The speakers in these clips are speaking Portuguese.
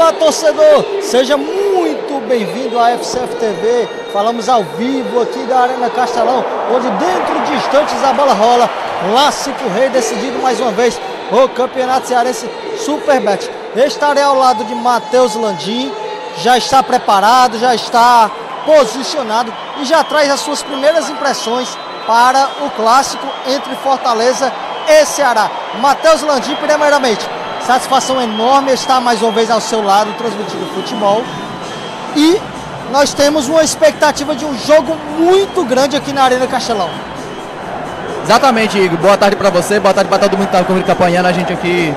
Olá, torcedor! Seja muito bem-vindo à FCF TV. Falamos ao vivo aqui da Arena Castelão, onde dentro de instantes a bola rola. Clássico Rei decidido mais uma vez o Campeonato Cearense Superbet. Estarei ao lado de Matheus Landim, já está preparado, já está posicionado e já traz as suas primeiras impressões para o clássico entre Fortaleza e Ceará. Matheus Landim, primeiramente, satisfação enorme estar mais uma vez ao seu lado transmitindo futebol. E nós temos uma expectativa de um jogo muito grande aqui na Arena Castelão. Exatamente, Igor. Boa tarde para você, boa tarde para todo mundo que está acompanhando a gente aqui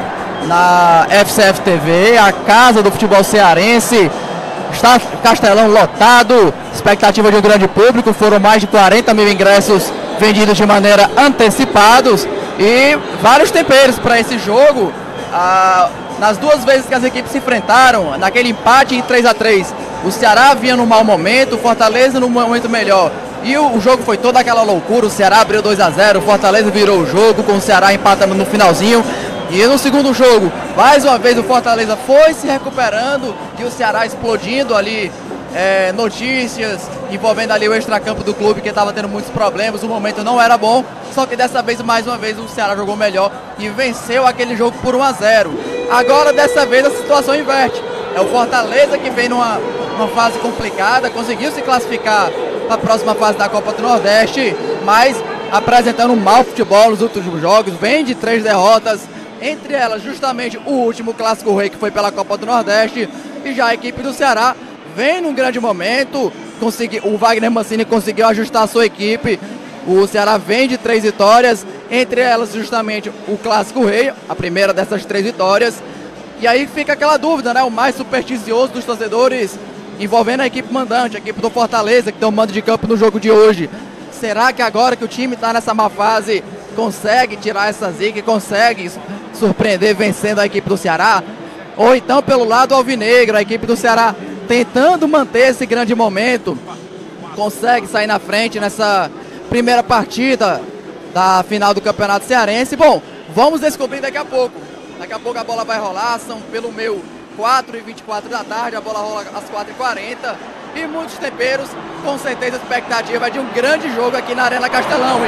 na FCF TV, a casa do futebol cearense. Está Castelão lotado, expectativa de um grande público, foram mais de 40 mil ingressos vendidos de maneira antecipados e vários temperos para esse jogo. Nas duas vezes que as equipes se enfrentaram, naquele empate em 3-3, o Ceará vinha num mau momento, o Fortaleza num momento melhor. E o jogo foi toda aquela loucura, o Ceará abriu 2-0, o Fortaleza virou o jogo, com o Ceará empatando no finalzinho. E no segundo jogo, mais uma vez o Fortaleza foi se recuperando e o Ceará explodindo ali notícias envolvendo ali o extracampo do clube, que estava tendo muitos problemas, o momento não era bom, só que dessa vez, mais uma vez, o Ceará jogou melhor e venceu aquele jogo por 1-0. Agora, dessa vez, a situação inverte. É o Fortaleza que vem numa fase complicada, conseguiu se classificar para a próxima fase da Copa do Nordeste, mas apresentando um mau futebol nos últimos jogos, vem de 3 derrotas, entre elas justamente o último Clássico Rei, que foi pela Copa do Nordeste, e já a equipe do Ceará vem num grande momento, o Wagner Mancini conseguiu ajustar a sua equipe, o Ceará vem de 3 vitórias, entre elas justamente o Clássico Rei, a primeira dessas 3 vitórias, e aí fica aquela dúvida, né, o mais supersticioso dos torcedores, envolvendo a equipe mandante, a equipe do Fortaleza, que tem o mando de campo no jogo de hoje. Será que agora que o time está nessa má fase, consegue tirar essa zica e consegue surpreender vencendo a equipe do Ceará? Ou então pelo lado alvinegro, a equipe do Ceará tentando manter esse grande momento, consegue sair na frente nessa primeira partida da final do Campeonato Cearense? Bom, vamos descobrir daqui a pouco. Daqui a pouco a bola vai rolar, são pelo meu 4h24 da tarde, a bola rola às 4h40 e muitos temperos, com certeza a expectativa é de um grande jogo aqui na Arena Castelão,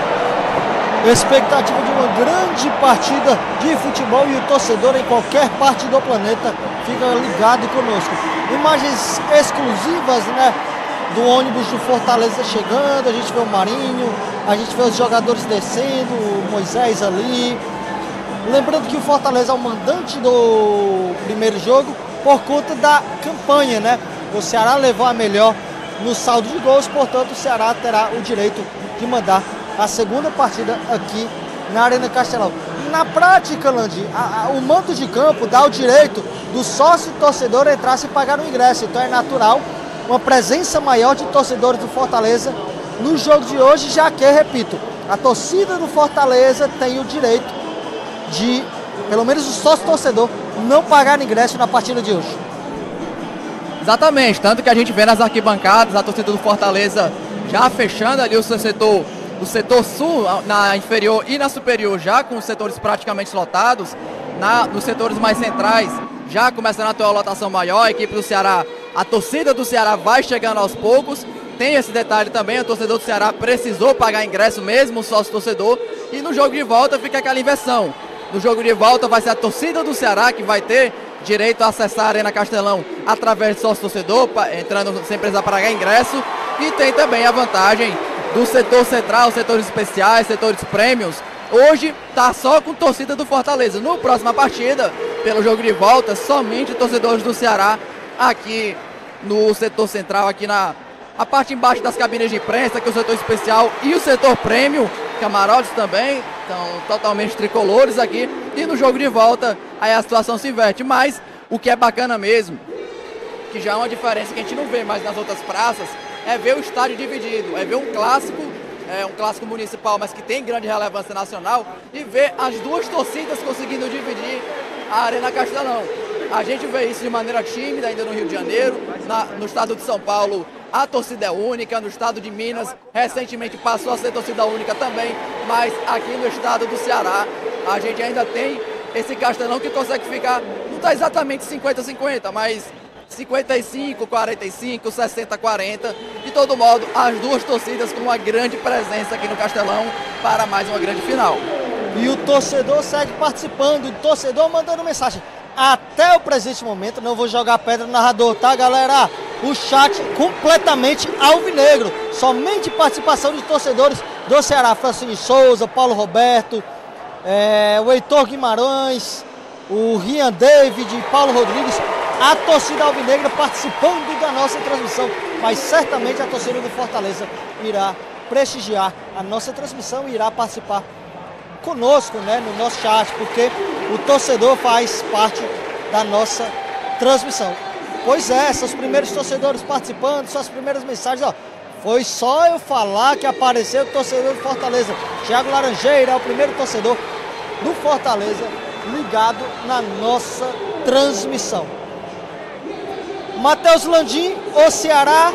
Igor. Expectativa de uma grande partida de futebol e o torcedor em qualquer parte do planeta fica ligado conosco. Imagens exclusivas, né, do ônibus do Fortaleza chegando, a gente vê o Marinho, a gente vê os jogadores descendo, o Moisés ali. Lembrando que o Fortaleza é o mandante do primeiro jogo por conta da campanha, né? O Ceará levou a melhor no saldo de gols, portanto o Ceará terá o direito de mandar a segunda partida aqui na Arena Castelão. Na prática, Landim, o mando de campo dá o direito do sócio torcedor entrar e pagar o ingresso, então é natural uma presença maior de torcedores do Fortaleza no jogo de hoje, já que, repito, a torcida do Fortaleza tem o direito de, pelo menos o sócio torcedor, não pagar ingresso na partida de hoje. Exatamente, tanto que a gente vê nas arquibancadas a torcida do Fortaleza já fechando ali o setor sul, na inferior e na superior, já com os setores praticamente lotados, nos setores mais centrais já começando a ter uma lotação maior. A equipe do Ceará, a torcida do Ceará vai chegando aos poucos. Tem esse detalhe também, o torcedor do Ceará precisou pagar ingresso mesmo, o sócio torcedor, e no jogo de volta fica aquela inversão. No jogo de volta vai ser a torcida do Ceará que vai ter direito a acessar a Arena Castelão através de sócio torcedor, entrando sem precisar pagar ingresso, e tem também a vantagem do setor central, setores especiais, setores prêmios. Hoje está só com torcida do Fortaleza. No próxima partida, pelo jogo de volta, somente torcedores do Ceará aqui no setor central, aqui na parte embaixo das cabines de imprensa, que é o setor especial e o setor prêmio, camarotes também, estão totalmente tricolores aqui. E no jogo de volta, aí a situação se inverte. Mas o que é bacana mesmo, que já é uma diferença que a gente não vê mais nas outras praças, é ver o estádio dividido, é ver um clássico municipal, mas que tem grande relevância nacional, e ver as duas torcidas conseguindo dividir a Arena Castelão. A gente vê isso de maneira tímida ainda no Rio de Janeiro, no estado de São Paulo a torcida é única, no estado de Minas recentemente passou a ser torcida única também, mas aqui no estado do Ceará a gente ainda tem esse Castelão que consegue ficar um tá exatamente 50-50, mas 55-45, 60-40. De todo modo, as duas torcidas com uma grande presença aqui no Castelão para mais uma grande final. E o torcedor segue participando, o torcedor mandando mensagem. Até o presente momento, não vou jogar pedra no narrador, tá, galera? O chat completamente alvinegro. Somente participação de torcedores do Ceará. Francine Souza, Paulo Roberto, o Heitor Guimarães, o Rian David, Paulo Rodrigues. A torcida alvinegra participando da nossa transmissão. Mas certamente a torcida do Fortaleza irá prestigiar a nossa transmissão e irá participar conosco, né, no nosso chat, porque o torcedor faz parte da nossa transmissão. Pois é, seus primeiros torcedores participando, suas primeiras mensagens, ó. Foi só eu falar que apareceu o torcedor do Fortaleza. Thiago Laranjeira é o primeiro torcedor do Fortaleza ligado na nossa transmissão. Matheus Landim, o Ceará,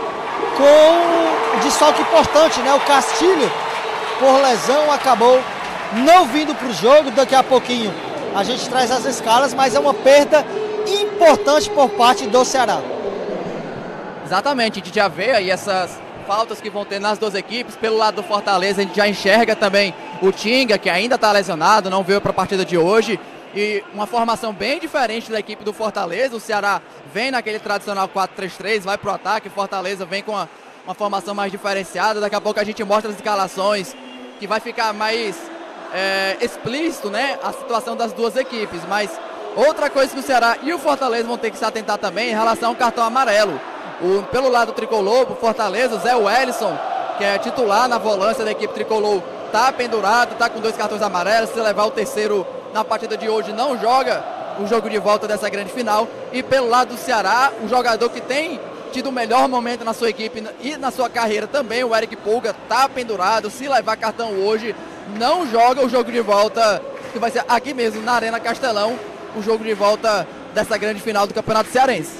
com desfalque importante, né? O Castilho, por lesão, acabou não vindo para o jogo. Daqui a pouquinho a gente traz as escalas, mas é uma perda importante por parte do Ceará. Exatamente, a gente já vê aí essas faltas que vão ter nas duas equipes. Pelo lado do Fortaleza, a gente já enxerga também o Tinga, que ainda está lesionado, não veio para a partida de hoje. E uma formação bem diferente da equipe do Fortaleza. O Ceará vem naquele tradicional 4-3-3, vai para o ataque. O Fortaleza vem com uma formação mais diferenciada. Daqui a pouco a gente mostra as escalações, que vai ficar mais explícito, né, a situação das duas equipes. Mas outra coisa que o Ceará e o Fortaleza vão ter que se atentar também em relação ao cartão amarelo. Pelo lado tricolor, o Fortaleza, o Zé Wellison, que é titular na volância da equipe tricolor, tá pendurado, tá com 2 cartões amarelos. Se levar o terceiro na partida de hoje, não joga o jogo de volta dessa grande final. E pelo lado do Ceará, o jogador que tem tido o melhor momento na sua equipe e na sua carreira também, o Eric Pulga, tá pendurado. Se levar cartão hoje, não joga o jogo de volta, que vai ser aqui mesmo na Arena Castelão, o jogo de volta dessa grande final do Campeonato Cearense.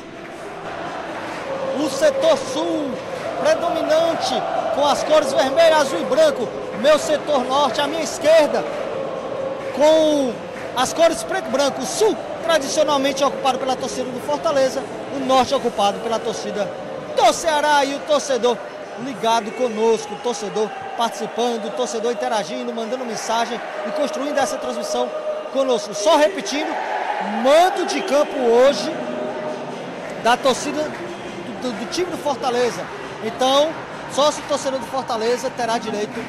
O setor sul predominante com as cores vermelho, azul e branco. Meu setor norte, à minha esquerda, com as cores preto e branco. O sul tradicionalmente ocupado pela torcida do Fortaleza, o norte ocupado pela torcida do Ceará. E o torcedor ligado conosco, o torcedor participando, o torcedor interagindo, mandando mensagem e construindo essa transmissão conosco. Só repetindo, mando de campo hoje da torcida do time do Fortaleza. Então, sócio torcedor do Fortaleza terá direito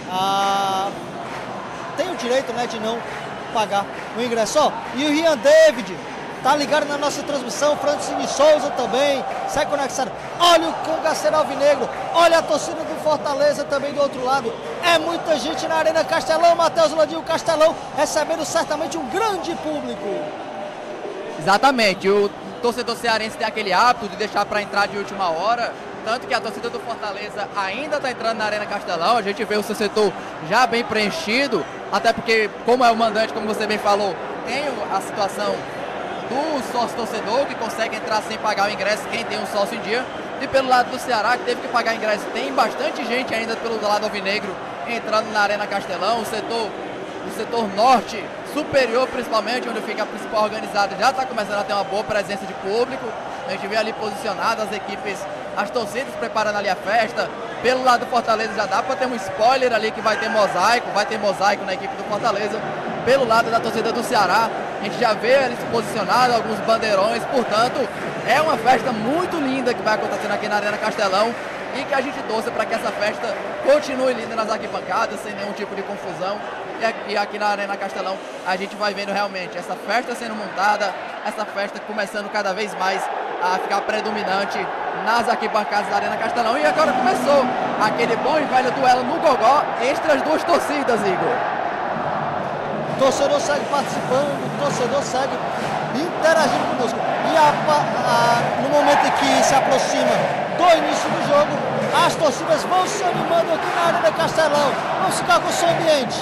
tem o direito, né, de não pagar o ingresso. Ó, e o Rian David tá ligado na nossa transmissão, Francine Souza também, segue conectado. Olha o cangaceiro alvinegro, olha a torcida do Fortaleza também do outro lado. É muita gente na Arena Castelão, Matheus Landim, o Castelão recebendo certamente um grande público. Exatamente, o torcedor cearense tem aquele hábito de deixar para entrar de última hora, tanto que a torcida do Fortaleza ainda está entrando na Arena Castelão. A gente vê o seu setor já bem preenchido, até porque, como é o mandante, como você bem falou, tem a situação do sócio-torcedor, que consegue entrar sem pagar o ingresso, quem tem um sócio em dia. E pelo lado do Ceará, que teve que pagar ingresso, tem bastante gente ainda pelo lado alvinegro entrando na Arena Castelão. O setor norte, superior principalmente, onde fica a principal organizada, já está começando a ter uma boa presença de público. A gente vê ali posicionadas as equipes, as torcidas preparando ali a festa. Pelo lado do Fortaleza já dá para ter um spoiler ali que vai ter mosaico na equipe do Fortaleza. Pelo lado da torcida do Ceará, a gente já vê ali se posicionado, alguns bandeirões. Portanto, é uma festa muito linda que vai acontecendo aqui na Arena Castelão, e que a gente torce para que essa festa continue linda nas arquibancadas, sem nenhum tipo de confusão. E aqui na Arena Castelão a gente vai vendo realmente essa festa sendo montada, essa festa começando cada vez mais a ficar predominante nas arquibancadas da Arena Castelão. E agora começou aquele bom e velho duelo no gogó entre as duas torcidas, Igor. O torcedor segue participando, o torcedor segue interagindo conosco. E no momento em que se aproxima do início do jogo, as torcidas vão se animando aqui na Arena Castelão. Vamos ficar com o som ambiente.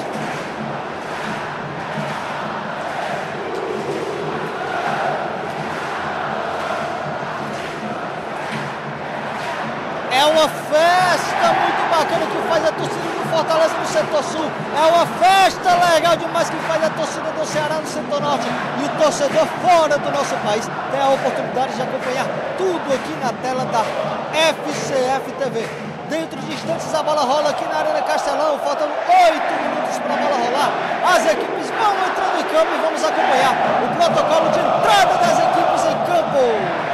É uma festa muito bacana que faz a torcida do Fortaleza no setor sul. É uma festa legal demais que faz a torcida do Ceará no setor norte. E o torcedor fora do nosso país tem a oportunidade de acompanhar tudo aqui na tela da FCF TV. Dentro de instantes a bola rola aqui na Arena Castelão. Faltam 8 minutos para a bola rolar. As equipes vão entrando em campo e vamos acompanhar o protocolo de entrada das equipes em campo.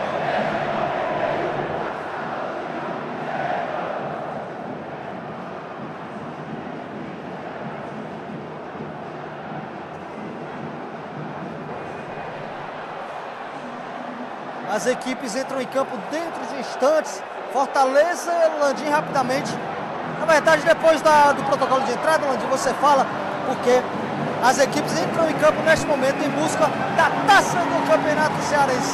As equipes entram em campo dentro de instantes. Fortaleza, Landim rapidamente. Na verdade, depois do protocolo de entrada, Landim, você fala porque as equipes entram em campo neste momento em busca da taça do Campeonato Cearense.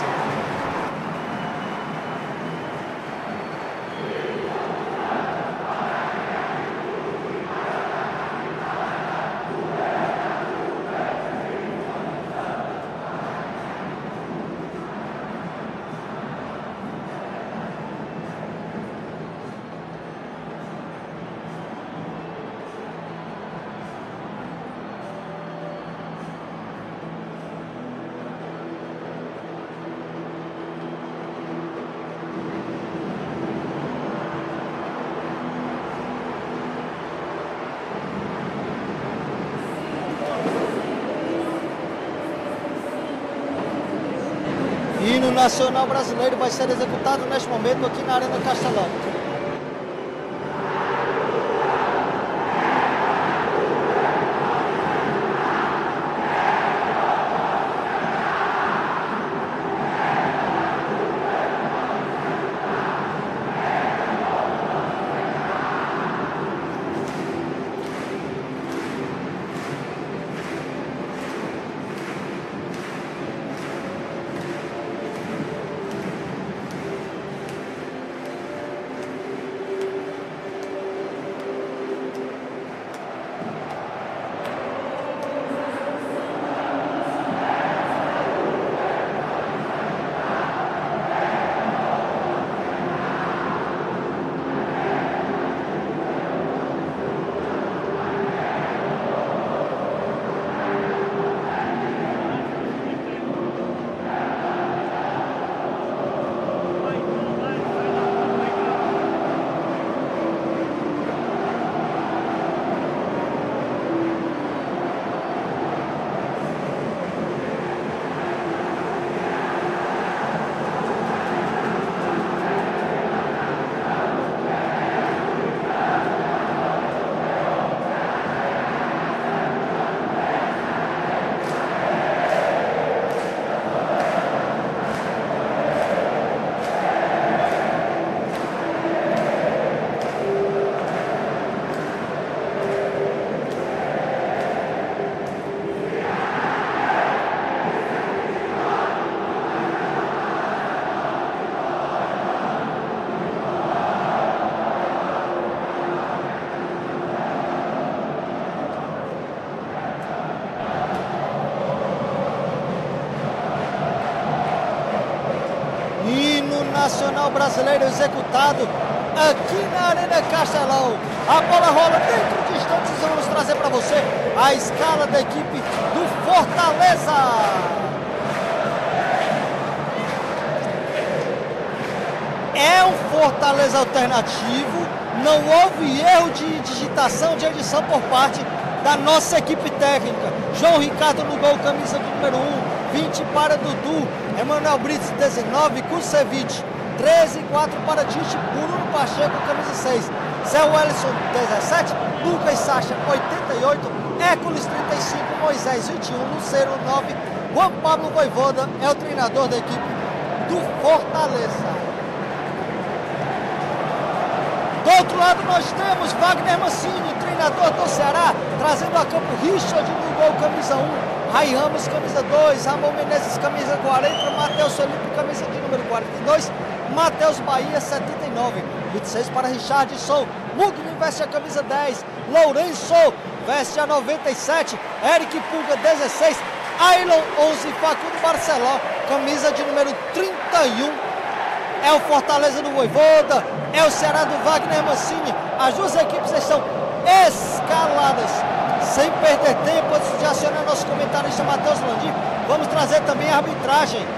Hino nacional brasileiro vai ser executado neste momento aqui na Arena Castelão. Nacional brasileiro executado aqui na Arena Castelão. A bola rola dentro de instantes e vamos trazer para você a escala da equipe do Fortaleza. É um Fortaleza alternativo, não houve erro de digitação, de edição por parte da nossa equipe técnica. João Ricardo no gol, camisa do número 1, 20 para Dudu, Emanuel Brits 19, Kusevich 13, 4 para Tite, Bruno Pacheco, camisa 6, Zé Wellison 17, Lucas Sacha 88, Hércules 35, Moisés 21, Lucero 9, Juan Pablo Voivoda é o treinador da equipe do Fortaleza. Do outro lado nós temos Wagner Mancini, treinador do Ceará, trazendo a campo Richard no gol, camisa 1, Rai Ramos, camisa 2, Ramon Menezes, camisa 40, Matheus Felipe, camisa de número 42, Matheus Bahia, 79, 26 para Richardson, Mugni veste a camisa 10, Lourenço veste a 97, Eric Pulga, 16, Ailon 11, Facundo Barceló, camisa de número 31, é o Fortaleza do Vojvoda, é o Ceará do Wagner Mancini. As duas equipes estão escaladas. Sem perder tempo, antes de acionar nosso comentarista Matheus Landim, vamos trazer também a arbitragem.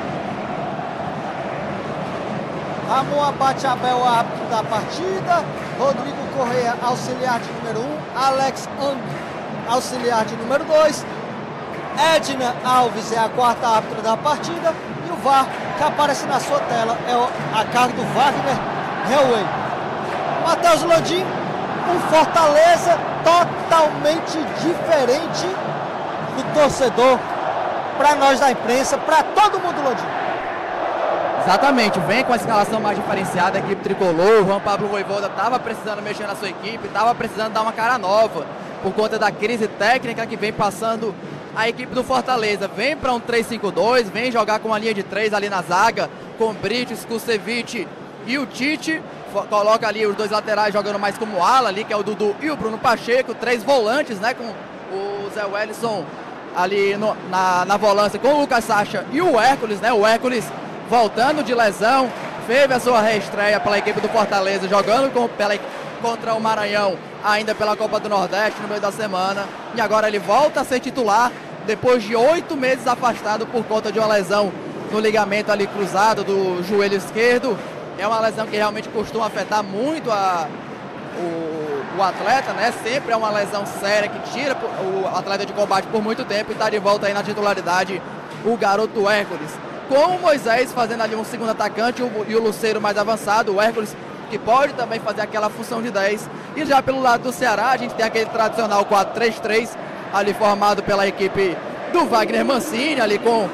Ramon Abate Abel, árbitro da partida. Rodrigo Correia, auxiliar de número 1. Alex Ang, auxiliar de número 2. Edna Alves é a quarta árbitra da partida. E o VAR, que aparece na sua tela, é a cargo do Wagner Hellway. Matheus Landim, um Fortaleza totalmente diferente do torcedor, para nós da imprensa, para todo mundo, Landim. Exatamente, vem com a escalação mais diferenciada, a equipe tricolor. O Juan Pablo Vojvoda estava precisando mexer na sua equipe, estava precisando dar uma cara nova, por conta da crise técnica que vem passando a equipe do Fortaleza. Vem para um 3-5-2, vem jogar com uma linha de 3 ali na zaga, com Brites, Kusevich e o Tite. Coloca ali os dois laterais jogando mais como ala ali, que é o Dudu e o Bruno Pacheco. 3 volantes, né, com o Zé Wellison ali na volância, com o Lucas Sacha e o Hércules, né, o Hércules voltando de lesão, fez a sua reestreia pela equipe do Fortaleza, jogando contra o Maranhão, ainda pela Copa do Nordeste no meio da semana, e agora ele volta a ser titular, depois de 8 meses afastado por conta de uma lesão no ligamento ali cruzado do joelho esquerdo. É uma lesão que realmente costuma afetar muito o atleta, né? Sempre é uma lesão séria que tira o atleta de combate por muito tempo, e está de volta aí na titularidade o garoto Hércules. Com o Moisés fazendo ali um segundo atacante e o Luceiro mais avançado, o Hércules, que pode também fazer aquela função de 10. E já pelo lado do Ceará, a gente tem aquele tradicional 4-3-3, ali formado pela equipe do Wagner Mancini, ali com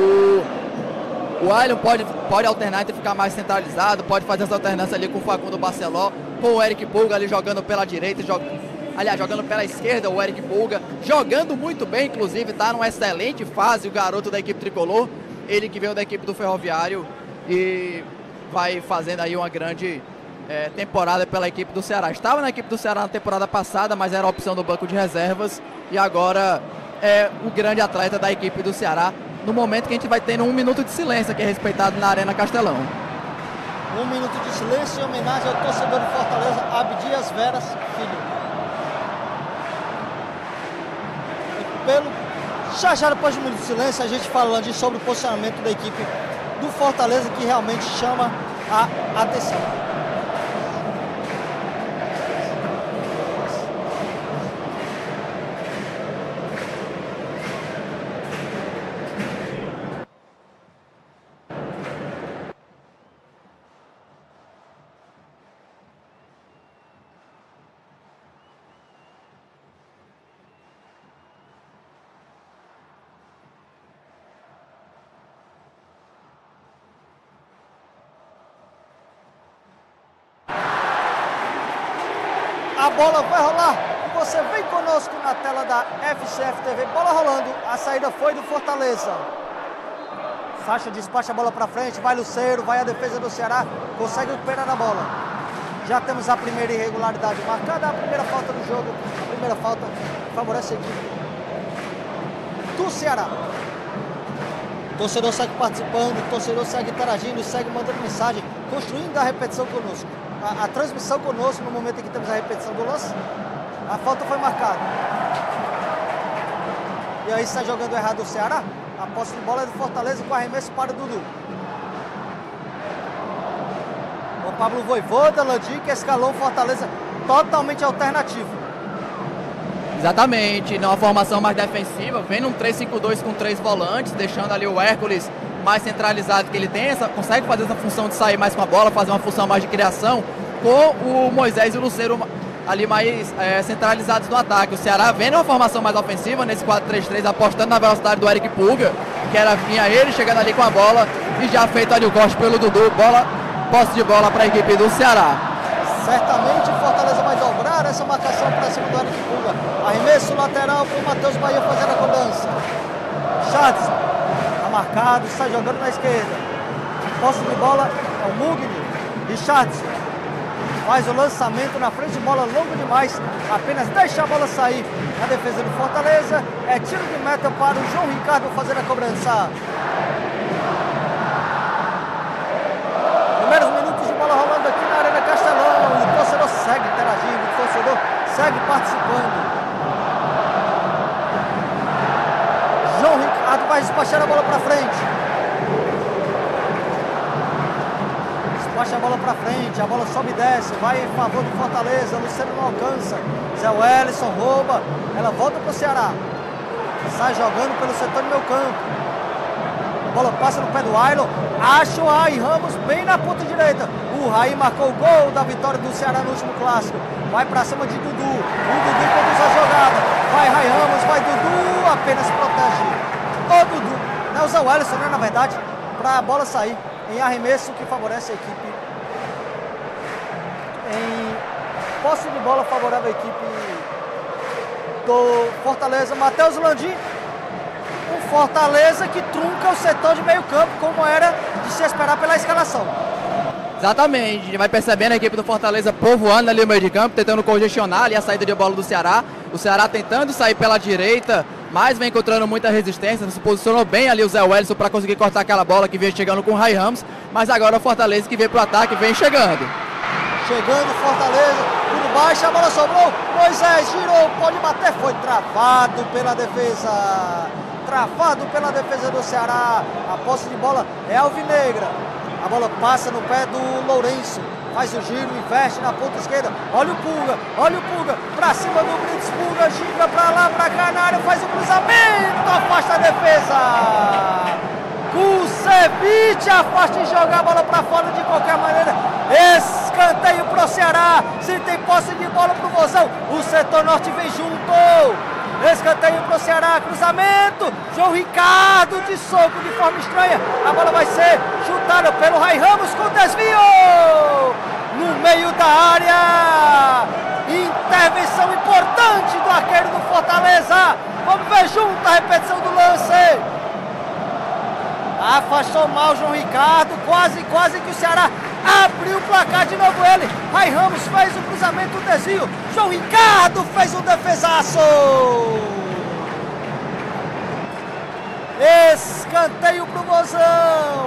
o Ailton pode alternar e ficar mais centralizado, pode fazer essa alternância ali com o Facundo Barceló, com o Eric Pulga ali jogando pela direita, jogando pela esquerda, o Eric Pulga, jogando muito bem, inclusive, está numa excelente fase o garoto da equipe tricolor, ele que veio da equipe do Ferroviário e vai fazendo aí uma grande temporada pela equipe do Ceará. Estava na equipe do Ceará na temporada passada, mas era a opção do banco de reservas, e agora é o grande atleta da equipe do Ceará, no momento que a gente vai tendo 1 minuto de silêncio, que é respeitado na Arena Castelão. 1 minuto de silêncio em homenagem ao torcedor de Fortaleza, Abdias Veras Filho. Já depois de 1 minuto de silêncio, a gente falando sobre o posicionamento da equipe do Fortaleza, que realmente chama a atenção. A bola vai rolar e você vem conosco na tela da FCF TV. Bola rolando, a saída foi do Fortaleza. Sacha despacha a bola para frente, vai Luceiro, vai a defesa do Ceará, consegue recuperar a bola. Já temos a primeira irregularidade marcada, a primeira falta do jogo. A primeira falta favorece a equipe do Ceará. O torcedor segue participando, o torcedor segue interagindo, segue mandando mensagem, construindo a repetição conosco. A transmissão conosco no momento em que temos a repetição do lance. A falta foi marcada. E aí está jogando errado o Ceará. A posse de bola é do Fortaleza com arremesso para o Dudu. O Pablo Vojvoda, Landim, que escalou o Fortaleza totalmente alternativo. Exatamente, numa formação mais defensiva, vem num 3-5-2 com 3 volantes, deixando ali o Hércules mais centralizado, que ele tem consegue fazer essa função de sair mais com a bola, fazer uma função mais de criação, com o Moisés e o Luceiro ali mais centralizados no ataque. O Ceará vem numa formação mais ofensiva, nesse 4-3-3, apostando na velocidade do Eric Pulga, que vinha ele chegando ali com a bola, e já feito ali o corte pelo Dudu, posse de bola para a equipe do Ceará. Certamente o Fortaleza vai dobrar essa marcação para cima do Eric Pulga. Arremesso lateral para o Matheus Bahia fazer a cobrança. Jadson está marcado, está jogando na esquerda. Posse de bola é o Mugni. Richardson faz o lançamento na frente, bola longo demais. Apenas deixa a bola sair na defesa do Fortaleza. É tiro de meta para o João Ricardo fazer a cobrança. segue participando. João Ricardo vai despachar a bola para frente. Despacha a bola para frente, a bola sobe e desce, vai em favor do Fortaleza, Luciano não alcança. Zé Wellison rouba, ela volta para o Ceará. Sai jogando pelo setor do meio campo. A bola passa no pé do Ailon. Acha o Rai Ramos bem na ponta direita. O Rai marcou o gol da vitória do Ceará no último clássico. Vai pra cima de Dudu. O Dudu conduz a jogada. Vai Rai Ramos, vai Dudu. Apenas protege o Dudu. Não é o Zé Wellison, né, na verdade, pra bola sair em arremesso, que favorece a equipe. Em posse de bola favorável à equipe do Fortaleza. Matheus Landim. Um Fortaleza que trunca o setor de meio campo, como era de se esperar pela escalação. Exatamente, a gente vai percebendo a equipe do Fortaleza povoando ali o meio de campo, tentando congestionar ali a saída de bola do Ceará. O Ceará tentando sair pela direita, mas vem encontrando muita resistência. Se posicionou bem ali o Zé Wellison para conseguir cortar aquela bola que veio chegando com o Rai Ramos. Mas agora o Fortaleza que veio pro ataque, vem chegando. Chegando o Fortaleza, por baixo, a bola sobrou. Moisés girou, pode bater, foi travado pela defesa. Travado pela defesa do Ceará. A posse de bola é alvinegra. A bola passa no pé do Lourenço. Faz o giro, investe na ponta esquerda. Olha o Pulga, pra cima do Brits. Pulga, gira pra lá, pra cá na área, faz o cruzamento, afasta a defesa. Kusevich afasta e joga a bola pra fora de qualquer maneira. Escanteio pro Ceará. Se tem posse de bola pro Vozão, o setor norte vem junto. Escanteio pro Ceará, cruzamento. João Ricardo de soco de forma estranha. A bola vai ser chutada pelo Rai Ramos com desvio. No meio da área. Intervenção importante do arqueiro do Fortaleza. Vamos ver junto a repetição do lance. Afastou mal João Ricardo. Quase que o Ceará abriu o placar de novo ele. Rai Ramos fez o cruzamento, o desvio. João Ricardo fez um defesaço. Escanteio pro Vozão.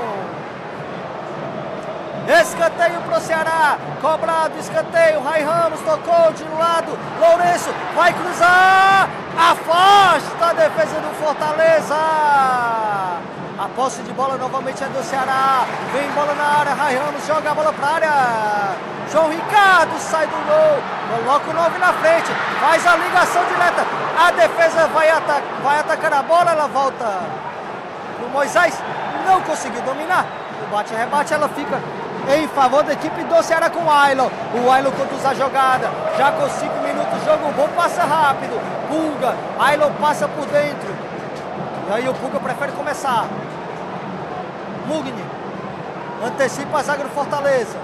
Escanteio pro Ceará. Cobrado, escanteio. Rai Ramos tocou de um lado. Lourenço vai cruzar. Afasta a defesa do Fortaleza. A posse de bola novamente é do Ceará. Vem bola na área. Rai Ramos joga a bola para a área. João Ricardo sai do gol. Coloca o 9 na frente. Faz a ligação direta. A defesa vai atacar a bola. Ela volta pro Moisés. Não conseguiu dominar. O bate-rebate ela fica em favor da equipe do Ceará com o Ailon. O Ailon conduz a jogada. Já com 5 minutos. Jogo bom. Passa rápido. Pulga. Ailon passa por dentro. E aí o Pulga prefere começar. Mugni antecipa a zaga do Fortaleza.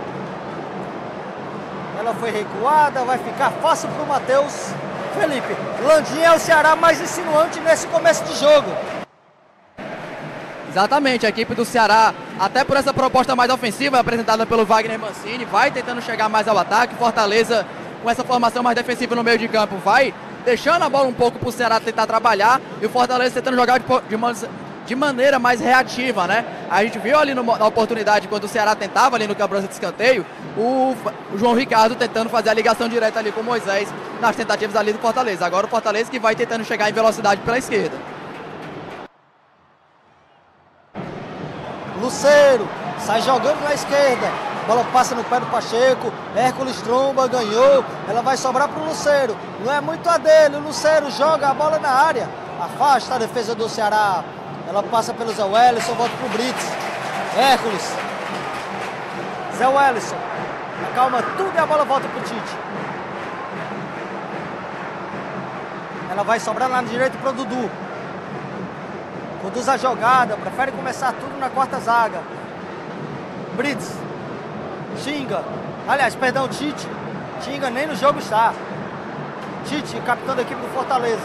Ela foi recuada, vai ficar fácil para o Matheus Felipe. Landim é o Ceará mais insinuante nesse começo de jogo. Exatamente, a equipe do Ceará, até por essa proposta mais ofensiva apresentada pelo Wagner Mancini, vai tentando chegar mais ao ataque. Fortaleza, com essa formação mais defensiva no meio de campo, vai deixando a bola um pouco para o Ceará tentar trabalhar, e o Fortaleza tentando jogar de maneira mais reativa, né? A gente viu ali na oportunidade, quando o Ceará tentava ali no cobrança de escanteio, o João Ricardo tentando fazer a ligação direta ali com o Moisés nas tentativas ali do Fortaleza. Agora o Fortaleza que vai tentando chegar em velocidade pela esquerda. Luceiro sai jogando na esquerda. A bola passa no pé do Pacheco. Hércules tromba, ganhou. Ela vai sobrar para o Luceiro. Não é muito a dele. O Luceiro joga a bola na área. Afasta a defesa do Ceará. Ela passa pelo Zé Wellison, volta pro Brits. Hércules. Zé Wellison. Acalma tudo e a bola volta pro Tite. Ela vai sobrar lá na direita pro Dudu. Conduz a jogada, prefere começar tudo na quarta zaga. Brits. Tinga. Aliás, perdão, Tite. Tinga nem no jogo está. Tite, capitão da equipe do Fortaleza.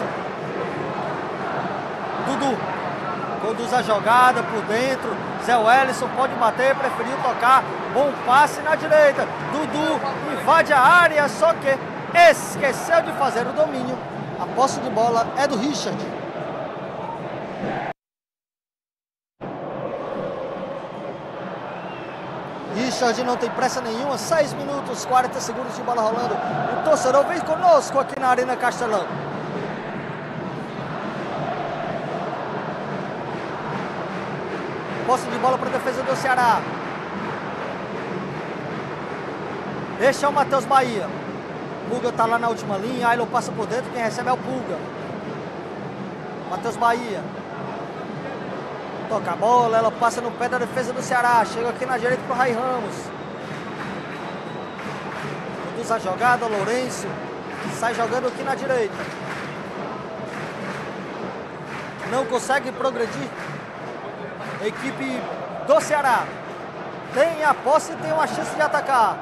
Dudu. Conduz a jogada por dentro. Zé Wellison pode bater, preferiu tocar. Bom passe na direita. Dudu invade a área, só que esqueceu de fazer o domínio. A posse de bola é do Richard. Richard não tem pressa nenhuma, 6 minutos, 40 segundos de bola rolando. O torcedor vem conosco aqui na Arena Castelão. Posse de bola para a defesa do Ceará. Este é o Matheus Bahia. Pulga está lá na última linha, Ailon passa por dentro, quem recebe é o Pulga. Matheus Bahia. Toca a bola, ela passa no pé da defesa do Ceará. Chega aqui na direita para o Rai Ramos. Conduz a jogada, Lourenço. Sai jogando aqui na direita. Não consegue progredir. Equipe do Ceará. Tem a posse e tem uma chance de atacar.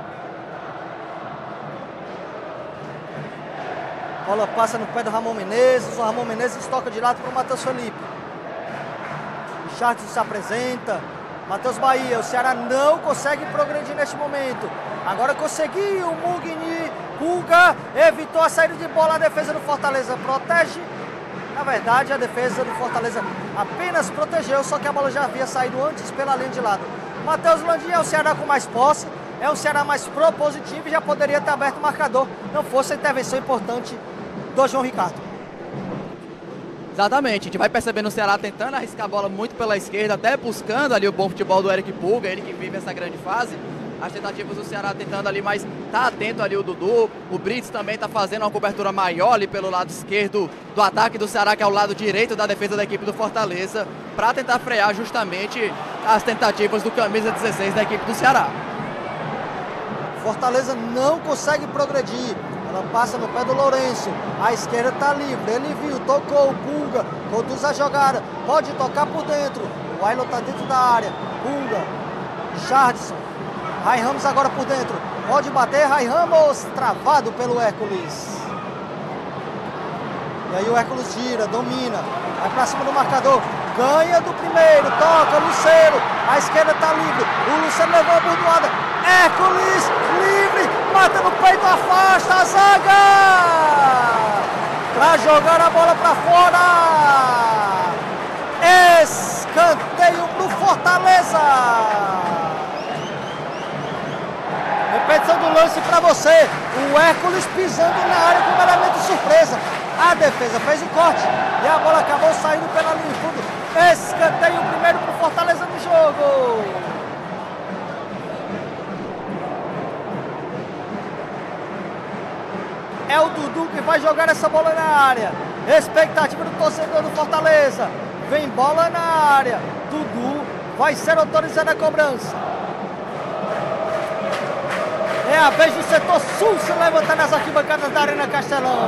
Bola passa no pé do Ramon Menezes. O Ramon Menezes toca de lado para o Matheus Felipe. O Charles se apresenta. Matheus Bahia. O Ceará não consegue progredir neste momento. Agora conseguiu. O Mugni. Pulga evitou a saída de bola. A defesa do Fortaleza protege. Na verdade, a defesa do Fortaleza apenas protegeu, só que a bola já havia saído antes pela linha de lado. Matheus Landim é o Ceará com mais posse, é o Ceará mais propositivo e já poderia ter aberto o marcador, não fosse a intervenção importante do João Ricardo. Exatamente, a gente vai percebendo o Ceará tentando arriscar a bola muito pela esquerda, até buscando ali o bom futebol do Eric Pulga, ele que vive essa grande fase. As tentativas do Ceará tentando ali, mas tá atento ali o Dudu. O Brits também tá fazendo uma cobertura maior ali pelo lado esquerdo do ataque do Ceará, que é o lado direito da defesa da equipe do Fortaleza, para tentar frear justamente as tentativas do camisa 16 da equipe do Ceará. Fortaleza não consegue progredir. Ela passa no pé do Lourenço. A esquerda tá livre. Ele viu, tocou, o Pulga conduz a jogada. Pode tocar por dentro. O Ailon tá dentro da área. Pulga, Richardson. Rai Ramos agora por dentro. Pode bater, Rai Ramos. Travado pelo Hércules. E aí o Hércules gira, domina. Vai pra cima do marcador. Ganha do primeiro. Toca, Lucero. A esquerda tá livre. O Lucero levou a bordoada. Hércules, livre. Mata no peito, afasta a zaga. Pra jogar a bola pra fora. Escanteio pro Fortaleza. Repetição do lance para você. O Hércules pisando na área como elemento surpresa. A defesa fez o corte e a bola acabou saindo pela linha de fundo. Escanteio primeiro para o Fortaleza no jogo. É o Dudu que vai jogar essa bola na área. Expectativa do torcedor do Fortaleza. Vem bola na área. Dudu vai ser autorizado a cobrança. É a vez do setor sul se levantar nas arquibancadas da Arena Castelão.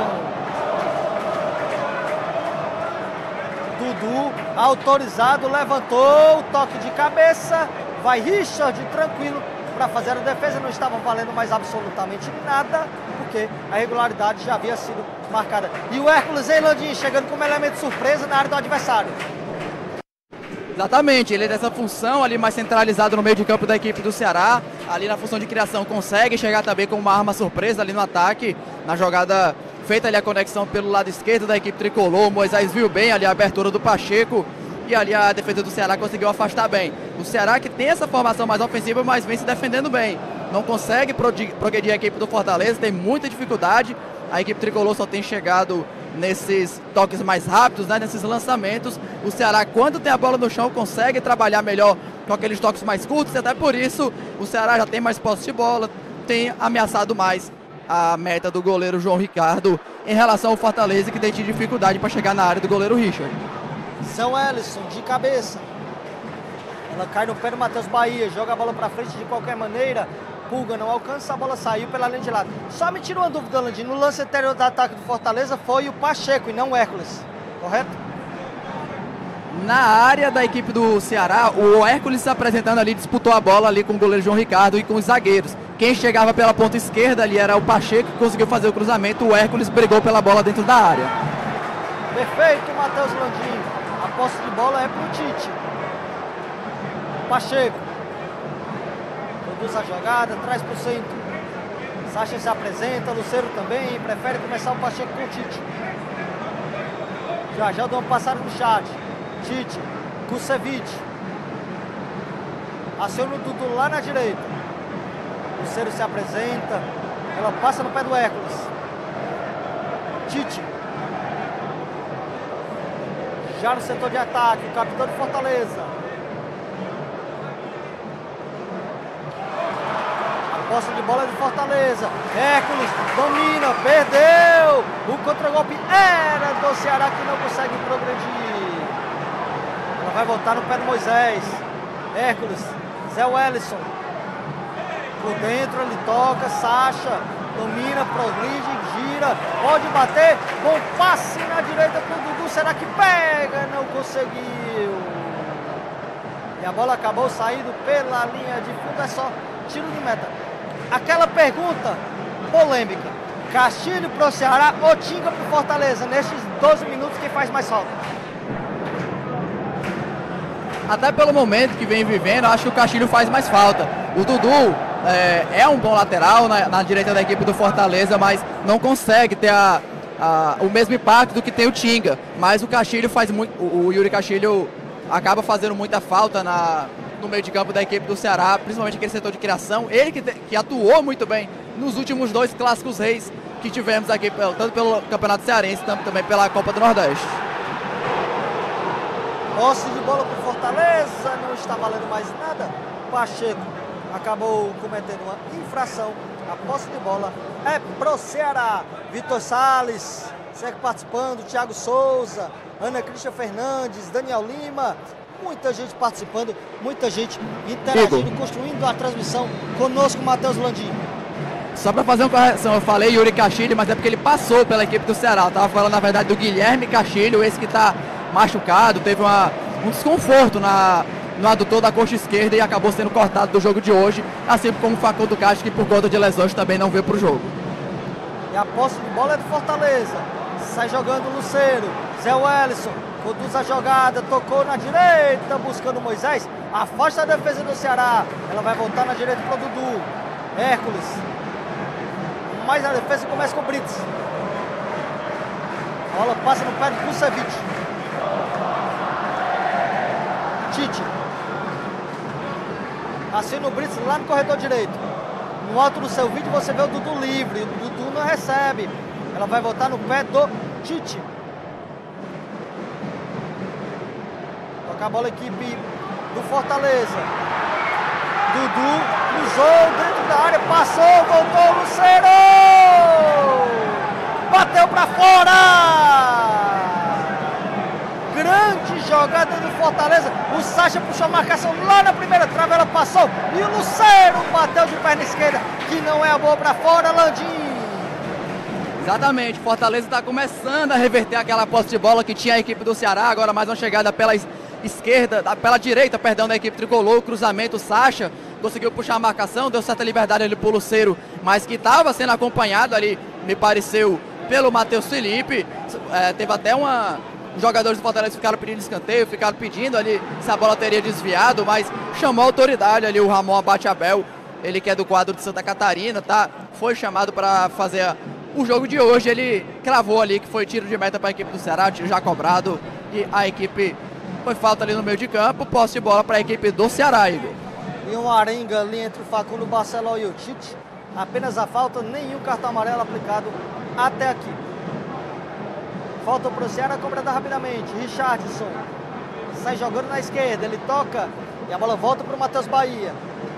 Dudu, autorizado, levantou o toque de cabeça. Vai Richard, tranquilo, para fazer a defesa. Não estava valendo mais absolutamente nada, porque a regularidade já havia sido marcada. E o Hércules Eilandinho chegando como elemento surpresa na área do adversário. Exatamente, ele é dessa função ali mais centralizado no meio de campo da equipe do Ceará. Ali na função de criação consegue chegar também com uma arma surpresa ali no ataque. Na jogada feita ali a conexão pelo lado esquerdo da equipe tricolor. O Moisés viu bem ali a abertura do Pacheco. E ali a defesa do Ceará conseguiu afastar bem. O Ceará que tem essa formação mais ofensiva, mas vem se defendendo bem. Não consegue progredir a equipe do Fortaleza, tem muita dificuldade. A equipe tricolor só tem chegado nesses toques mais rápidos, né, nesses lançamentos. O Ceará, quando tem a bola no chão, consegue trabalhar melhor com aqueles toques mais curtos, e até por isso o Ceará já tem mais posse de bola, tem ameaçado mais a meta do goleiro João Ricardo em relação ao Fortaleza, que tem tido dificuldade para chegar na área do goleiro Richard. São Ellison de cabeça. Ela cai no pé do Matheus Bahia, joga a bola para frente de qualquer maneira. Pulga não alcança, a bola saiu pela linha de lado. Só me tira uma dúvida, Landim. No lance anterior do ataque do Fortaleza foi o Pacheco e não o Hércules, correto? Na área da equipe do Ceará, o Hércules se apresentando ali, disputou a bola ali com o goleiro João Ricardo e com os zagueiros. Quem chegava pela ponta esquerda ali era o Pacheco, que conseguiu fazer o cruzamento. O Hércules brigou pela bola dentro da área. Perfeito, Matheus Landim. A posse de bola é pro Tite. Pacheco. Conduz a jogada, traz pro centro. Sacha se apresenta, Lucero também. Prefere começar o Pacheco com o Tite. Já dá uma passada no chat. Tite, Kusevich. Aciona o Dudu lá na direita. Lucero se apresenta. Ela passa no pé do Hércules. Tite. Já no setor de ataque, o capitão de Fortaleza. A posse de bola é de Fortaleza. Hércules domina, perdeu. O contragolpe era do Ceará, que não consegue progredir. Ela vai voltar no pé do Moisés. Hércules, Zé Wellison. Por dentro ele toca, Sacha. Domina, progride, gira. Pode bater. Bom passe na direita para o Dudu. Será que pega? Não conseguiu. E a bola acabou saindo pela linha de fundo. É só tiro de meta. Aquela pergunta polêmica. Castilho pro Ceará ou Tinga pro Fortaleza? Nesses 12 minutos, quem faz mais falta? Até pelo momento que vem vivendo, acho que o Castilho faz mais falta. O Dudu é um bom lateral na direita da equipe do Fortaleza, mas não consegue ter o mesmo impacto do que tem o Tinga. Mas o Castilho faz muito. O Yuri Castilho acaba fazendo muita falta no meio de campo da equipe do Ceará, principalmente aquele setor de criação. Ele que atuou muito bem nos últimos 2 clássicos reis que tivemos aqui, tanto pelo Campeonato Cearense, tanto também pela Copa do Nordeste. Posse de bola para Fortaleza, não está valendo mais nada. Pacheco acabou cometendo uma infração. A posse de bola é pro Ceará. Vitor Salles segue participando, Thiago Souza, Ana Cristina Fernandes, Daniel Lima. Muita gente participando, muita gente interagindo, construindo a transmissão conosco, Matheus Landim. Só para fazer uma correção, eu falei Yuri Castilho, mas é porque ele passou pela equipe do Ceará. Eu estava falando, na verdade, do Guilherme Castilho, esse que está machucado, teve um desconforto no adutor da coxa esquerda e acabou sendo cortado do jogo de hoje, assim como o Facundo Castro, que por conta de lesões também não veio para o jogo. E a posse de bola é do Fortaleza. Sai jogando o Lucero. Zé Wellison conduz a jogada, tocou na direita, buscando Moisés. Afasta a defesa do Ceará. Ela vai voltar na direita para o Dudu. Hércules. Mas a defesa começa com o Brits. A bola passa no pé do Kusevich. Tite. Assina o Brits lá no corredor direito. No alto do seu vídeo você vê o Dudu livre. O Dudu não recebe. Ela vai voltar no pé do Tite. Toca a bola a equipe do Fortaleza. Dudu cruzou dentro da área, passou, voltou o Lucero! Bateu pra fora! Grande jogada do Fortaleza. O Sacha puxou a marcação lá na primeira trave, ela passou e o Lucero bateu de perna esquerda, que não é a boa pra fora, Landim. Exatamente, Fortaleza está começando a reverter aquela posse de bola que tinha a equipe do Ceará, agora mais uma chegada pela direita, da equipe tricolor, o cruzamento, o Sacha conseguiu puxar a marcação, deu certa liberdade ali pro Lucero, mas que estava sendo acompanhado ali, me pareceu, pelo Matheus Felipe. Teve até os jogadores do Fortaleza ficaram pedindo escanteio, ficaram pedindo ali se a bola teria desviado, mas chamou a autoridade ali, o Ramon Abate-Abel, ele que é do quadro de Santa Catarina, tá? Foi chamado para fazer o jogo de hoje, ele cravou ali que foi tiro de meta para a equipe do Ceará, tiro já cobrado, e a equipe foi falta ali no meio de campo, posse de bola para a equipe do Ceará, Igor. E um arenga ali entre o Facundo Barceló e o Tite, apenas a falta, nenhum cartão amarelo aplicado até aqui. Falta para o Ceará, cobrada rapidamente, Richardson sai jogando na esquerda, ele toca e a bola volta para o Matheus Bahia.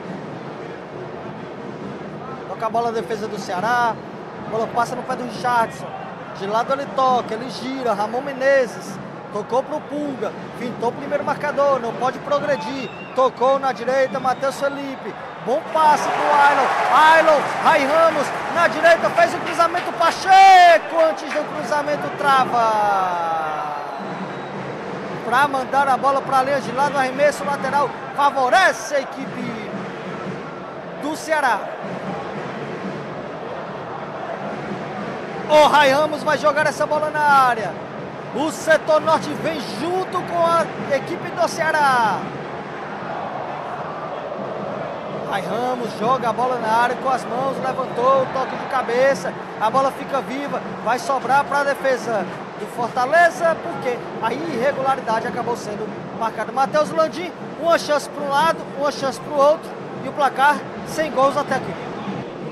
Toca a bola na defesa do Ceará, a bola passa no pé do Richardson, de lado ele toca, ele gira, Ramon Menezes, tocou para o Pulga, fintou o primeiro marcador, não pode progredir, tocou na direita, Matheus Felipe, bom passe para o Ailon, Rai Ramos, na direita fez o cruzamento, Pacheco, antes do cruzamento trava, para mandar a bola para a linha de lado, arremesso lateral, favorece a equipe do Ceará. O Rai Ramos vai jogar essa bola na área. O setor norte vem junto com a equipe do Ceará. Rai Ramos joga a bola na área com as mãos, levantou, toque de cabeça. A bola fica viva, vai sobrar para a defesa do Fortaleza, porque a irregularidade acabou sendo marcada. Matheus Landim, uma chance para um lado, uma chance para o outro. E o placar sem gols até aqui.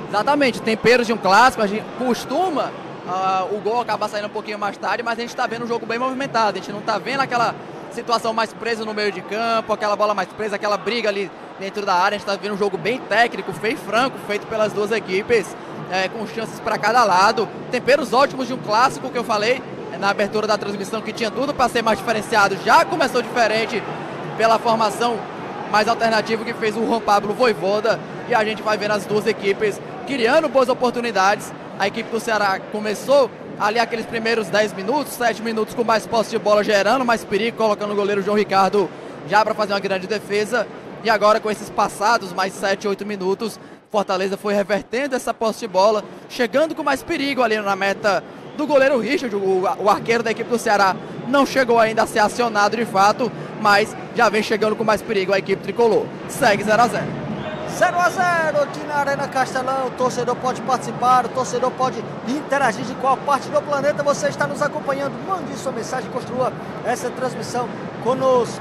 Exatamente, temperos de um clássico, a gente costuma o gol acaba saindo um pouquinho mais tarde, mas a gente está vendo um jogo bem movimentado, a gente não está vendo aquela situação mais presa no meio de campo, aquela bola mais presa, aquela briga ali dentro da área, a gente está vendo um jogo bem técnico, bem franco, feito pelas duas equipes, com chances para cada lado, temperos ótimos de um clássico que eu falei na abertura da transmissão, que tinha tudo para ser mais diferenciado, já começou diferente pela formação mais alternativa que fez o Juan Pablo Vojvoda, e a gente vai vendo as duas equipes criando boas oportunidades. A equipe do Ceará começou ali aqueles primeiros 10 minutos, 7 minutos com mais posse de bola, gerando mais perigo, colocando o goleiro João Ricardo já para fazer uma grande defesa. E agora com esses passados mais 7, 8 minutos, Fortaleza foi revertendo essa posse de bola, chegando com mais perigo ali na meta do goleiro Richard, o arqueiro da equipe do Ceará. Não chegou ainda a ser acionado de fato, mas já vem chegando com mais perigo a equipe tricolor. Segue 0 a 0. 0 a 0 aqui na Arena Castelão. O torcedor pode participar, o torcedor pode interagir de qual parte do planeta você está nos acompanhando. Mande sua mensagem, construa essa transmissão conosco.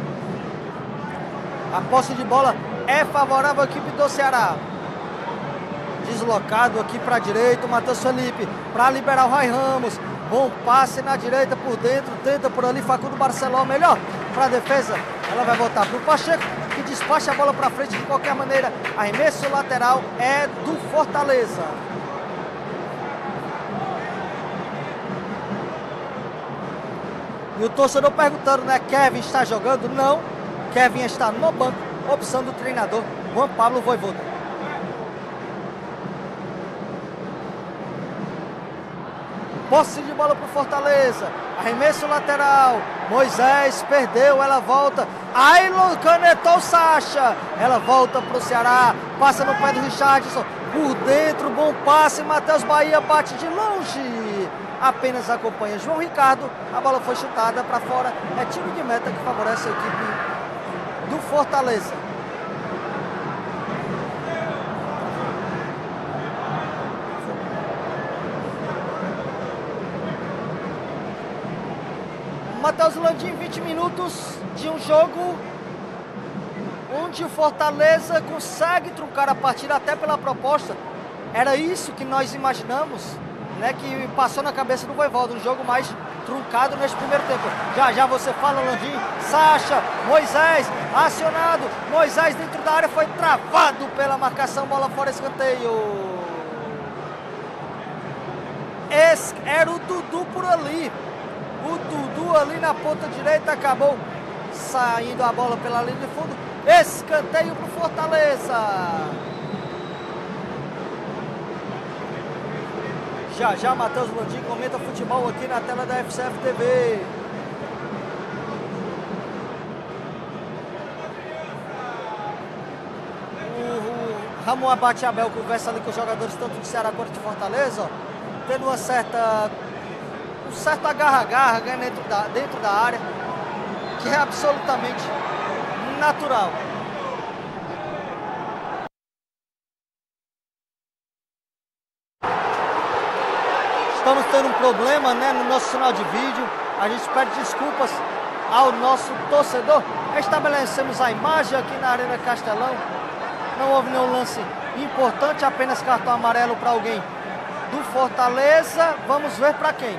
A posse de bola é favorável à equipe do Ceará. Deslocado aqui para a direita, o Matheus Felipe para liberar o Rai Ramos. Bom passe na direita por dentro, tenta por ali Facundo Barceló, melhor para a defesa. Ela vai voltar para o Pacheco, que despacha a bola para frente de qualquer maneira. Arremesso lateral é do Fortaleza. E o torcedor perguntando, né? Kevin está jogando? Não. Kevin está no banco, opção do treinador Juan Pablo Vojvoda. Posse de bola para o Fortaleza. Arremesso lateral. Moisés perdeu, ela volta. Ailon canetou Sacha. Ela volta para o Ceará. Passa no pé do Richardson. Por dentro, bom passe. Matheus Bahia bate de longe. Apenas acompanha João Ricardo. A bola foi chutada para fora. É tiro de meta que favorece a equipe do Fortaleza. Matheus Landim, 20 minutos de um jogo onde o Fortaleza consegue truncar a partida até pela proposta. Era isso que nós imaginamos, né, que passou na cabeça do Vojvoda, um jogo mais truncado neste primeiro tempo. Já você fala, Landim. Sacha, Moisés, acionado. Moisés dentro da área, foi travado pela marcação, bola fora, escanteio. Esse era o Dudu por ali. O Dudu ali na ponta direita acabou saindo a bola pela linha de fundo. Escanteio para o Fortaleza. Já Matheus Landim comenta futebol aqui na tela da FCF TV. O Ramon Abate Abel conversa ali com os jogadores tanto de Ceará quanto de Fortaleza, ó, tendo um certo agarra-agarra dentro da área, que é absolutamente natural. Estamos tendo um problema, né, no nosso sinal de vídeo. A gente pede desculpas ao nosso torcedor. Estabelecemos a imagem aqui na Arena Castelão. Não houve nenhum lance importante, apenas cartão amarelo para alguém do Fortaleza. Vamos ver para quem.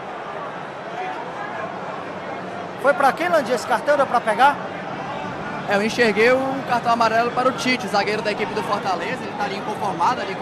Foi para quem, Landim, esse cartão? Deu para pegar? Eu enxerguei o cartão amarelo para o Tite, zagueiro da equipe do Fortaleza. Ele está ali inconformado ali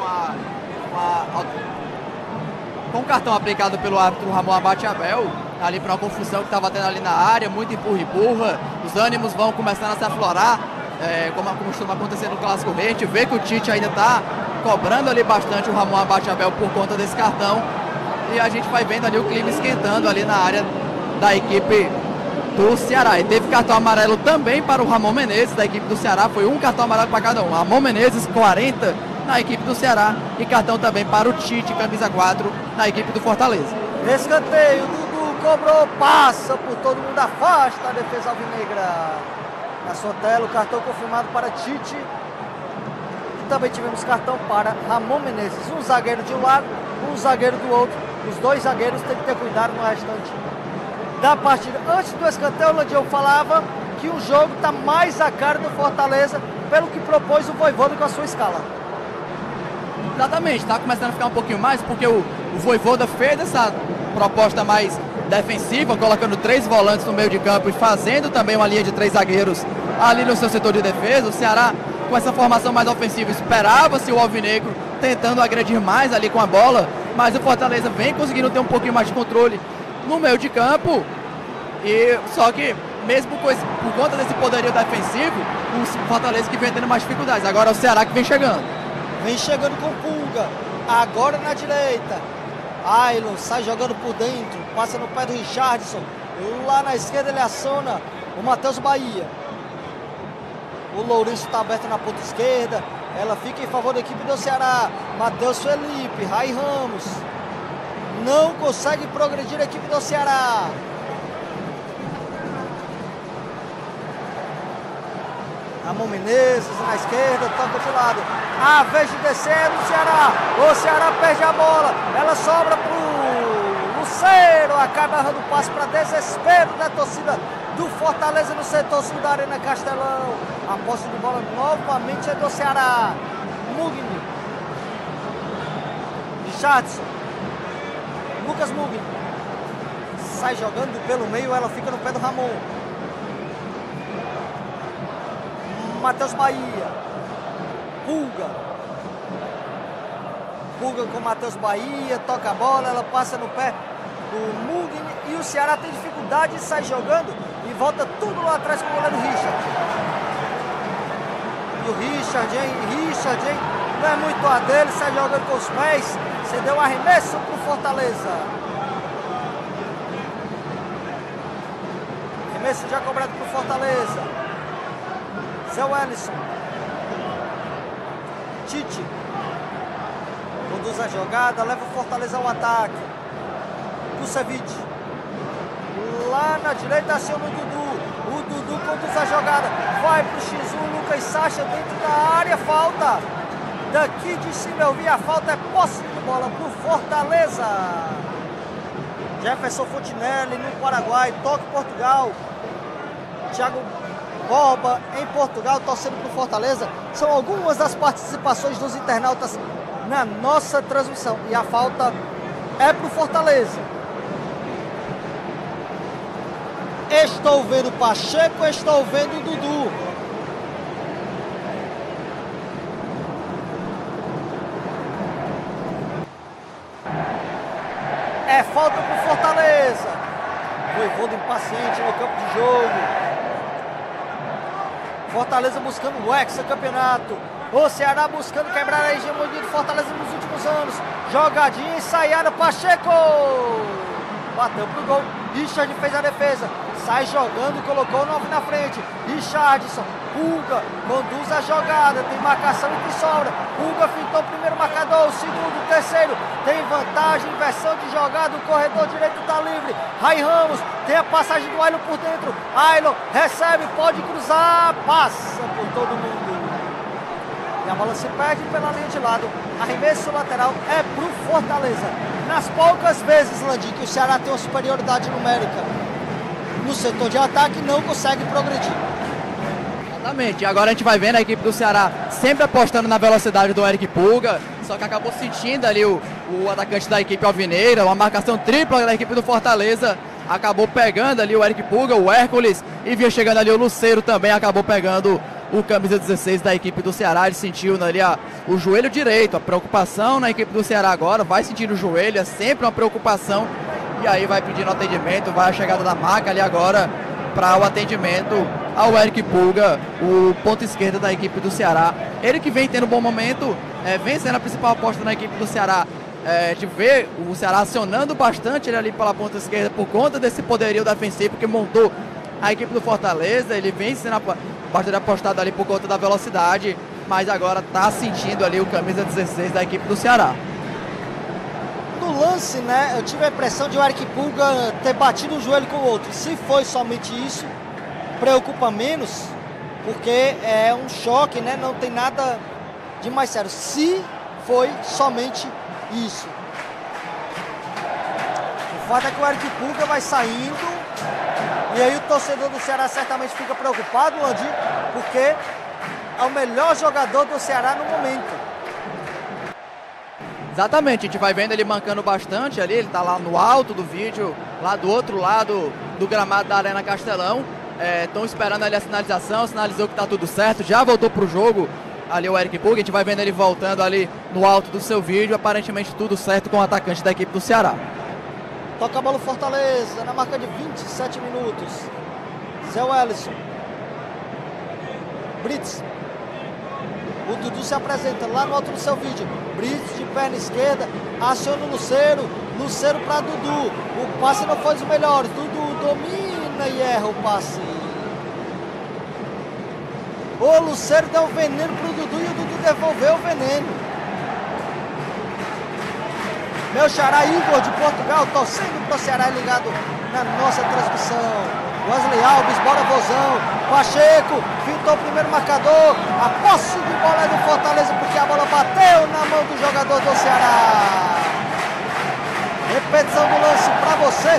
com o cartão aplicado pelo árbitro Ramon Abate Abel, ali para uma confusão que estava tendo ali na área, muito empurra-empurra, os ânimos vão começando a se aflorar, como costuma acontecer no Clássico Rei. A gente vê que o Tite ainda está cobrando ali bastante o Ramon Abate Abel por conta desse cartão, e a gente vai vendo ali o clima esquentando ali na área da equipe do Ceará. E teve cartão amarelo também para o Ramon Menezes, da equipe do Ceará, foi um cartão amarelo para cada um. Ramon Menezes, 40 na equipe do Ceará, e cartão também para o Tite, camisa 4, na equipe do Fortaleza. Escanteio, Dudu cobrou, passa por todo mundo, afasta a defesa alvinegra. Na sua tela, o cartão confirmado para Tite. E também tivemos cartão para Ramon Menezes. Um zagueiro de um lado, um zagueiro do outro. Os dois zagueiros têm que ter cuidado no restante da partida. Antes do escanteio, onde eu falava que o jogo está mais a cara do Fortaleza, pelo que propôs o Vojvoda com a sua escala. Exatamente, tá começando a ficar um pouquinho mais, porque o Vojvoda fez essa proposta mais defensiva, colocando 3 volantes no meio de campo e fazendo também uma linha de 3 zagueiros ali no seu setor de defesa. O Ceará, com essa formação mais ofensiva, esperava-se o Alvinegro tentando agredir mais ali com a bola, mas o Fortaleza vem conseguindo ter um pouquinho mais de controle no meio de campo, e só que mesmo por conta desse poderio defensivo, o Fortaleza que vem tendo mais dificuldades. Agora é o Ceará que vem chegando. Vem chegando com Pulga, agora na direita. Ailon sai jogando por dentro, passa no pé do Richardson. Lá na esquerda ele aciona o Matheus Bahia. O Lourenço está aberto na ponta esquerda. Ela fica em favor da equipe do Ceará. Matheus Felipe, Rai Ramos. Não consegue progredir a equipe do Ceará. Ramon Menezes na esquerda, toca de lado. A vez de descer do Ceará. O Ceará perde a bola. Ela sobra pro Lucero. Acaba errando o passe para desespero da torcida do Fortaleza no setor sul da Arena Castelão. A posse de bola novamente é do Ceará. Mugni. Richardson. Lucas Mugni. Sai jogando pelo meio, ela fica no pé do Ramon. Matheus Bahia. Pulga. Pulga com Matheus Bahia, toca a bola, ela passa no pé do Mugni e o Ceará tem dificuldade, sai jogando e volta tudo lá atrás com o goleiro Richard. E o Richard, hein? Não é muito a dele, sai jogando com os pés, cedeu um arremesso pro Fortaleza. Arremesso já cobrado pro Fortaleza. Zé Wellison. Tite. Conduz a jogada, leva o Fortaleza ao ataque. Kusevich. Lá na direita aciona o Dudu. O Dudu conduz a jogada. Vai pro X1, Lucas Sacha dentro da área. Falta. Daqui de cima eu vi a falta. É posse de bola pro Fortaleza. Jefferson Fontinelli no Paraguai. Toque Portugal. Thiago Borba em Portugal, torcendo para o Fortaleza. São algumas das participações dos internautas na nossa transmissão. E a falta é para o Fortaleza. Estou vendo Pacheco, estou vendo Dudu. É falta para o Fortaleza. Vojvoda impaciente no campo de jogo. Fortaleza buscando o hexacampeonato. O Ceará buscando quebrar a hegemonia do Fortaleza nos últimos anos. Jogadinha ensaiada, Pacheco! Bateu pro gol. Richard fez a defesa. Sai jogando, colocou o 9 na frente. Richardson, Pulga, conduz a jogada. Tem marcação e que sobra. Pulga fintou o primeiro marcador, o segundo, o terceiro. Tem vantagem, inversão de jogada. O corredor direito está livre. Rai Ramos, tem a passagem do Ailon por dentro. Ailon recebe, pode cruzar. Passa por todo mundo. E a bola se perde pela linha de lado. Arremesso lateral é pro Fortaleza. Nas poucas vezes, Landim, que o Ceará tem uma superioridade numérica no setor de ataque, não consegue progredir. Exatamente. Agora a gente vai vendo a equipe do Ceará sempre apostando na velocidade do Eric Pulga, só que acabou sentindo ali o atacante da equipe alvineira, uma marcação tripla da equipe do Fortaleza, acabou pegando ali o Eric Pulga, o Hércules, e vinha chegando ali o Lucero também, acabou pegando o camisa 16 da equipe do Ceará. Ele sentiu ali o joelho direito, a preocupação na equipe do Ceará agora, vai sentir o joelho, é sempre uma preocupação, e aí vai pedindo atendimento, vai a chegada da marca ali agora para o atendimento ao Eric Pulga, o ponto esquerda da equipe do Ceará. Ele que vem tendo um bom momento, vem sendo a principal aposta na equipe do Ceará. A gente vê o Ceará acionando bastante ele ali pela ponta esquerda por conta desse poderio defensivo que montou a equipe do Fortaleza. Ele vem sendo bastante apostado ali por conta da velocidade, mas agora está sentindo ali o camisa 16 da equipe do Ceará. No lance, né, eu tive a impressão de o Eric Pulga ter batido um joelho com o outro. Se foi somente isso, preocupa menos, porque é um choque, né, não tem nada de mais sério. Se foi somente isso. O fato é que o Eric Pulga vai saindo, e aí o torcedor do Ceará certamente fica preocupado, Landim, porque é o melhor jogador do Ceará no momento. Exatamente, a gente vai vendo ele mancando bastante ali, ele tá lá no alto do vídeo, lá do outro lado do gramado da Arena Castelão. Estão esperando ali a sinalização, sinalizou que tá tudo certo, já voltou pro jogo ali o Eric Pulga, a gente vai vendo ele voltando ali no alto do seu vídeo, aparentemente tudo certo com o atacante da equipe do Ceará. Toca a bola o Fortaleza, na marca de 27 minutos. Zé Wellison. Brits. O Dudu se apresenta lá no alto do seu vídeo. Brits de perna esquerda, aciona o Lucero. Lucero para Dudu. O passe não foi dos melhores. Dudu domina e erra o passe. O Lucero deu veneno pro Dudu e o Dudu devolveu o veneno. Meu xará Igor de Portugal, torcendo pro Ceará, ligado na nossa transmissão. Wesley Alves, bora Vozão. Pacheco, fintou o primeiro marcador. A posse de bola é do Fortaleza, porque a bola bateu na mão do jogador do Ceará. Repetição do lance pra você.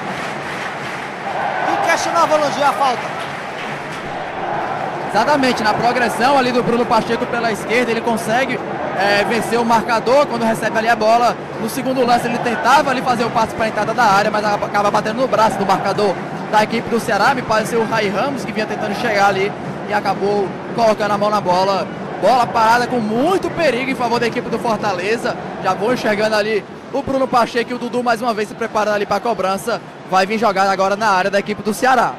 E questionava longe a falta. Exatamente, na progressão ali do Bruno Pacheco pela esquerda, ele consegue vencer o marcador quando recebe ali a bola. No segundo lance ele tentava ali fazer o passe para a entrada da área, mas acaba batendo no braço do marcador da equipe do Ceará. Me parece o Rai Ramos que vinha tentando chegar ali e acabou colocando a mão na bola. Bola parada com muito perigo em favor da equipe do Fortaleza. Já vou enxergando ali o Bruno Pacheco e o Dudu mais uma vez se preparando ali para a cobrança. Vai vir jogar agora na área da equipe do Ceará.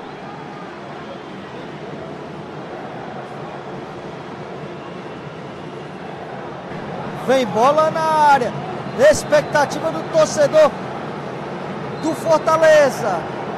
Vem bola na área. Expectativa do torcedor do Fortaleza.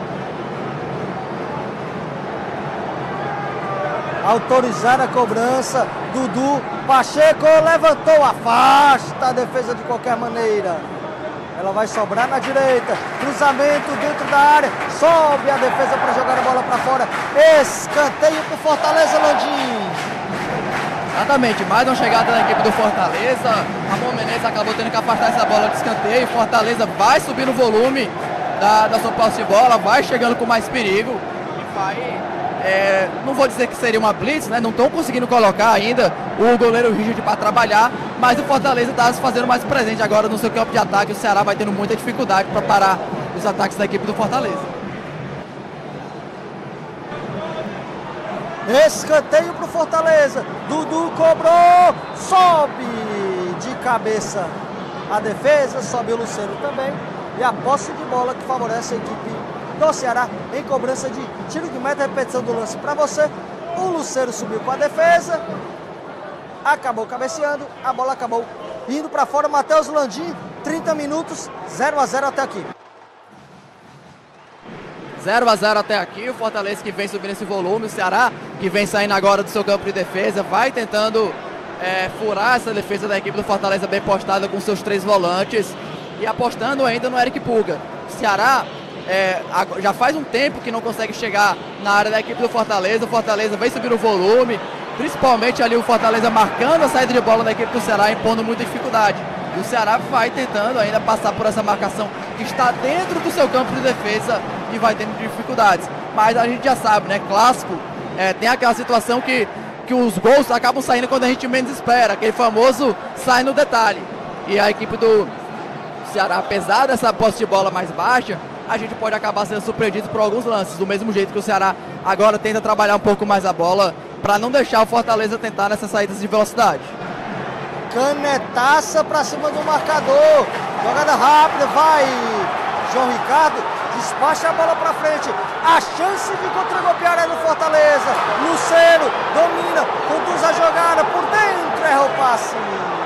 Autorizada a cobrança. Dudu, Pacheco levantou, afasta a defesa de qualquer maneira. Ela vai sobrar na direita. Cruzamento dentro da área. Sobe a defesa para jogar a bola para fora. Escanteio para o Fortaleza, Landim. Exatamente, mais uma chegada da equipe do Fortaleza. Ramon Menezes acabou tendo que afastar essa bola de escanteio. Fortaleza vai subir no volume da sua posse de bola, vai chegando com mais perigo. E vai, não vou dizer que seria uma blitz, né? Não estão conseguindo colocar ainda o goleiro Richard para trabalhar, mas o Fortaleza está se fazendo mais presente agora no seu campo de ataque. O Ceará vai tendo muita dificuldade para parar os ataques da equipe do Fortaleza. Escanteio para o Fortaleza. Dudu cobrou. Sobe de cabeça a defesa. Sobe o Lucero também. E a posse de bola que favorece a equipe do Ceará em cobrança de tiro de meta. Repetição do lance para você. O Lucero subiu com a defesa. Acabou cabeceando. A bola acabou indo para fora. Matheus Landim. 30 minutos. 0-0 até aqui. 0-0 até aqui, o Fortaleza que vem subindo esse volume, o Ceará que vem saindo agora do seu campo de defesa, vai tentando furar essa defesa da equipe do Fortaleza bem postada com seus 3 volantes e apostando ainda no Eric Pulga. O Ceará já faz um tempo que não consegue chegar na área da equipe do Fortaleza, o Fortaleza vem subindo o volume, principalmente ali o Fortaleza marcando a saída de bola da equipe do Ceará, impondo muita dificuldade. E o Ceará vai tentando ainda passar por essa marcação que está dentro do seu campo de defesa e vai tendo dificuldades. Mas a gente já sabe, né? Clássico, tem aquela situação que os gols acabam saindo quando a gente menos espera. Aquele famoso sai no detalhe. E a equipe do Ceará, apesar dessa posse de bola mais baixa, a gente pode acabar sendo surpreendido por alguns lances. Do mesmo jeito que o Ceará agora tenta trabalhar um pouco mais a bola para não deixar o Fortaleza tentar nessas saídas de velocidade. Canetaça para cima do marcador. Jogada rápida, vai João Ricardo, despacha a bola para frente. A chance de contra-golpear é do Fortaleza. Lucero domina, conduz a jogada por dentro, erra o passe.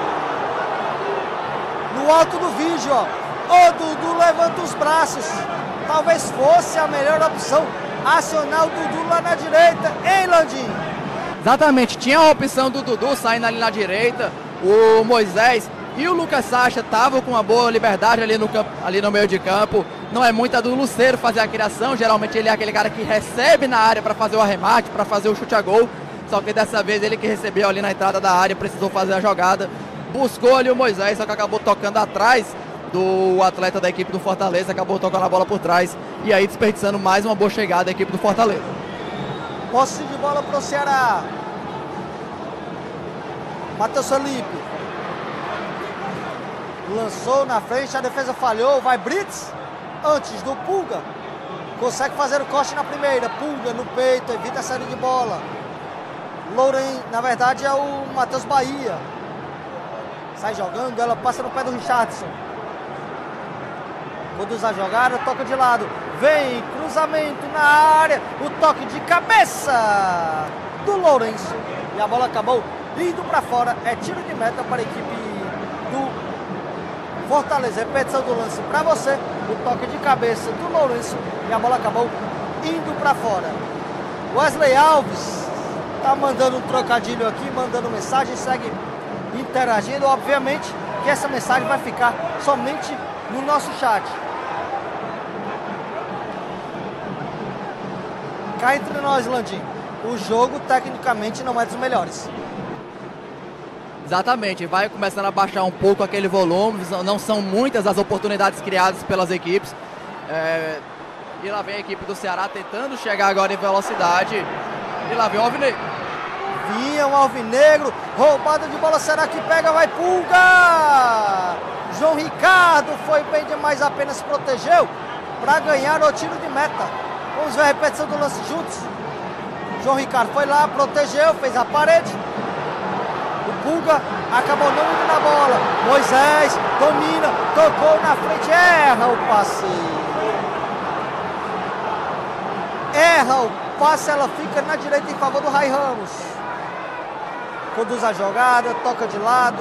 No alto do vídeo, ó, o Dudu levanta os braços. Talvez fosse a melhor opção acionar o Dudu lá na direita, hein, Landim? Exatamente, tinha a opção do Dudu saindo ali na direita. O Moisés e o Lucas Sacha estavam com uma boa liberdade ali no campo, ali no meio de campo. Não é muita do Lucero fazer a criação, geralmente ele é aquele cara que recebe na área para fazer o arremate, para fazer o chute a gol. Só que dessa vez ele que recebeu ali na entrada da área, precisou fazer a jogada. Buscou ali o Moisés, só que acabou tocando atrás do atleta da equipe do Fortaleza, acabou tocando a bola por trás e aí desperdiçando mais uma boa chegada da equipe do Fortaleza. Posse de bola para o Ceará. Matheus Felipe. lançou na frente, a defesa falhou, vai Brits, antes do Pulga, consegue fazer o corte na primeira, Pulga no peito, evita a saída de bola. Lauren, na verdade, é o Matheus Bahia. Sai jogando, ela passa no pé do Richardson. Conduz a jogada, toca de lado. Vem, cruzamento na área. O toque de cabeça do Lourenço. E a bola acabou indo para fora. É tiro de meta para a equipe do Fortaleza. Repetição do lance para você. O toque de cabeça do Lourenço. E a bola acabou indo para fora. Wesley Alves tá mandando um trocadilho aqui, mandando mensagem, segue interagindo. Obviamente que essa mensagem vai ficar somente no nosso chat. Cá entre nós, Landim, o jogo tecnicamente não é dos melhores. Exatamente, vai começando a baixar um pouco aquele volume, não são muitas as oportunidades criadas pelas equipes. E lá vem a equipe do Ceará tentando chegar agora em velocidade. E lá vem o Alvinegro. Vinha o Alvinegro, roubada de bola, será que pega? Vai Pulga! João Ricardo foi bem demais, apenas protegeu para ganhar o tiro de meta. Vamos ver a repetição do lance juntos. João Ricardo foi lá, protegeu, fez a parede. O Pulga acabou não indo na bola. Moisés domina, tocou na frente, erra o passe. Erra o passe, ela fica na direita em favor do Rai Ramos. Conduz a jogada, toca de lado.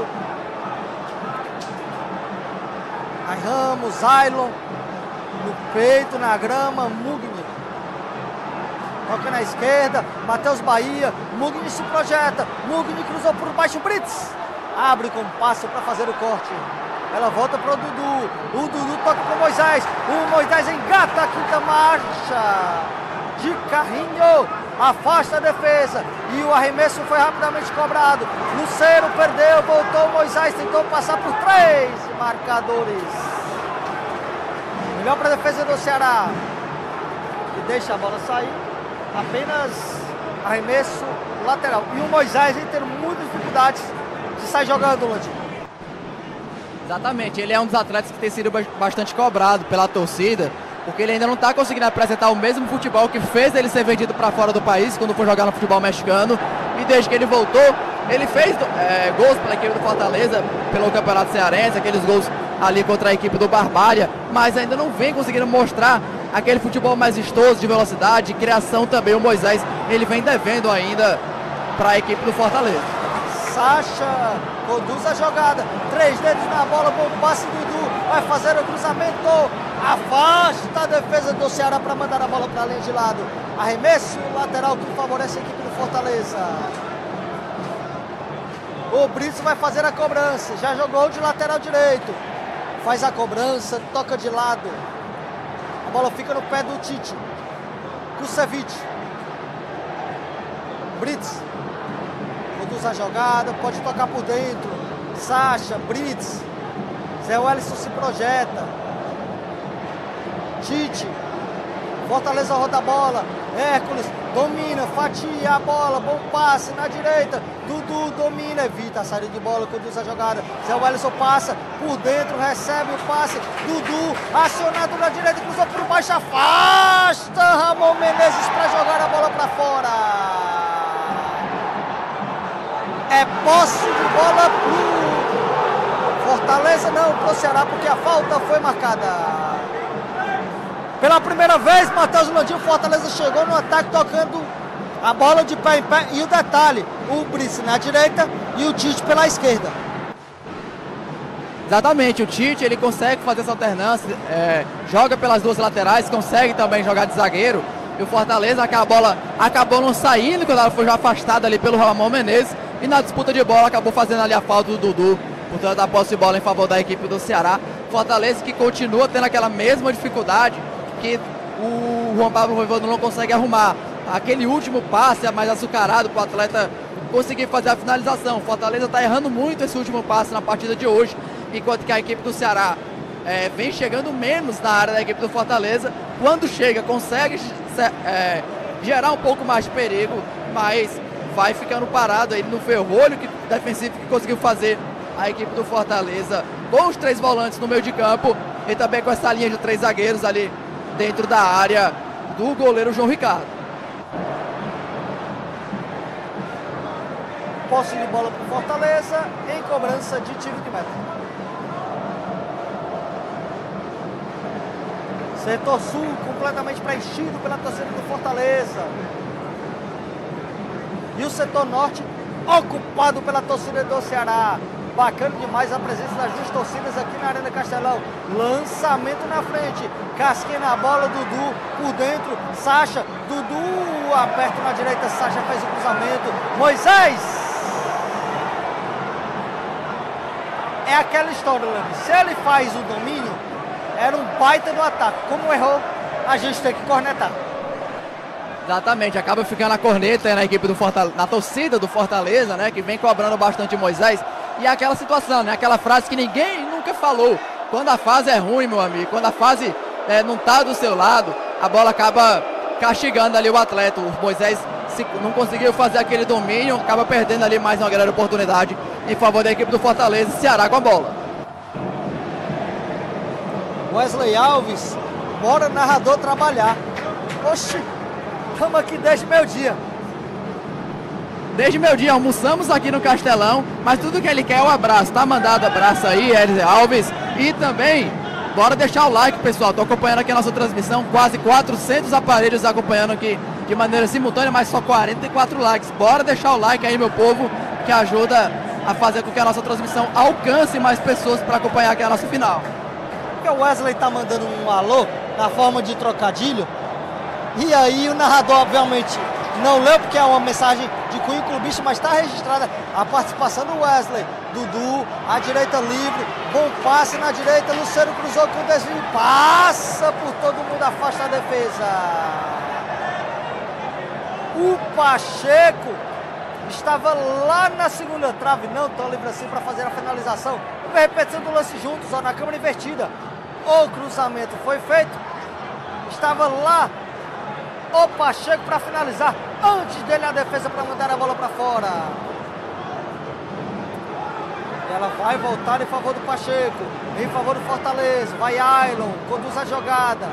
Rai Ramos, Ailon, no peito, na grama, Mugni. Toca na esquerda, Matheus Bahia, Mugni se projeta, Mugni cruzou por baixo, Brits abre com passo para fazer o corte. Ela volta para o Dudu, o Dudu toca para o Moisés, o Moisés engata a quinta marcha de carrinho, afasta a defesa e o arremesso foi rapidamente cobrado. Lucero perdeu, voltou, Moisés tentou passar por 3 marcadores. Melhor para a defesa do Ceará, que deixa a bola sair. Apenas arremesso lateral. E o Moisés tem muitas dificuldades de sair jogando, Landim. Exatamente, ele é um dos atletas que tem sido bastante cobrado pela torcida, porque ele ainda não está conseguindo apresentar o mesmo futebol que fez ele ser vendido para fora do país quando foi jogar no futebol mexicano. E desde que ele voltou, ele fez gols pela equipe do Fortaleza, pelo Campeonato Cearense, aqueles gols ali contra a equipe do Barbária, mas ainda não vem conseguindo mostrar aquele futebol mais vistoso, de velocidade, de criação também. O Moisés, ele vem devendo ainda para a equipe do Fortaleza. Sacha conduz a jogada, 3 dedos na bola, bom passe, Dudu vai fazer o cruzamento, afasta a defesa do Ceará para mandar a bola para a linha de lado. Arremesso lateral que favorece a equipe do Fortaleza. O Brito vai fazer a cobrança, já jogou de lateral direito, faz a cobrança, toca de lado. A bola fica no pé do Tite. Kusevich. Brits. Conduz a jogada, pode tocar por dentro. Sacha, Brits. Zé Wellison se projeta. Tite. Fortaleza roda a bola. Hércules domina, fatia a bola, bom passe na direita. Dudu domina, evita a saída de bola, conduz a jogada. Zé Wellison passa por dentro, recebe o passe. Dudu acionado na direita, cruzou por baixo, afasta Ramon Menezes para jogar a bola para fora. É posse de bola pro Fortaleza, não pro Ceará, porque a falta foi marcada. Pela primeira vez, Matheus Landim, Fortaleza chegou no ataque tocando a bola de pé em pé. E o detalhe, o Brice na direita e o Tite pela esquerda. Exatamente, o Tite ele consegue fazer essa alternância, joga pelas duas laterais, consegue também jogar de zagueiro. E o Fortaleza, a bola acabou não saindo quando ela foi já afastada ali pelo Ramon Menezes. E na disputa de bola acabou fazendo ali a falta do Dudu, portanto a posse de bola em favor da equipe do Ceará. Fortaleza que continua tendo aquela mesma dificuldade que o Juan Pablo Voivoda não consegue arrumar. Aquele último passe é mais açucarado para o atleta conseguir fazer a finalização. Fortaleza está errando muito esse último passe na partida de hoje, enquanto que a equipe do Ceará vem chegando menos na área da equipe do Fortaleza. Quando chega, consegue gerar um pouco mais de perigo, mas vai ficando parado aí no ferrolho defensivo que conseguiu fazer a equipe do Fortaleza com os 3 volantes no meio de campo e também com essa linha de 3 zagueiros ali dentro da área do goleiro João Ricardo. Posse de bola para o Fortaleza em cobrança de tiro de meta. Setor sul completamente preenchido pela torcida do Fortaleza. E o setor norte ocupado pela torcida do Ceará. Bacana demais a presença das 2 torcidas aqui na Arena Castelão. Lançamento na frente. Casquinha na bola, Dudu por dentro. Sacha, Dudu aberto na direita. Sacha faz o cruzamento. Moisés. É aquela história, Leandro. Se ele faz o domínio, era um baita do ataque. Como errou, a gente tem que cornetar. Exatamente, acaba ficando a corneta na equipe do Fortaleza, na torcida do Fortaleza, né, que vem cobrando bastante Moisés. E é aquela situação, né, aquela frase que ninguém nunca falou. Quando a fase é ruim, meu amigo, quando a fase não tá do seu lado, a bola acaba castigando ali o atleta. O Moisés não conseguiu fazer aquele domínio, acaba perdendo ali mais uma grande oportunidade em favor da equipe do Fortaleza. Ceará com a bola. Wesley Alves, bora narrador trabalhar. Oxi, estamos aqui desde meu dia. Desde meu dia, almoçamos aqui no Castelão, mas tudo que ele quer é o abraço. Tá mandado abraço aí, Wesley Alves. E também, bora deixar o like, pessoal. Tô acompanhando aqui a nossa transmissão, quase 400 aparelhos acompanhando aqui de maneira simultânea, mas só 44 likes. Bora deixar o like aí, meu povo, que ajuda a fazer com que a nossa transmissão alcance mais pessoas para acompanhar aqui a nossa final. Porque o Wesley tá mandando um alô na forma de trocadilho, e aí o narrador, obviamente, não leu porque é uma mensagem de cunho clubista, mas está registrada a participação do Wesley. Dudu, à direita livre, bom passe na direita, Lucero cruzou com o desvio, passa por todo mundo, afasta a defesa. O Pacheco estava lá na segunda trave, não tão livre assim para fazer a finalização. Uma repetição do lance juntos, ó, na câmera invertida. O cruzamento foi feito, estava lá o Pacheco para finalizar. Antes dele a defesa para mandar a bola para fora. Ela vai voltar em favor do Pacheco, em favor do Fortaleza. Vai Ailon, conduz a jogada.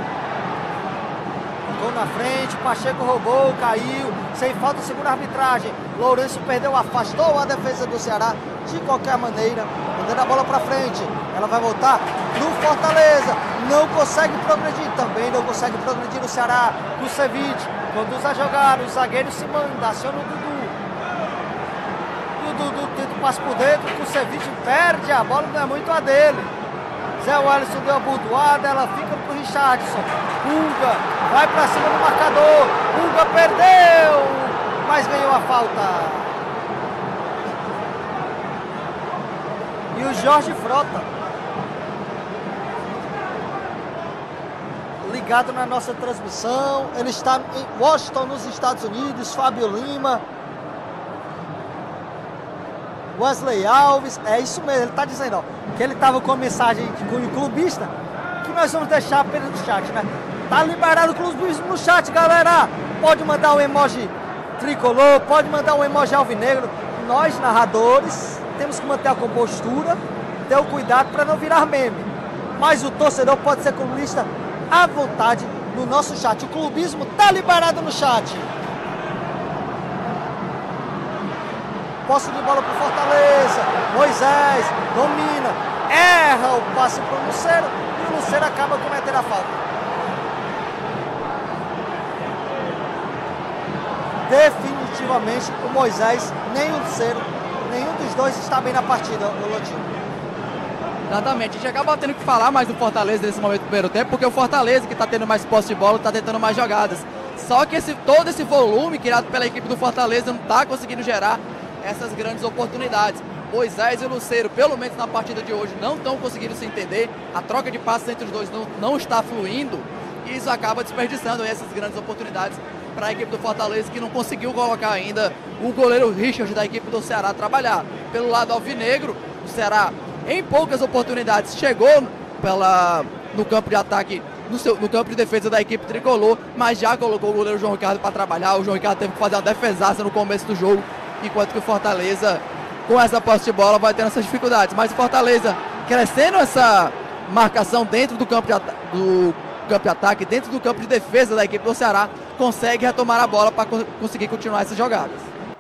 Ficou na frente, Pacheco roubou, caiu. Sem falta, segunda arbitragem. Lourenço perdeu, afastou a defesa do Ceará. De qualquer maneira, mandando a bola para frente. Ela vai voltar no Fortaleza. Não consegue progredir, também não consegue progredir o Ceará. Kusevich conduz a jogada, o zagueiro se manda, aciona o Dudu. O Dudu tenta o passe por dentro, o Kusevich perde a bola, não é muito a dele. Zé Wellison deu a burdoada, ela fica pro Richardson. Pulga vai pra cima do marcador, Pulga perdeu, mas ganhou a falta. E o Jorge Frota, ligado na nossa transmissão, ele está em Washington, nos Estados Unidos. Fábio Lima, Wesley Alves, é isso mesmo, ele está dizendo, ó, que ele estava com a mensagem de cunho clubista, que nós vamos deixar apenas no chat, né? Tá liberado o clubismo no chat, galera. Pode mandar um emoji tricolor, pode mandar um emoji alvinegro. Nós, narradores, temos que manter a compostura, ter o cuidado para não virar meme. Mas o torcedor pode ser clubista à vontade no nosso chat. O clubismo tá liberado no chat. Posse de bola pro Fortaleza. Moisés domina, erra o passe pro Lucero e o Lucero acaba cometendo a falta. Definitivamente o Moisés nem o Lucero, nenhum dos dois está bem na partida, o Lodinho. Exatamente, a gente acaba tendo que falar mais do Fortaleza nesse momento do primeiro tempo, porque o Fortaleza que está tendo mais posse de bola, está tentando mais jogadas. Só que todo esse volume criado pela equipe do Fortaleza não está conseguindo gerar essas grandes oportunidades. Moisés e o Lucero, pelo menos na partida de hoje, não estão conseguindo se entender. A troca de passes entre os dois não está fluindo. E isso acaba desperdiçando essas grandes oportunidades para a equipe do Fortaleza, que não conseguiu colocar ainda o goleiro Richard da equipe do Ceará trabalhar. Pelo lado alvinegro, o Ceará em poucas oportunidades chegou no campo de ataque, no campo de defesa da equipe tricolor, mas já colocou o goleiro João Ricardo para trabalhar. O João Ricardo teve que fazer uma defesaça no começo do jogo, enquanto que o Fortaleza com essa posse de bola vai tendo essas dificuldades. Mas o Fortaleza, crescendo essa marcação dentro do campo de ataque, dentro do campo de defesa da equipe do Ceará, consegue retomar a bola para conseguir continuar essas jogadas.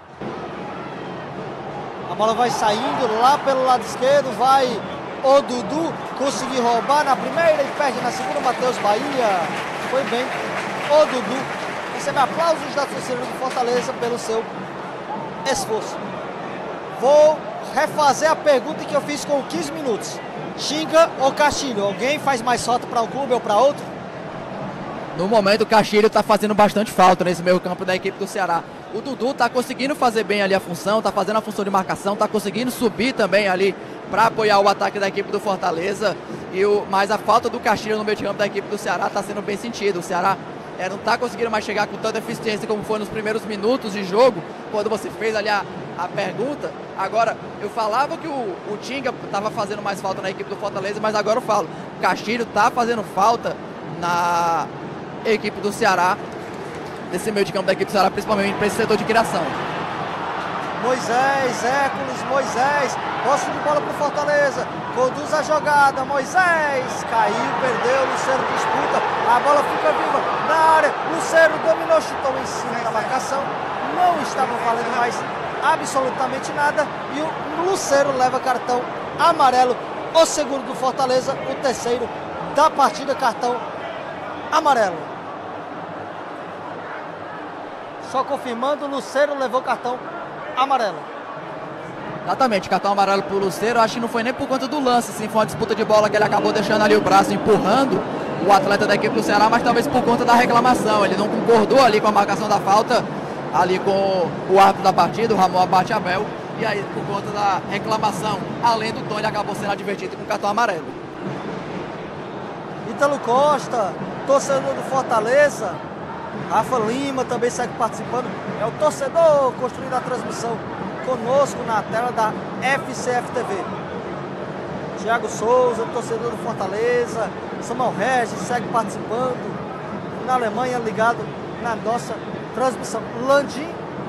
A bola vai saindo lá pelo lado esquerdo, vai o Dudu conseguir roubar na primeira e perde na segunda. Matheus Bahia foi bem. O Dudu recebe aplausos da torcida do Fortaleza pelo seu esforço. Vou refazer a pergunta que eu fiz com 15 minutos. Tinga ou Castilho? Alguém faz mais falta para um clube ou para outro? No momento o Castilho está fazendo bastante falta nesse meio campo da equipe do Ceará. O Dudu está conseguindo fazer bem ali a função, está fazendo a função de marcação, está conseguindo subir também ali para apoiar o ataque da equipe do Fortaleza. Mas a falta do Castilho no meio de campo da equipe do Ceará está sendo bem sentido. O Ceará não está conseguindo mais chegar com tanta eficiência como foi nos primeiros minutos de jogo, quando você fez ali a pergunta. Agora, eu falava que o Tinga estava fazendo mais falta na equipe do Fortaleza, mas agora eu falo, o Castilho está fazendo falta na equipe do Ceará, nesse meio de campo da equipe do Ceará, principalmente para esse setor de criação. Moisés, Hércules, Moisés, posse de bola para o Fortaleza, conduz a jogada, Moisés, caiu, perdeu, Lucero disputa, a bola fica viva na área, Lucero dominou, chutou em cima da marcação, não estava valendo mais absolutamente nada e o Lucero leva cartão amarelo, o segundo do Fortaleza, o terceiro da partida, cartão amarelo. Só confirmando, o Lucero levou cartão amarelo. Exatamente, cartão amarelo pro Lucero. Acho que não foi nem por conta do lance, sim, foi uma disputa de bola que ele acabou deixando ali o braço, empurrando o atleta da equipe do Ceará, mas talvez por conta da reclamação. Ele não concordou ali com a marcação da falta, ali com o árbitro da partida, o Ramon Abate Abel, e aí por conta da reclamação, além do tom, ele acabou sendo advertido com cartão amarelo. Ítalo Costa, torcedor do Fortaleza, Rafa Lima também segue participando, é o torcedor construindo a transmissão conosco na tela da FCF TV. Thiago Souza, torcedor do Fortaleza, Samuel Regis segue participando, na Alemanha ligado na nossa transmissão. Landim,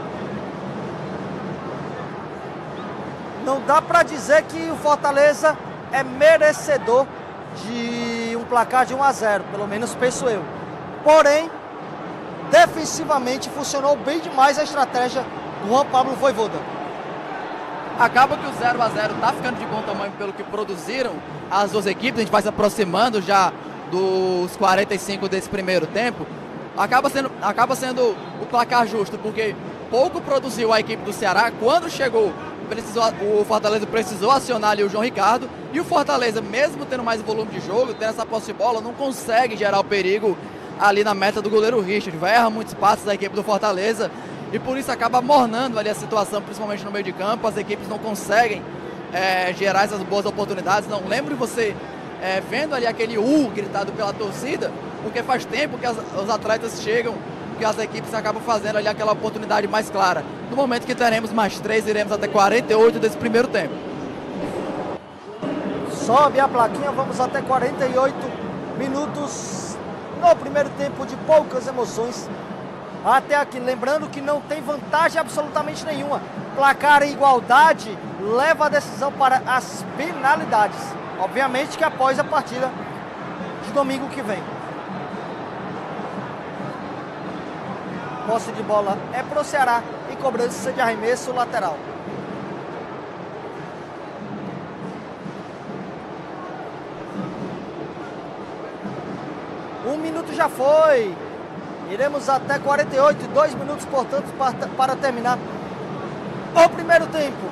não dá para dizer que o Fortaleza é merecedor de um placar de 1-0, pelo menos penso eu. Porém, defensivamente funcionou bem demais a estratégia do Juan Pablo Vojvoda. Acaba que o 0-0 está ficando de bom tamanho pelo que produziram as duas equipes. A gente vai se aproximando já dos 45 desse primeiro tempo. Acaba sendo o placar justo, porque pouco produziu a equipe do Ceará. Quando chegou, o Fortaleza precisou acionar ali o João Ricardo. E o Fortaleza, mesmo tendo mais volume de jogo, tendo essa posse de bola, não consegue gerar o perigo ali na meta do goleiro Richard. Erra muitos passos da equipe do Fortaleza e por isso acaba mornando ali a situação, principalmente no meio de campo. As equipes não conseguem gerar essas boas oportunidades. Não lembro de você vendo ali aquele gritado pela torcida, porque faz tempo que os atletas chegam, que as equipes acabam fazendo ali aquela oportunidade mais clara. No momento que teremos mais 3, iremos até 48 desse primeiro tempo. Sobe a plaquinha, vamos até 48 minutos no primeiro tempo de poucas emoções. Até aqui, lembrando que não tem vantagem absolutamente nenhuma. Placar em igualdade leva a decisão para as penalidades. Obviamente que após a partida de domingo que vem. Posse de bola é para o Ceará e cobrança de arremesso lateral. Um minuto já foi. Iremos até 48, 2 minutos, portanto, para terminar o primeiro tempo.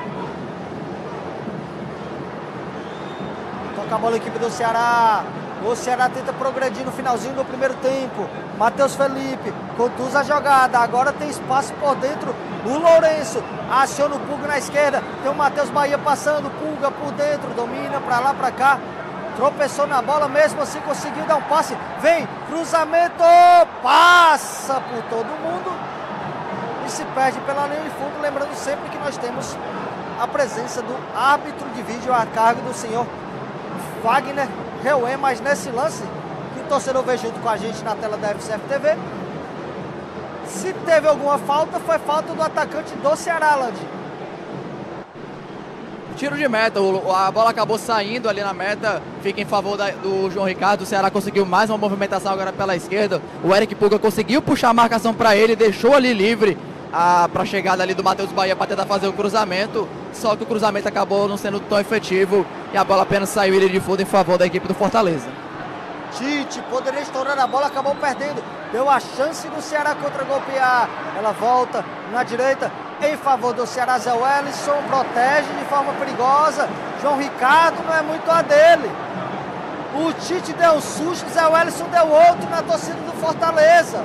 Toca a bola a equipe do Ceará. O Ceará tenta progredir no finalzinho do primeiro tempo. Matheus Felipe conduz a jogada. Agora tem espaço por dentro. O Lourenço aciona o Pulga na esquerda. Tem o Matheus Bahia passando. Pulga por dentro. Domina para lá, para cá. Tropeçou na bola, mesmo assim conseguiu dar um passe. Vem, cruzamento. Passa por todo mundo. E se perde pela linha de fundo. Lembrando sempre que nós temos a presença do árbitro de vídeo a cargo do senhor Wagner Reué, mas nesse lance que o torcedor vê junto com a gente na tela da FCF TV, se teve alguma falta, foi falta do atacante do Ceará, Landim. tiro de meta. A bola acabou saindo ali na meta, fica em favor do João Ricardo. O Ceará conseguiu mais uma movimentação agora pela esquerda. O Eric Puga conseguiu puxar a marcação para ele, deixou ali livre para a chegada ali do Matheus Bahia para tentar fazer o cruzamento. Só que o cruzamento acabou não sendo tão efetivo e a bola apenas saiu ele de fundo em favor da equipe do Fortaleza. Tite poderia estourar a bola, acabou perdendo. Deu a chance do Ceará contra-golpear. Ela volta na direita em favor do Ceará. Zé Wellison protege de forma perigosa. João Ricardo não é muito a dele. O Tite deu um susto, Zé Wellison deu outro na torcida do Fortaleza.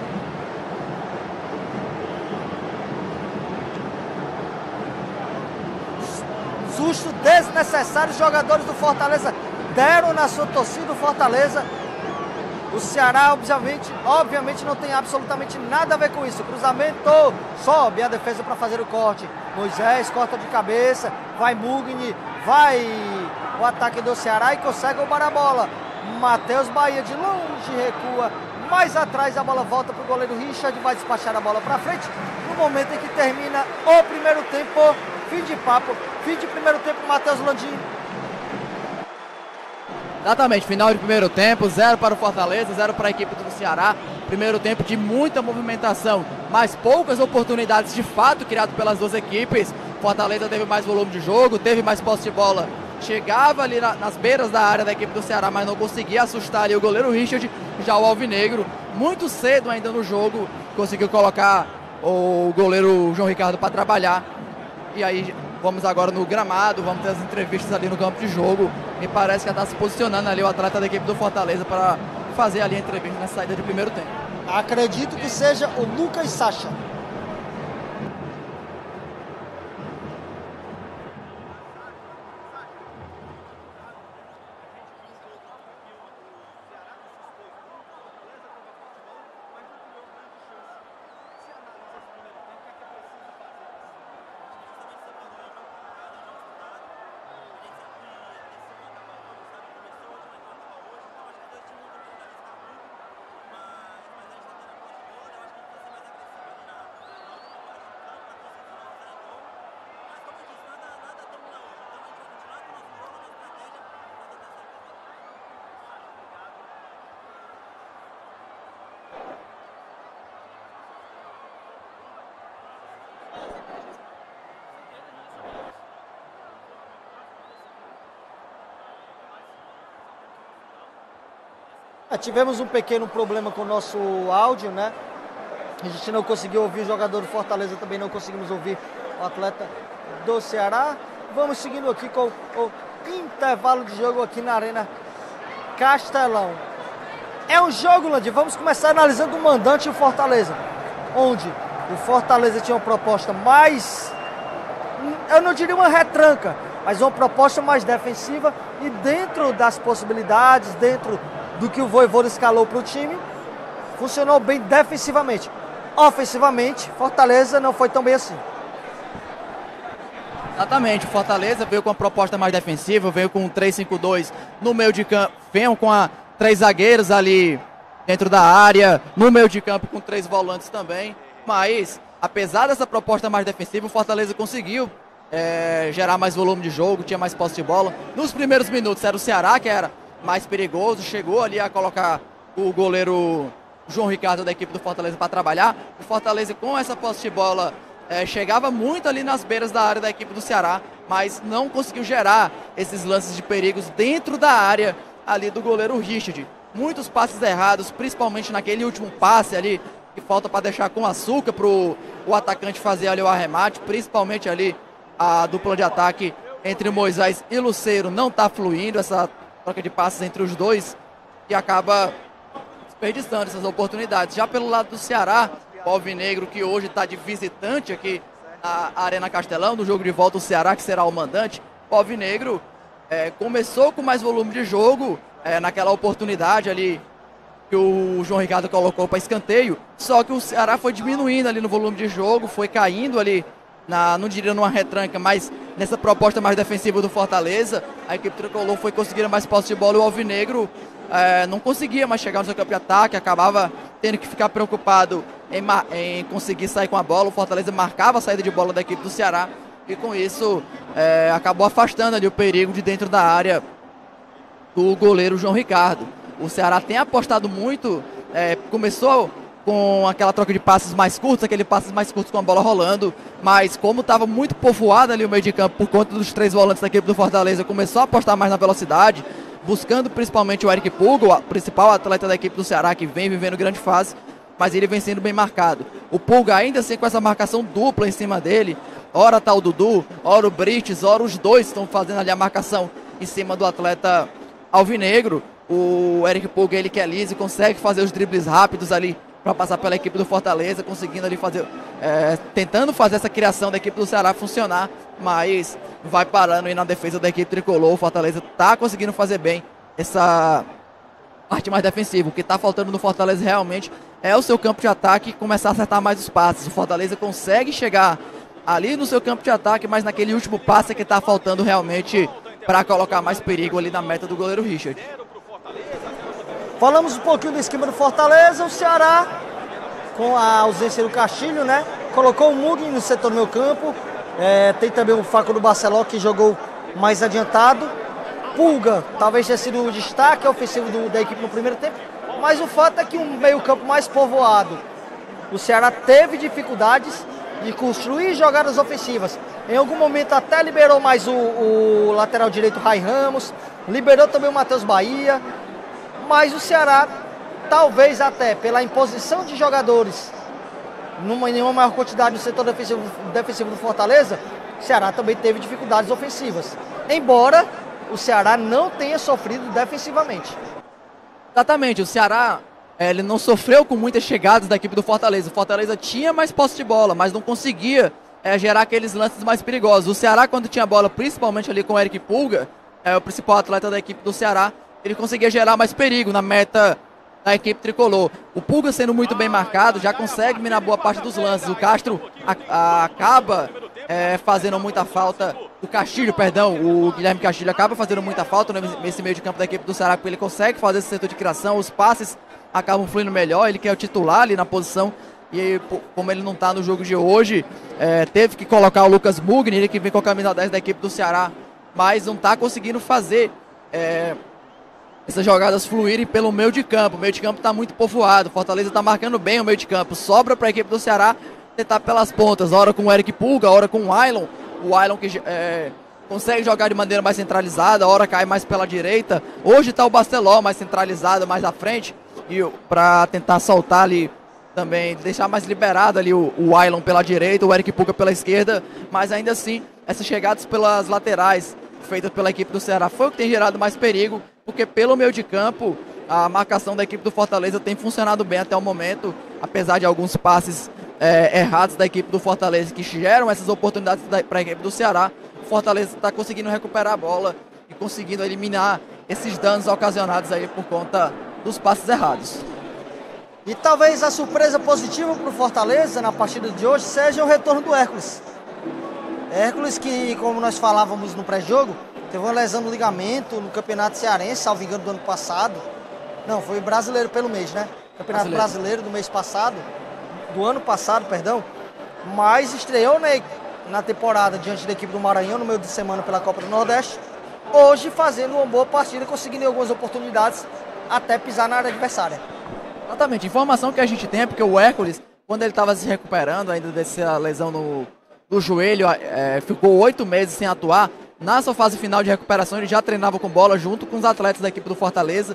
Susto desnecessário, os jogadores do Fortaleza deram na sua torcida. O Fortaleza, o Ceará obviamente não tem absolutamente nada a ver com isso. Cruzamento, sobe a defesa para fazer o corte. Moisés corta de cabeça, vai Mugni, vai o ataque do Ceará e consegue roubar a bola. Matheus Bahia de longe recua, mais atrás a bola volta para o goleiro Richard, vai despachar a bola para frente. No momento em que termina o primeiro tempo, fim de papo, fim de primeiro tempo, Matheus Landim. Exatamente, final de primeiro tempo, 0 para o Fortaleza, 0 para a equipe do Ceará. Primeiro tempo de muita movimentação, mas poucas oportunidades de fato criadas pelas duas equipes. Fortaleza teve mais volume de jogo, teve mais posse de bola, chegava ali nas beiras da área da equipe do Ceará, mas não conseguia assustar ali o goleiro Richard. Já o Alvinegro, muito cedo ainda no jogo, conseguiu colocar o goleiro João Ricardo para trabalhar. E aí vamos agora no gramado, vamos ter as entrevistas ali no campo de jogo. Me parece que já está se posicionando ali o atleta da equipe do Fortaleza para fazer ali a entrevista na saída de primeiro tempo. Acredito que seja o Lucas Sacha. Tivemos um pequeno problema com o nosso áudio, né? A gente não conseguiu ouvir o jogador do Fortaleza, também não conseguimos ouvir o atleta do Ceará. Vamos seguindo aqui com o intervalo de jogo aqui na Arena Castelão. É um jogo, Landim, vamos começar analisando o mandante e o Fortaleza, onde o Fortaleza tinha uma proposta mais, eu não diria uma retranca, mas uma proposta mais defensiva e dentro das possibilidades, dentro do que o Vojvoda escalou para o time, funcionou bem defensivamente. Ofensivamente, Fortaleza não foi tão bem assim. Exatamente, o Fortaleza veio com uma proposta mais defensiva, veio com um 3-5-2 no meio de campo, veio com 3 zagueiros ali dentro da área, no meio de campo com 3 volantes também, mas apesar dessa proposta mais defensiva, o Fortaleza conseguiu gerar mais volume de jogo, tinha mais posse de bola. Nos primeiros minutos era o Ceará que era mais perigoso, chegou ali a colocar o goleiro João Ricardo da equipe do Fortaleza para trabalhar. O Fortaleza com essa posse de bola chegava muito ali nas beiras da área da equipe do Ceará, mas não conseguiu gerar esses lances de perigos dentro da área ali do goleiro Richard. Muitos passes errados, principalmente naquele último passe ali, que falta para deixar com açúcar para o atacante fazer ali o arremate, principalmente ali a dupla de ataque entre Moisés e Lucero não está fluindo, essa troca de passes entre os dois, e acaba desperdiçando essas oportunidades. Já pelo lado do Ceará, o Alvinegro, que hoje está de visitante aqui na Arena Castelão, no jogo de volta o Ceará, que será o mandante, o Alvinegro começou com mais volume de jogo, naquela oportunidade ali que o João Ricardo colocou para escanteio, só que o Ceará foi diminuindo ali no volume de jogo, foi caindo ali, não diria numa retranca, mas nessa proposta mais defensiva do Fortaleza. A equipe tricolor foi conseguindo mais posse de bola e o Alvinegro não conseguia mais chegar no seu campo de ataque, acabava tendo que ficar preocupado em conseguir sair com a bola. O Fortaleza marcava a saída de bola da equipe do Ceará e com isso acabou afastando ali o perigo de dentro da área do goleiro João Ricardo. O Ceará tem apostado muito, começou com aquela troca de passes mais curtos, aquele passes mais curtos com a bola rolando, mas como estava muito povoado ali o meio de campo por conta dos 3 volantes da equipe do Fortaleza, começou a apostar mais na velocidade, buscando principalmente o Eric Pulga, o principal atleta da equipe do Ceará, que vem vivendo grande fase, mas ele vem sendo bem marcado. O Pulga ainda assim com essa marcação dupla em cima dele, ora tá o Dudu, ora o Brites, ora os dois estão fazendo ali a marcação em cima do atleta alvinegro. O Eric Pulga, ele que é liso, consegue fazer os dribles rápidos ali para passar pela equipe do Fortaleza, conseguindo ali fazer, tentando fazer essa criação da equipe do Ceará funcionar, mas vai parando aí na defesa da equipe tricolor. O Fortaleza tá conseguindo fazer bem essa parte mais defensiva. O que tá faltando no Fortaleza realmente é o seu campo de ataque e começar a acertar mais os passes. O Fortaleza consegue chegar ali no seu campo de ataque, mas naquele último passe é que tá faltando realmente para colocar mais perigo ali na meta do goleiro Richard. Falamos um pouquinho do esquema do Fortaleza. O Ceará, com a ausência do Castilho, né, colocou o Mugni no setor do meio campo. Tem também o Faco do Barceló, que jogou mais adiantado. Pulga talvez tenha sido o destaque ofensivo da equipe no primeiro tempo, mas o fato é que um meio campo mais povoado, o Ceará teve dificuldades de construir jogadas ofensivas. Em algum momento até liberou mais o lateral direito Rai Ramos, liberou também o Matheus Bahia, mas o Ceará, talvez até pela imposição de jogadores em uma maior quantidade no setor defensivo do Fortaleza, o Ceará também teve dificuldades ofensivas, embora o Ceará não tenha sofrido defensivamente. Exatamente, o Ceará ele não sofreu com muitas chegadas da equipe do Fortaleza. O Fortaleza tinha mais posse de bola, mas não conseguia gerar aqueles lances mais perigosos. O Ceará, quando tinha bola, principalmente ali com o Eric Pulga, o principal atleta da equipe do Ceará, ele conseguia gerar mais perigo na meta da equipe tricolor. O Pulga, sendo muito bem marcado, já consegue minar boa parte dos lances. O Castro acaba fazendo muita falta. O Castilho, perdão, o Guilherme Castilho acaba fazendo muita falta nesse meio de campo da equipe do Ceará, porque ele consegue fazer esse setor de criação, os passes acabam fluindo melhor, ele que é o titular ali na posição, e como ele não está no jogo de hoje, teve que colocar o Lucas Mugni, ele que vem com a camisa 10 da equipe do Ceará, mas não está conseguindo fazer essas jogadas fluírem pelo meio de campo. O meio de campo está muito povoado, o Fortaleza está marcando bem o meio de campo, sobra para a equipe do Ceará tentar pelas pontas, ora com o Eric Pulga, ora com o Ailon que consegue jogar de maneira mais centralizada, ora cai mais pela direita. Hoje está o Barceló mais centralizado, mais à frente, e para tentar soltar ali também, deixar mais liberado ali o Ailon pela direita, o Eric Pulga pela esquerda, mas ainda assim, essas chegadas pelas laterais feitas pela equipe do Ceará foi o que tem gerado mais perigo, porque pelo meio de campo a marcação da equipe do Fortaleza tem funcionado bem até o momento, apesar de alguns passes errados da equipe do Fortaleza que geram essas oportunidades para a equipe do Ceará. O Fortaleza está conseguindo recuperar a bola e conseguindo eliminar esses danos ocasionados aí por conta dos passes errados. E talvez a surpresa positiva para o Fortaleza na partida de hoje seja o retorno do Hércules. Hércules que, como nós falávamos no pré-jogo, teve uma lesão no ligamento no Campeonato Cearense, salvo engano, do ano passado. Não, foi brasileiro pelo mês, né? Campeonato brasileiro do mês passado, do ano passado, perdão. Mas estreou na temporada diante da equipe do Maranhão no meio de semana pela Copa do Nordeste. Hoje fazendo uma boa partida, conseguindo algumas oportunidades até pisar na área adversária. Exatamente, informação que a gente tem é porque o Hércules, quando ele estava se recuperando ainda dessa lesão no joelho, ficou 8 meses sem atuar. Na sua fase final de recuperação ele já treinava com bola junto com os atletas da equipe do Fortaleza,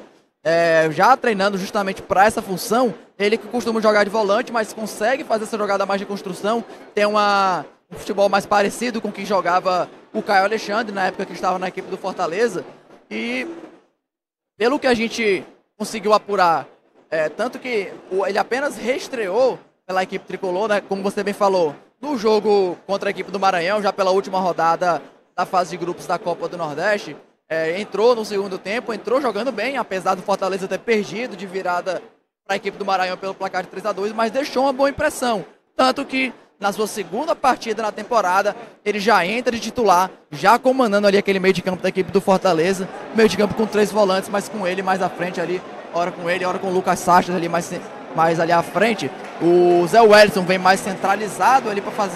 já treinando justamente para essa função. Ele que costuma jogar de volante, mas consegue fazer essa jogada mais de construção, tem um futebol mais parecido com o que jogava o Caio Alexandre na época que estava na equipe do Fortaleza. E pelo que a gente conseguiu apurar, tanto que ele apenas reestreou pela equipe tricolor, né, como você bem falou, no jogo contra a equipe do Maranhão, já pela última rodada da fase de grupos da Copa do Nordeste. Entrou no segundo tempo, entrou jogando bem, apesar do Fortaleza ter perdido de virada para a equipe do Maranhão pelo placar de 3-2, mas deixou uma boa impressão. Tanto que na sua segunda partida na temporada, ele já entra de titular, já comandando ali aquele meio de campo da equipe do Fortaleza, meio de campo com 3 volantes, mas com ele mais à frente ali, hora com ele, hora com o Lucas Sachs ali mais ali à frente. O Zé Wellison vem mais centralizado ali para fazer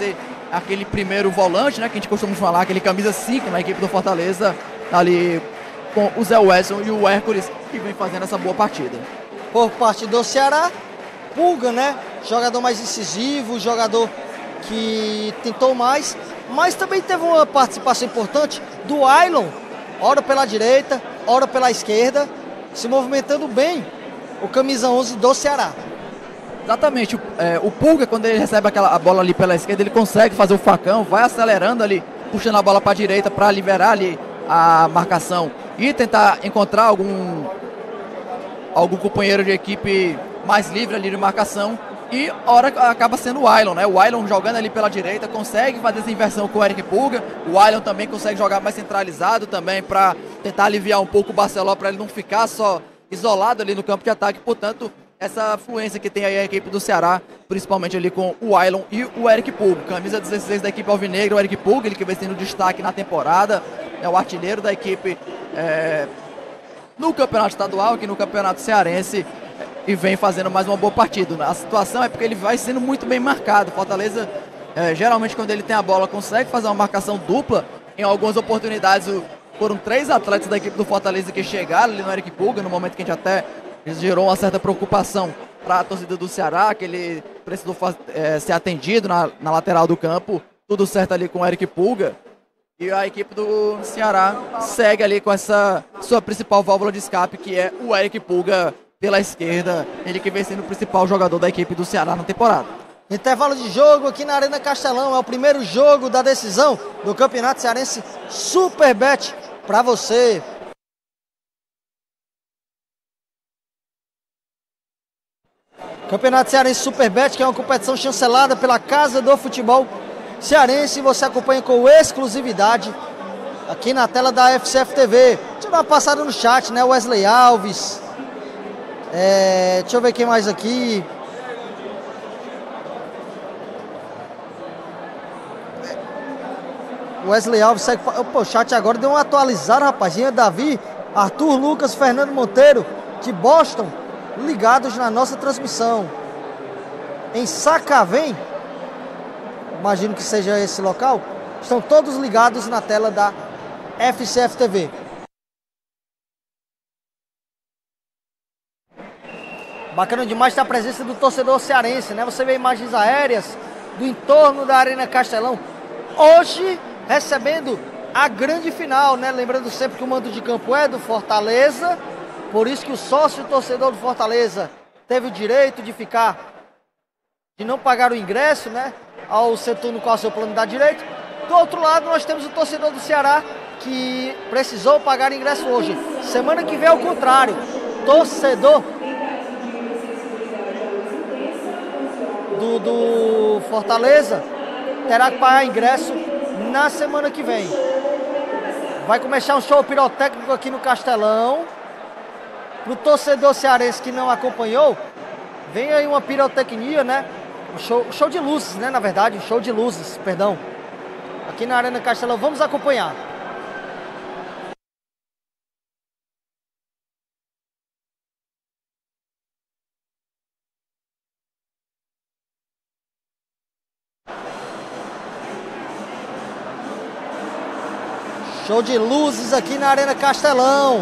aquele primeiro volante, né, que a gente costuma falar, aquele camisa 5 na equipe do Fortaleza, ali com o Zé Wellison e o Hércules, que vem fazendo essa boa partida. Por parte do Ceará, Pulga, né? Jogador mais incisivo, jogador que tentou mais, mas também teve uma participação importante do Ailon, ora pela direita, ora pela esquerda, se movimentando bem o camisa 11 do Ceará. Exatamente, o Pulga, quando ele recebe a bola ali pela esquerda, ele consegue fazer o facão, vai acelerando ali, puxando a bola para a direita para liberar ali a marcação e tentar encontrar algum companheiro de equipe mais livre ali de marcação, e hora acaba sendo o Ailon, né? O Ailon jogando ali pela direita, consegue fazer essa inversão com o Eric Pulga. O Ailon também consegue jogar mais centralizado também para tentar aliviar um pouco o Barceló, para ele não ficar só isolado ali no campo de ataque. Portanto, essa fluência que tem aí a equipe do Ceará, principalmente ali com o Ailon e o Eric Pulga. Camisa 16 da equipe alvinegra, o Eric Pulga, ele que vem sendo destaque na temporada, é o artilheiro da equipe no campeonato estadual, aqui no campeonato cearense, e vem fazendo mais uma boa partida. A situação é porque ele vai sendo muito bem marcado. Fortaleza, geralmente quando ele tem a bola, consegue fazer uma marcação dupla. Em algumas oportunidades foram 3 atletas da equipe do Fortaleza que chegaram ali no Eric Pulga, no momento que a gente até gerou uma certa preocupação para a torcida do Ceará, que ele precisou ser atendido na lateral do campo. Tudo certo ali com o Eric Pulga. E a equipe do Ceará segue ali com essa sua principal válvula de escape, que é o Eric Pulga pela esquerda, ele que vem sendo o principal jogador da equipe do Ceará na temporada. Intervalo de jogo aqui na Arena Castelão, é o primeiro jogo da decisão do Campeonato Cearense Superbet para você. Campeonato Cearense Superbet, que é uma competição chancelada pela Casa do Futebol Cearense, você acompanha com exclusividade aqui na tela da FCF TV. Deixa eu dar uma passada no chat, né? Wesley Alves. Deixa eu ver quem mais aqui. Wesley Alves segue. O chat agora deu uma atualizada, rapazinha. Davi, Arthur, Lucas, Fernando Monteiro, de Boston, ligados na nossa transmissão. Em Sacavém, imagino que seja esse local, estão todos ligados na tela da FCF TV. Bacana demais ter a presença do torcedor cearense, né? Você vê imagens aéreas do entorno da Arena Castelão. Hoje, recebendo a grande final, né? Lembrando sempre que o mando de campo é do Fortaleza. Por isso que o sócio torcedor do Fortaleza teve o direito de não pagar o ingresso, né? Ao setor no qual seu plano dá direito. Do outro lado, nós temos o torcedor do Ceará que precisou pagar ingresso hoje. Semana que vem é o contrário. Torcedor do Fortaleza terá que pagar ingresso na semana que vem. Vai começar um show pirotécnico aqui no Castelão. Para o torcedor cearense que não acompanhou, vem aí uma pirotecnia, né? Um show de luzes, né? Na verdade, um show de luzes, perdão. Aqui na Arena Castelão, vamos acompanhar. Show de luzes aqui na Arena Castelão.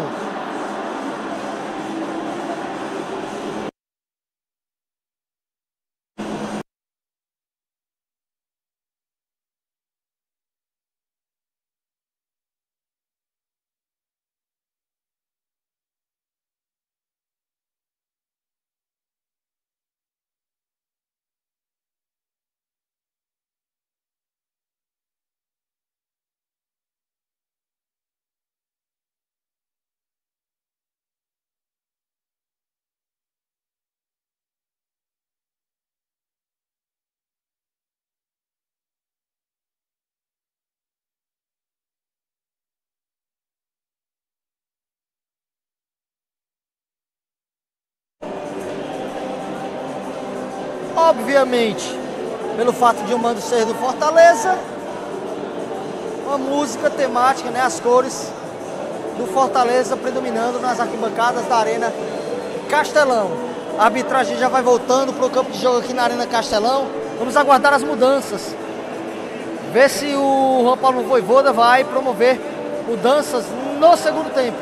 Obviamente, pelo fato de o mando ser do Fortaleza, uma música temática, né, as cores do Fortaleza predominando nas arquibancadas da Arena Castelão. A arbitragem já vai voltando para o campo de jogo aqui na Arena Castelão. Vamos aguardar as mudanças ver se o Juan Pablo Vojvoda vai promover mudanças no segundo tempo.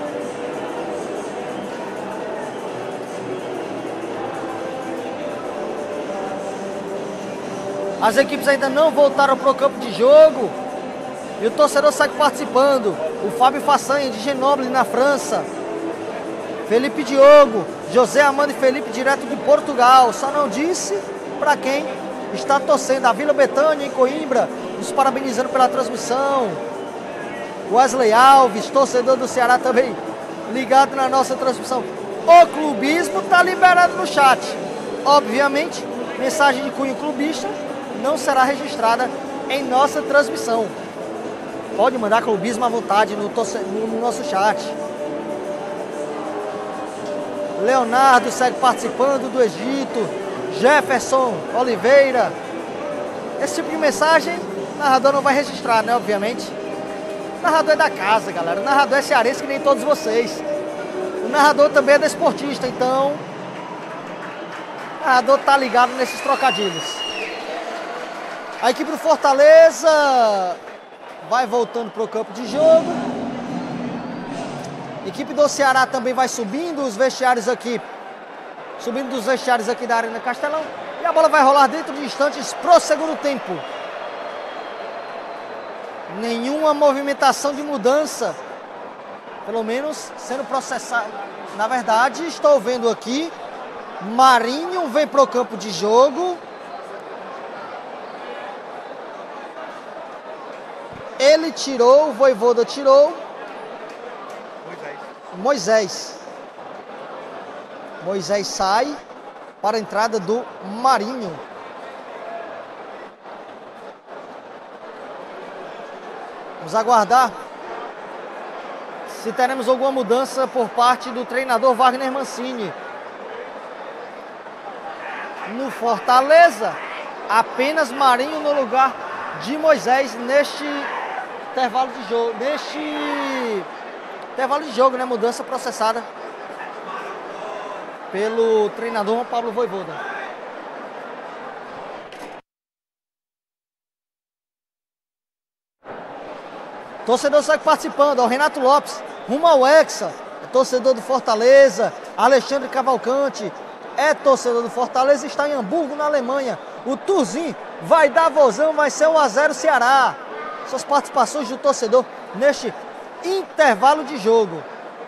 As equipes ainda não voltaram para o campo de jogo e o torcedor segue participando. O Fábio Façanha, de Grenoble, na França. Felipe Diogo, José Amando e Felipe, direto de Portugal. Só não disse para quem está torcendo. A Vila Betânia, em Coimbra, nos parabenizando pela transmissão. Wesley Alves, torcedor do Ceará, também ligado na nossa transmissão. O clubismo está liberado no chat. Obviamente, mensagem de cunho clubista não será registrada em nossa transmissão. Pode mandar clubismo à vontade no nosso chat. Leonardo segue participando do Egito. Jefferson Oliveira. Esse tipo de mensagem o narrador não vai registrar, né? Obviamente. O narrador é da casa, galera. O narrador é cearense que nem todos vocês. O narrador também é desportista, então o narrador tá ligado nesses trocadilhos. A equipe do Fortaleza vai voltando para o campo de jogo. A equipe do Ceará também vai subindo os vestiários aqui. Subindo dos vestiários aqui da Arena Castelão. E a bola vai rolar dentro de instantes pro segundo tempo. Nenhuma movimentação de mudança. Pelo menos sendo processada. Na verdade, estou vendo aqui. Marinho vem pro campo de jogo. Ele tirou, o Vojvoda tirou. Moisés sai para a entrada do Marinho. Vamos aguardar se teremos alguma mudança por parte do treinador Wagner Mancini. No Fortaleza, apenas Marinho no lugar de Moisés neste intervalo de jogo. Intervalo de jogo, né? Mudança processada pelo treinador Juan Pablo Vojvoda. Torcedor segue participando. O Renato Lopes, rumo ao Hexa, é torcedor do Fortaleza. Alexandre Cavalcante é torcedor do Fortaleza, está em Hamburgo, na Alemanha. O Turzin vai dar vozão, vai ser 1-0 Ceará. Suas participações do torcedor neste intervalo de jogo.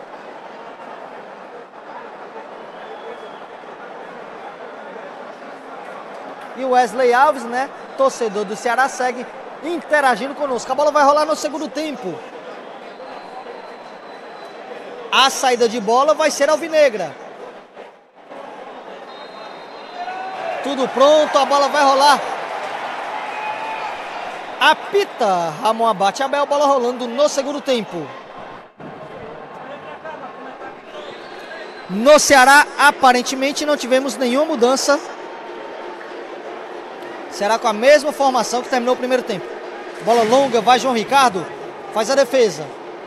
E o Wesley Alves, né, torcedor do Ceará, segue interagindo conosco. A bola vai rolar no segundo tempo. A saída de bola vai ser alvinegra. Tudo pronto, a bola vai rolar. Apita Ramon Abate Abel, bola rolando no segundo tempo. No Ceará, aparentemente não tivemos nenhuma mudança. Ceará com a mesma formação que terminou o primeiro tempo. Bola longa, vai João Ricardo, faz a defesa.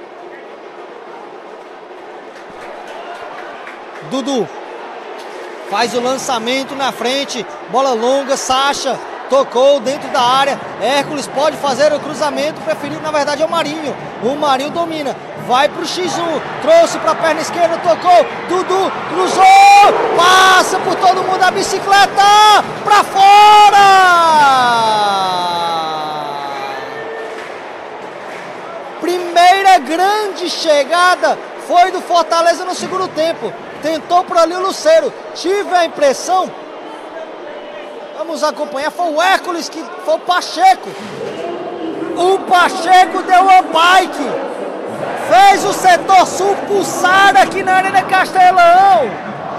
Dudu faz o lançamento na frente, bola longa, Sacha tocou dentro da área, Hércules pode fazer o cruzamento, preferido na verdade é o Marinho. O Marinho domina, vai pro X1, trouxe pra perna esquerda, tocou, Dudu cruzou, passa por todo mundo a bicicleta, pra fora! Primeira grande chegada foi do Fortaleza no segundo tempo. Tentou por ali o Lucero. Tive a impressão, vamos acompanhar, foi o Hércules, que foi o Pacheco. O Pacheco deu uma bike. Fez o setor sul pulsar aqui na Arena Castelão.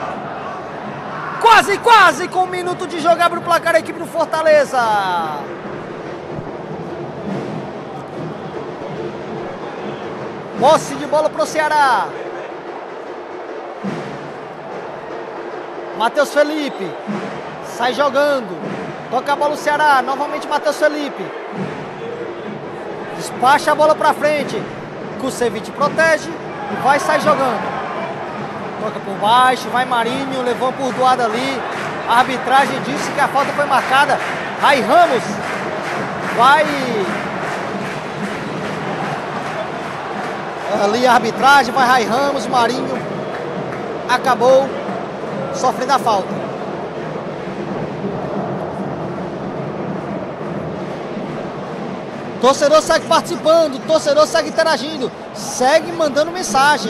Quase com um minuto de jogo abre o placar a equipe do Fortaleza. Posse de bola para o Ceará. Matheus Felipe sai jogando. Toca a bola o Ceará. Novamente Matheus Felipe. Despacha a bola para frente. Kusevich protege e vai sair jogando. Toca por baixo. Vai Marinho. Levou por doada ali. A arbitragem disse que a falta foi marcada. Rai Ramos Vai ali a arbitragem, vai Rai Ramos, Marinho acabou sofrendo a falta. Torcedor segue participando, torcedor segue interagindo, segue mandando mensagem.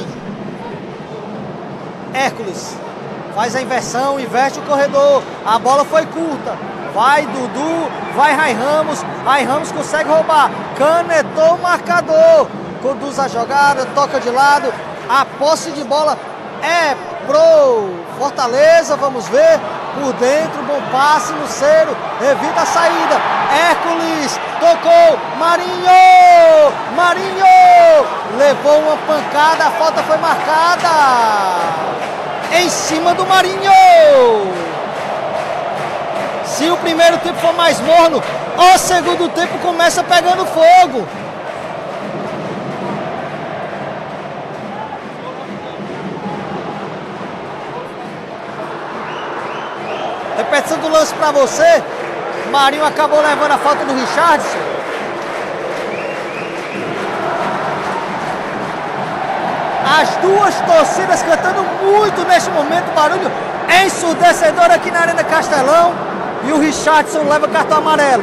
Hércules faz a inversão, inverte o corredor, a bola foi curta, vai Dudu, vai Rai Ramos consegue roubar, canetou o marcador, conduz a jogada, toca de lado, a posse de bola é pro Fortaleza, vamos ver, por dentro, bom passe, Lucero, evita a saída, Hércules, tocou, Marinho, levou uma pancada, a falta foi marcada, em cima do Marinho. Se o primeiro tempo for mais morno, o segundo tempo começa pegando fogo. Repetição do lance para você. Marinho acabou levando a falta do Richardson. As duas torcidas cantando muito neste momento, barulho ensurdecedor aqui na Arena Castelão. E o Richardson leva cartão amarelo.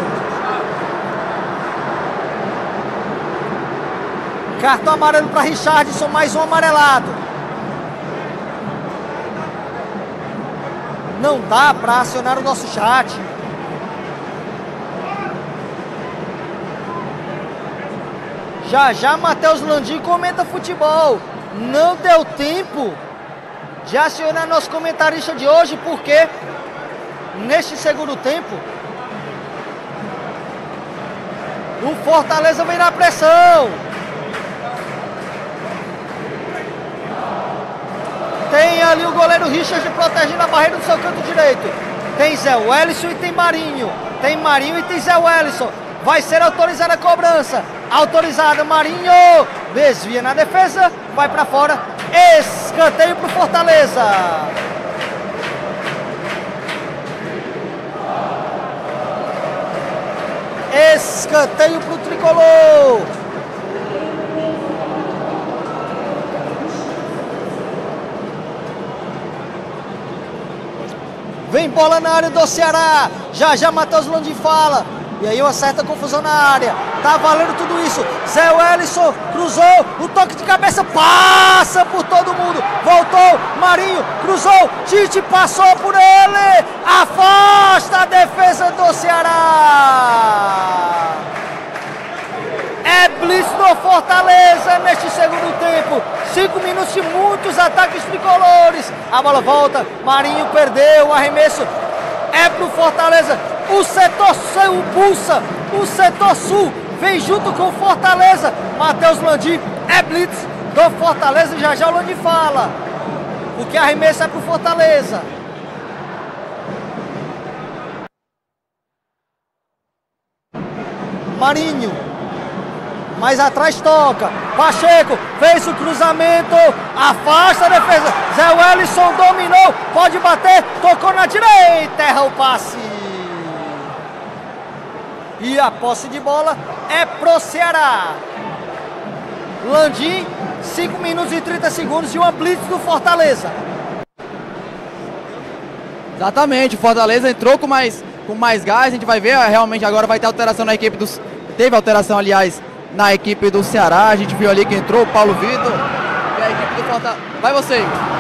Cartão amarelo para Richardson, mais um amarelado. Não dá para acionar o nosso chat. Já Matheus Landim comenta futebol. Não deu tempo de acionar nosso comentarista de hoje, porque neste segundo tempo o Fortaleza vem na pressão. Tem ali o goleiro Richard protegendo a barreira do seu canto direito. Tem Zé Wellison e tem Marinho. Tem Marinho e tem Zé Wellison. Vai ser autorizada a cobrança. Autorizada, Marinho. Desvia na defesa. Vai para fora. Escanteio pro Fortaleza. Escanteio pro Tricolor. Vem bola na área do Ceará. Já Matheus Landim fala. E aí uma certa confusão na área. Tá valendo tudo isso. Zé Wellison cruzou. O toque de cabeça passa por todo mundo. Voltou. Marinho cruzou. Tite passou por ele. Afasta a defesa do Ceará. É blitz do Fortaleza neste segundo tempo. 5 minutos de muitos ataques tricolores. A bola volta. Marinho perdeu o arremesso. É pro Fortaleza. O setor sul pulsa. O setor sul vem junto com o Fortaleza. Matheus Landim é blitz do Fortaleza. Já o Landim fala. O que arremesso é pro Fortaleza. Marinho. Mais atrás toca. Pacheco fez o cruzamento. Afasta a defesa. Zé Wellison dominou. Pode bater. Tocou na direita. Erra o passe. E a posse de bola é pro Ceará. Landim, 5 minutos e 30 segundos de uma blitz do Fortaleza. Exatamente. O Fortaleza entrou com mais gás. A gente vai ver. Realmente agora vai ter alteração na equipe dos... Teve alteração, aliás, na equipe do Ceará. A gente viu ali que entrou o Paulo Vitor. E a equipe do Fortaleza. Vai você, Igor.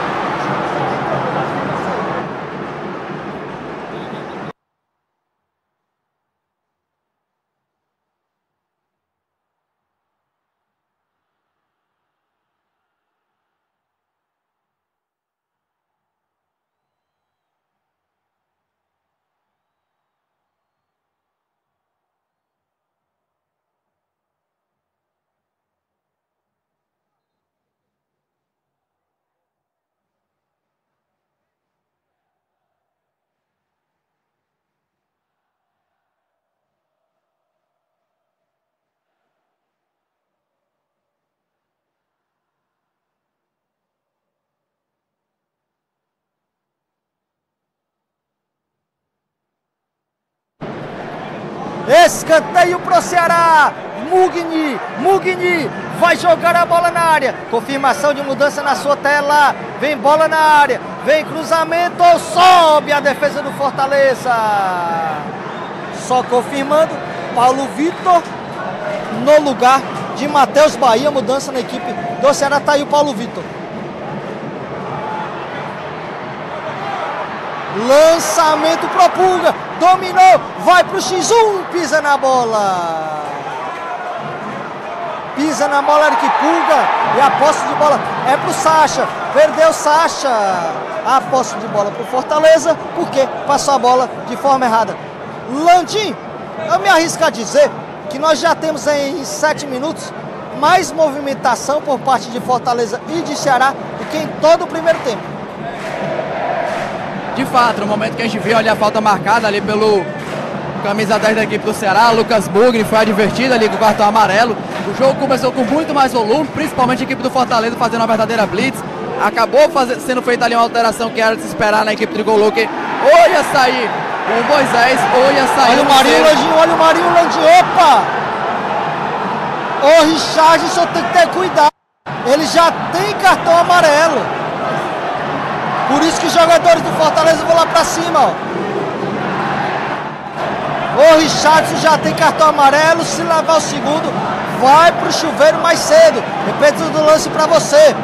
Escanteio pro Ceará. Mugni vai jogar a bola na área. Confirmação de mudança na sua tela. Vem bola na área. Vem cruzamento. Sobe a defesa do Fortaleza. Só confirmando. Paulo Vitor no lugar de Matheus Bahia. Mudança na equipe do Ceará. Tá aí o Paulo Vitor. Lançamento pro Pulga. Dominou. Vai pro X1. Pisa na bola. Pisa na bola, Eric Pulga. E a posse de bola é pro Sacha. Perdeu Sacha. A posse de bola pro Fortaleza, porque passou a bola de forma errada. Landim, eu me arrisco a dizer que nós já temos em 7 minutos mais movimentação por parte de Fortaleza e de Ceará do que em todo o primeiro tempo. De fato, no momento que a gente viu ali a falta marcada ali pelo camisa 10 da equipe do Ceará, Lucas Mugni, foi advertido ali com o cartão amarelo. O jogo começou com muito mais volume, principalmente a equipe do Fortaleza fazendo uma verdadeira blitz. Acabou sendo feita ali uma alteração que era de se esperar na equipe do Golo, que ou ia sair o Moisés, ou ia sair olha o Marinho Landim, olha o Marinho Landim, opa! O Richardson tem que ter cuidado, ele já tem cartão amarelo. Por isso que os jogadores do Fortaleza vão lá pra cima, ó. O Richardson já tem cartão amarelo, se levar o segundo, vai pro chuveiro mais cedo. Depende do lance pra você.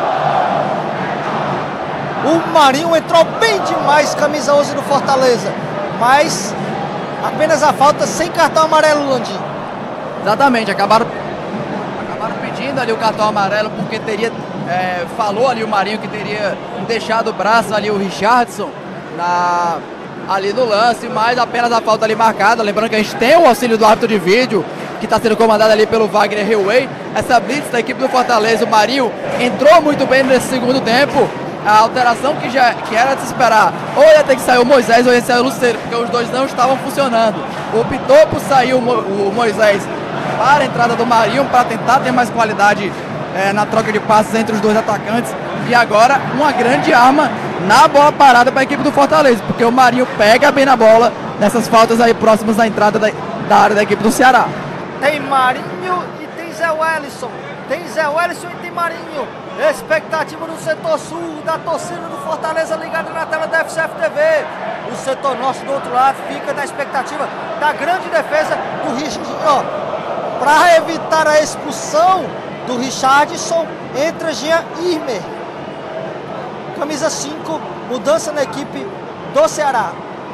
O Marinho entrou bem demais, camisa 11 do Fortaleza. Mas apenas a falta sem cartão amarelo, Landim. Exatamente, acabaram pedindo ali o cartão amarelo porque falou ali o Marinho que teria deixado o braço ali o Richardson ali no lance, mas apenas a falta ali marcada. Lembrando que a gente tem o auxílio do árbitro de vídeo, que está sendo comandado ali pelo Wagner Hillway. Essa blitz da equipe do Fortaleza, o Marinho entrou muito bem nesse segundo tempo. A alteração que era de se esperar, ou ia ter que sair o Moisés ou ia sair o Lucero, porque os dois não estavam funcionando. Optou por sair o Moisés para a entrada do Marinho, para tentar ter mais qualidade na troca de passes entre os dois atacantes. E agora uma grande arma na bola parada para a equipe do Fortaleza, porque o Marinho pega bem na bola nessas faltas aí próximas da entrada da área da equipe do Ceará. Tem Marinho e tem Zé Wellison. Tem Zé Wellison e tem Marinho. Expectativa no setor sul da torcida do Fortaleza ligada na tela da FCF TV. O setor norte do outro lado fica na expectativa da grande defesa do Richardson. Para evitar a expulsão do Richardson, entra Jean Irmer. Camisa 5, mudança na equipe do Ceará.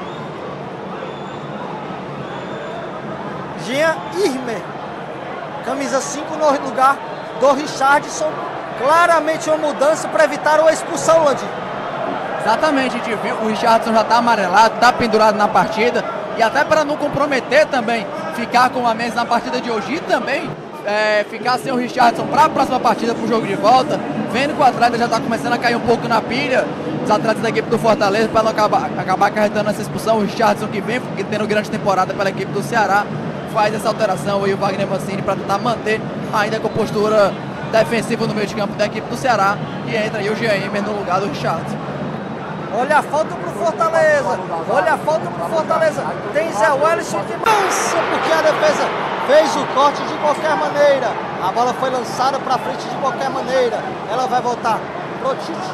Jean Irmer, camisa 5 no lugar do Richardson. Claramente uma mudança para evitar uma expulsão, Landim. Exatamente, a gente viu, o Richardson já está amarelado, está pendurado na partida. E até para não comprometer também, ficar com a mesa na partida de hoje e também ficar sem o Richardson para a próxima partida, para o jogo de volta. Vendo que o atleta já está começando a cair um pouco na pilha, os atletas da equipe do Fortaleza, para não acabar acarretando essa expulsão. O Richardson que vem tendo grande temporada pela equipe do Ceará, faz essa alteração aí o Wagner Mancini para tentar manter ainda com postura defensiva no meio de campo da equipe do Ceará, e entra aí o Jean Irmer no lugar do Richardson. Olha a falta pro Fortaleza, olha a falta pro Fortaleza, tem Zé Wellison que lança, porque a defesa fez o corte de qualquer maneira, a bola foi lançada para frente de qualquer maneira, ela vai voltar pro Tite.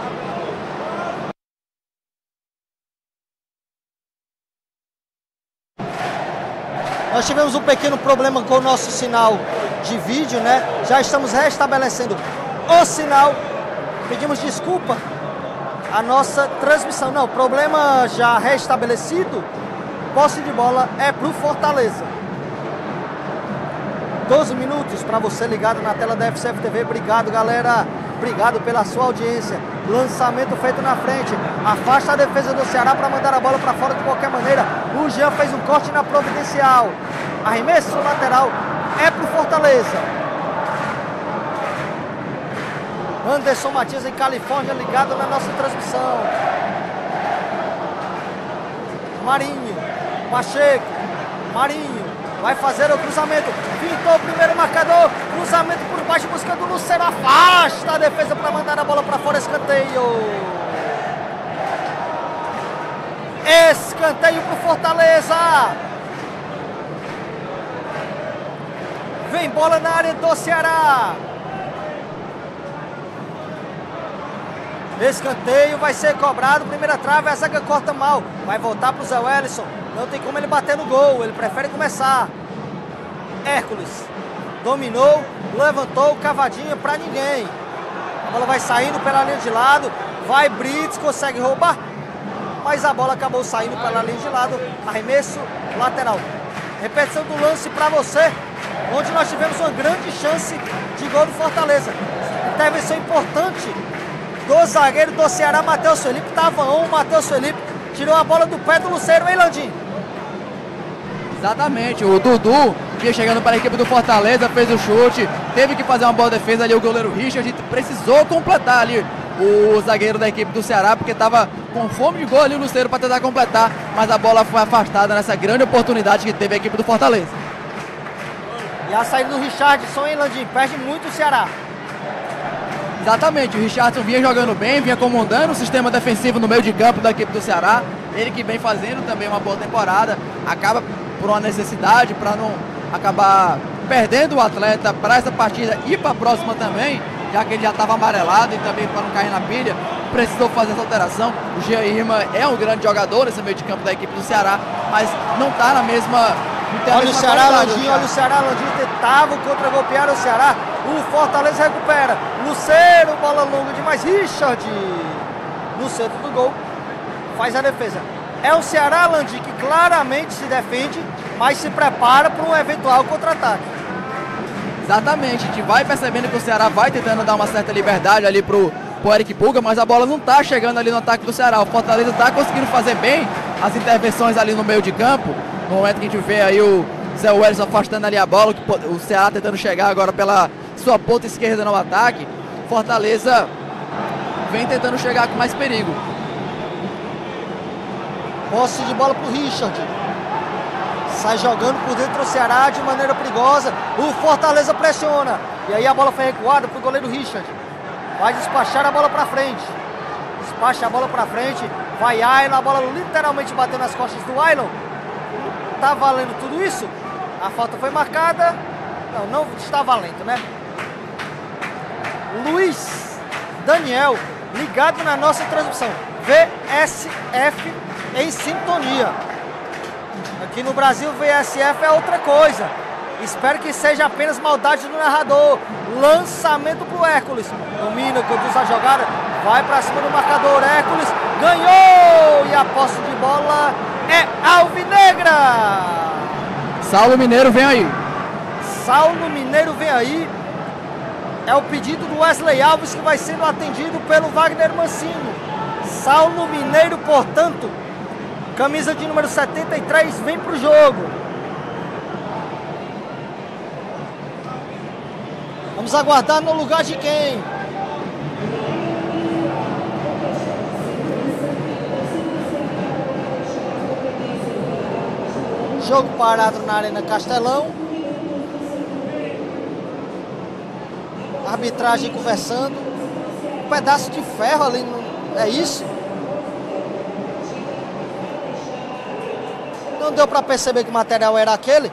Nós tivemos um pequeno problema com o nosso sinal de vídeo, né? Já estamos restabelecendo o sinal. Pedimos desculpa a nossa transmissão. Não, problema já restabelecido. Posse de bola é pro Fortaleza. 12 minutos para você ligado na tela da FCF TV. Obrigado, galera. Obrigado pela sua audiência. Lançamento feito na frente. Afasta a defesa do Ceará para mandar a bola para fora de qualquer maneira. O Jean fez um corte na providencial. Arremesso lateral é pro Fortaleza. Anderson Matias em Califórnia ligado na nossa transmissão. Marinho, Pacheco, Marinho vai fazer o cruzamento. Pintou o primeiro marcador. Cruzamento por baixo buscando o Lucero. Afasta a defesa para mandar a bola para fora. Escanteio. Escanteio pro Fortaleza. Vem bola na área do Ceará. Escanteio vai ser cobrado, primeira trave, a zaga corta mal. Vai voltar pro Zé Wellison. Não tem como ele bater no gol, ele prefere começar. Hércules dominou, levantou, cavadinha pra ninguém. A bola vai saindo pela linha de lado. Vai Brits, consegue roubar, mas a bola acabou saindo pela linha de lado. Arremesso lateral. Repetição do lance pra você, onde nós tivemos uma grande chance de gol do Fortaleza. Intervenção importante do zagueiro do Ceará, Matheus Felipe. Tava o Matheus Felipe tirou a bola do pé do Lucero, hein, Landim? Exatamente, o Dudu vinha chegando para a equipe do Fortaleza, fez o chute, teve que fazer uma boa defesa ali, o goleiro Richard precisou completar ali o zagueiro da equipe do Ceará, porque estava com fome de gol ali o Lucero para tentar completar, mas a bola foi afastada nessa grande oportunidade que teve a equipe do Fortaleza. E a saída do Richardson, hein, Landim? Perde muito o Ceará. Exatamente, o Richardson vinha jogando bem, vinha comandando o sistema defensivo no meio de campo da equipe do Ceará, ele que vem fazendo também uma boa temporada, acaba por uma necessidade, para não acabar perdendo o atleta para essa partida e para a próxima também, já que ele já estava amarelado e também para não cair na pilha, precisou fazer essa alteração. O Jean Irma é um grande jogador nesse meio de campo da equipe do Ceará, mas não está na mesma... Olha o Ceará, Landim, olha o Ceará, Landim tentava contra-golpear o Ceará, o Fortaleza recupera, Lucero, bola longa demais, Richard no centro do gol, faz a defesa. É o Ceará, Landim, que claramente se defende, mas se prepara para um eventual contra-ataque. Exatamente, a gente vai percebendo que o Ceará vai tentando dar uma certa liberdade ali pro Eric Puga, mas a bola não está chegando ali no ataque do Ceará. O Fortaleza está conseguindo fazer bem as intervenções ali no meio de campo. No momento que a gente vê aí o Zé Wellison afastando ali a bola, o Ceará tentando chegar agora pela sua ponta esquerda no ataque. Fortaleza vem tentando chegar com mais perigo. Posse de bola pro Richard. Sai jogando por dentro o Ceará de maneira perigosa. O Fortaleza pressiona. E aí a bola foi recuada pro goleiro Richard. Vai despachar a bola pra frente. Despacha a bola pra frente. Vai Ailon, a bola literalmente bateu nas costas do Ailon. Tá valendo tudo isso? A falta foi marcada. Não está valendo, né? Luiz Daniel, ligado na nossa transmissão. VSF em sintonia. Aqui no Brasil, VSF é outra coisa. Espero que seja apenas maldade do narrador. Lançamento pro Hércules. Domina, conduz a jogada. Vai pra cima do marcador. Hércules ganhou! E a posse de bola é alvinegra. Saulo Mineiro vem aí. Saulo Mineiro vem aí. É o pedido do Wesley Alves que vai sendo atendido pelo Wagner Mancini. Saulo Mineiro, portanto, camisa de número 73, vem pro jogo. Vamos aguardar no lugar de quem? Jogo parado na Arena Castelão. Arbitragem conversando. Um pedaço de ferro ali, é isso? Não deu para perceber que material era aquele.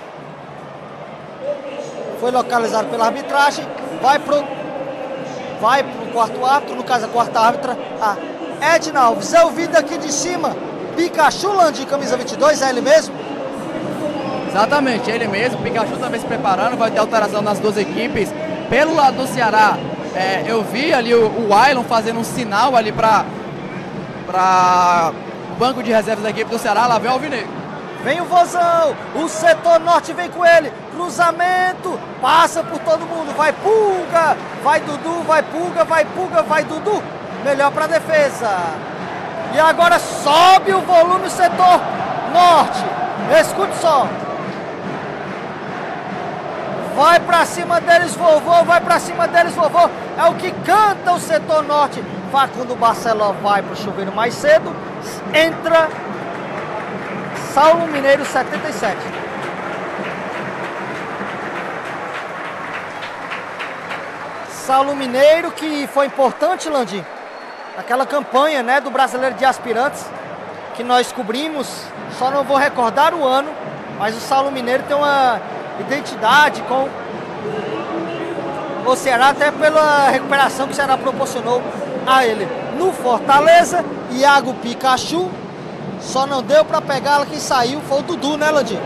Foi localizado pela arbitragem. Vai pro quarto árbitro, no caso a quarta árbitra, a Edna Alves. É o vídeo aqui de cima. Pikachu Landim, camisa 22, é ele mesmo? Exatamente, ele mesmo. Pikachu também se preparando, vai ter alteração nas duas equipes. Pelo lado do Ceará, eu vi ali o Ailon fazendo um sinal ali para o banco de reservas da equipe do Ceará. Lá vem o alvinegro. Vem o Vozão, o setor norte vem com ele, cruzamento, passa por todo mundo, vai Puga, vai Dudu, vai Puga, vai Puga, vai Dudu, melhor para defesa. E agora sobe o volume o setor norte, escute só. Vai pra cima deles, vovô, vai pra cima deles, vovô, é o que canta o setor norte. Facundo Barceló vai pro chuveiro mais cedo, entra Saulo Mineiro 77. Saulo Mineiro, que foi importante, Landim, aquela campanha, né, do Brasileiro de Aspirantes que nós cobrimos, só não vou recordar o ano, mas o Saulo Mineiro tem uma identidade com o Ceará, até pela recuperação que o Ceará proporcionou a ele. No Fortaleza, Iago Pikachu, só não deu para pegá-la, quem saiu foi o Dudu, né, Landim?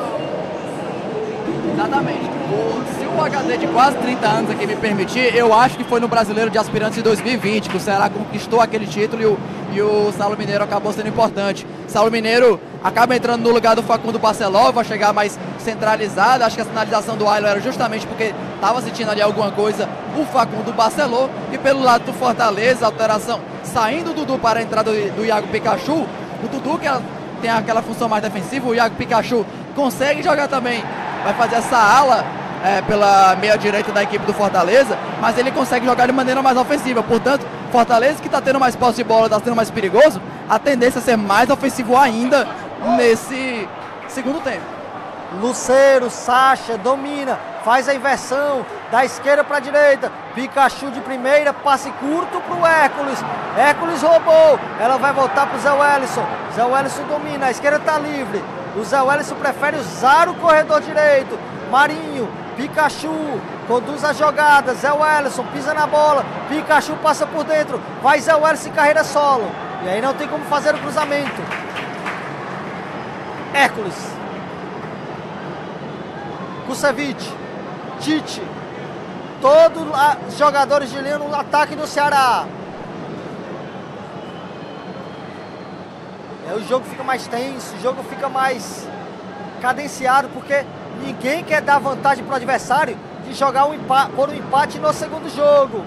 Exatamente. Se o HD de quase 30 anos aqui me permitir, eu acho que foi no Brasileiro de Aspirantes de 2020 que o Ceará conquistou aquele título e o Saulo Mineiro acabou sendo importante. Saulo Mineiro acaba entrando no lugar do Facundo Barceló, vai chegar mais centralizado. Acho que a sinalização do Ailon era justamente porque estava sentindo ali alguma coisa o Facundo Barceló. E pelo lado do Fortaleza, alteração saindo do Dudu para a entrada do Iago Pikachu. O Dudu, que tem aquela função mais defensiva, o Iago Pikachu consegue jogar também, vai fazer essa ala pela meia direita da equipe do Fortaleza, mas ele consegue jogar de maneira mais ofensiva. Portanto, Fortaleza, que está tendo mais posse de bola, está sendo mais perigoso, a tendência é ser mais ofensivo ainda nesse segundo tempo. Luceiro, Sacha, domina, faz a inversão da esquerda para a direita, Pikachu de primeira, passe curto para o Hércules, Hércules roubou, ela vai voltar para o Zé Wellison, Zé Wellison domina, a esquerda está livre, o Zé Wellison prefere usar o corredor direito, Marinho, Pikachu, conduz a jogada, Zé Wellison pisa na bola, Pikachu passa por dentro, vai Zé Wellison em carreira solo, e aí não tem como fazer o cruzamento. Hércules, Kusevich, Tite, todos os jogadores de linha no ataque do Ceará. O jogo fica mais tenso, o jogo fica mais cadenciado, porque ninguém quer dar vantagem para o adversário de jogar por um empate no segundo jogo.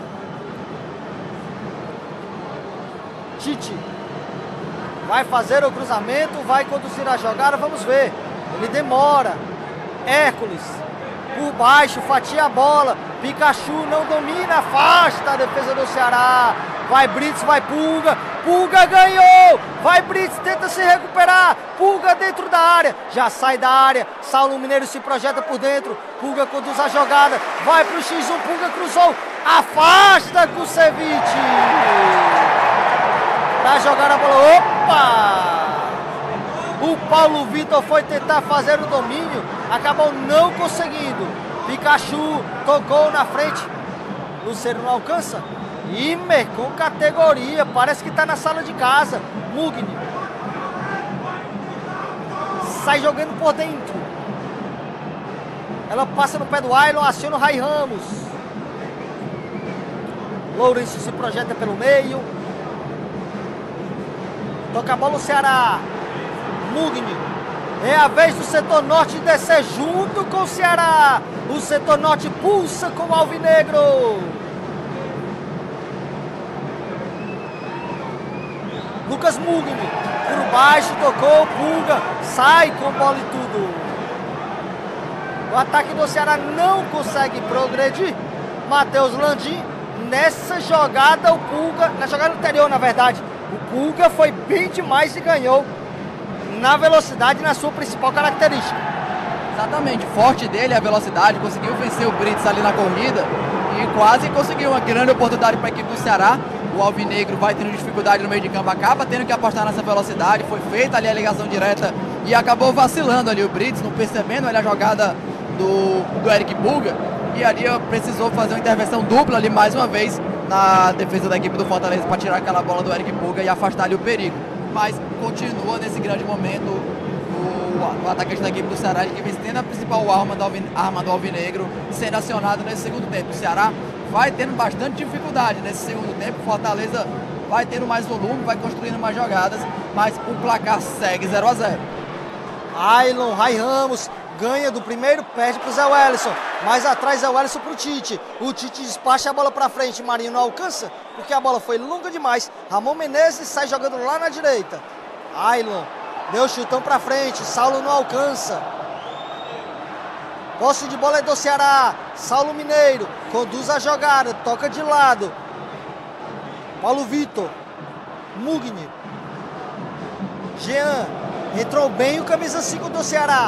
Tite vai fazer o cruzamento, vai conduzir a jogada, vamos ver. Ele demora. Hércules por baixo, fatia a bola. Pikachu não domina, afasta a defesa do Ceará. Vai Brits, vai Pulga. Pulga ganhou. Vai Brits, tenta se recuperar. Pulga dentro da área. Já sai da área. Saulo Mineiro se projeta por dentro. Pulga conduz a jogada. Vai pro X1. Pulga cruzou. Afasta Kusevich. Pra jogar a bola. Opa! O Paulo Vitor foi tentar fazer o domínio. Acabou não conseguindo. Pikachu tocou na frente. Luceiro não alcança. Imer com categoria. Parece que tá na sala de casa. Mugni sai jogando por dentro. Ela passa no pé do Ailon. Aciona o Rai Ramos. Lourenço se projeta pelo meio. Toca a bola o Ceará. Mugni. É a vez do setor norte descer junto com o Ceará. O setor norte pulsa com o Alvinegro. Lucas Mugni. Por baixo tocou, Pulga. Sai com bola e tudo. O ataque do Ceará não consegue progredir. Matheus Landim. Nessa jogada o Pulga, na jogada anterior na verdade, o Pulga foi bem demais e ganhou na velocidade, na sua principal característica. Exatamente, forte dele é a velocidade, conseguiu vencer o Brits ali na corrida e quase conseguiu uma grande oportunidade para a equipe do Ceará. O Alvinegro vai tendo dificuldade no meio de campo, acaba tendo que apostar nessa velocidade, foi feita ali a ligação direta e acabou vacilando ali o Brits, não percebendo ali a jogada do Eric Pulga, e ali precisou fazer uma intervenção dupla ali mais uma vez na defesa da equipe do Fortaleza para tirar aquela bola do Eric Pulga e afastar ali o perigo. Mas continua nesse grande momento o atacante da equipe do Ceará, que vem tendo a principal arma do Alvinegro sendo acionado nesse segundo tempo. O Ceará vai tendo bastante dificuldade nesse segundo tempo, o Fortaleza vai tendo mais volume, vai construindo mais jogadas, mas o placar segue 0-0. Ailon, Rai Ramos, ganha do primeiro, perde pro Zé Wellison. Mais atrás Zé Wellison pro Tite. O Tite despacha a bola pra frente, Marinho não alcança, porque a bola foi longa demais. Ramon Menezes sai jogando lá na direita. Ailon deu chutão pra frente, Saulo não alcança. Posse de bola é do Ceará. Saulo Mineiro conduz a jogada, toca de lado. Paulo Vitor, Mugni, Jean, entrou bem o camisa 5 do Ceará.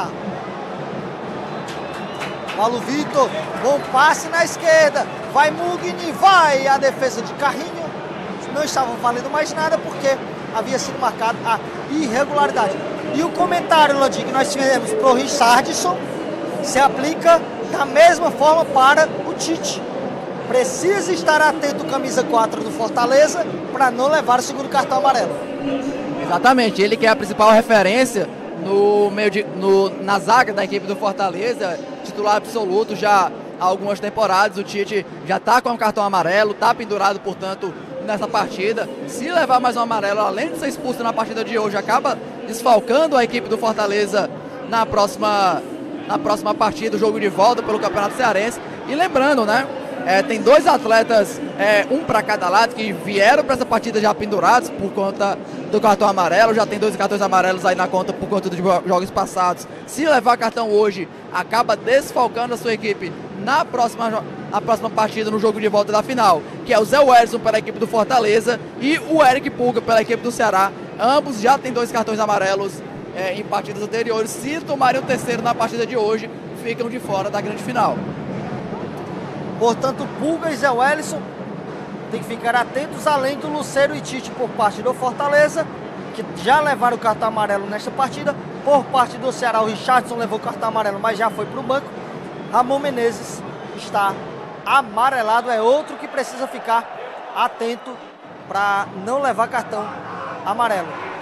Paulo Vitor, bom passe na esquerda. Vai Mugni, vai a defesa de Carrinho. Não estava valendo mais nada porque havia sido marcada a irregularidade. E o comentário, Landim, que nós tivemos pro Richardson, se aplica da mesma forma para o Tite. Precisa estar atento o camisa 4 do Fortaleza para não levar o segundo cartão amarelo. Exatamente, ele que é a principal referência na zaga da equipe do Fortaleza, titular absoluto já há algumas temporadas. O Tite já está com um cartão amarelo, está pendurado, portanto, nessa partida. Se levar mais um amarelo, além de ser expulso na partida de hoje, acaba desfalcando a equipe do Fortaleza na próxima partida, o jogo de volta pelo Campeonato Cearense. E lembrando, né, tem dois atletas, um para cada lado, que vieram para essa partida já pendurados por conta do cartão amarelo. Já tem 2 cartões amarelos aí na conta por conta dos jogos passados. Se levar cartão hoje, acaba desfalcando a sua equipe na próxima partida, no jogo de volta da final, que é o Zé Wellison pela equipe do Fortaleza e o Eric Pulga pela equipe do Ceará. Ambos já têm 2 cartões amarelos em partidas anteriores. Se tomarem o terceiro na partida de hoje, ficam de fora da grande final. Portanto, Pulga e Zé Wellison tem que ficar atentos, além do Lucero e Tite por parte do Fortaleza, que já levaram o cartão amarelo nesta partida. Por parte do Ceará, o Richardson levou o cartão amarelo, mas já foi para o banco. Ramon Menezes está amarelado, é outro que precisa ficar atento para não levar cartão amarelo.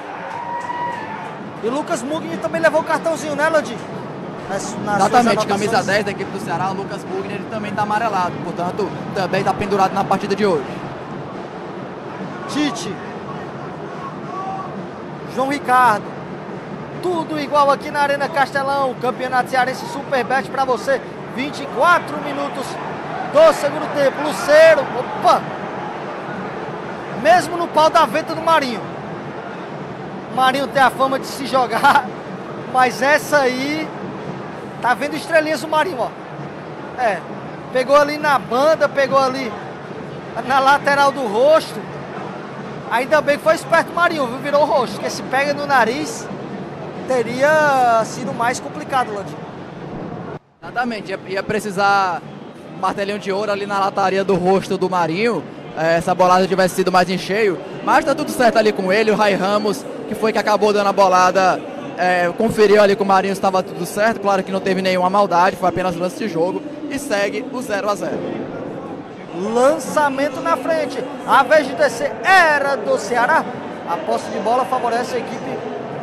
E Lucas Mugni também levou o cartãozinho, né, Lodi? Exatamente, camisa 10 da equipe do Ceará, o Lucas Mugni, ele também está amarelado, portanto, também está pendurado na partida de hoje. Tite, João Ricardo, tudo igual aqui na Arena Castelão, Campeonato Cearense Superbet para você, 24 minutos do segundo tempo. Lucero, opa, mesmo no pau da venta do Marinho. O Marinho tem a fama de se jogar, mas essa aí, tá vendo estrelinhas do Marinho, ó. Pegou ali na banda, pegou ali na lateral do rosto. Ainda bem que foi esperto o Marinho, viu? Virou o rosto, porque se pega no nariz, teria sido mais complicado, Lodi. Exatamente, ia precisar um martelinho de ouro ali na lataria do rosto do Marinho, essa bolada tivesse sido mais em cheio, mas tá tudo certo ali com ele. O Ray Ramos, que foi que acabou dando a bolada, conferiu ali com o Marinho, estava tudo certo. Claro que não teve nenhuma maldade, foi apenas lance de jogo e segue o 0-0. Lançamento na frente, a vez de descer era do Ceará. A posse de bola favorece a equipe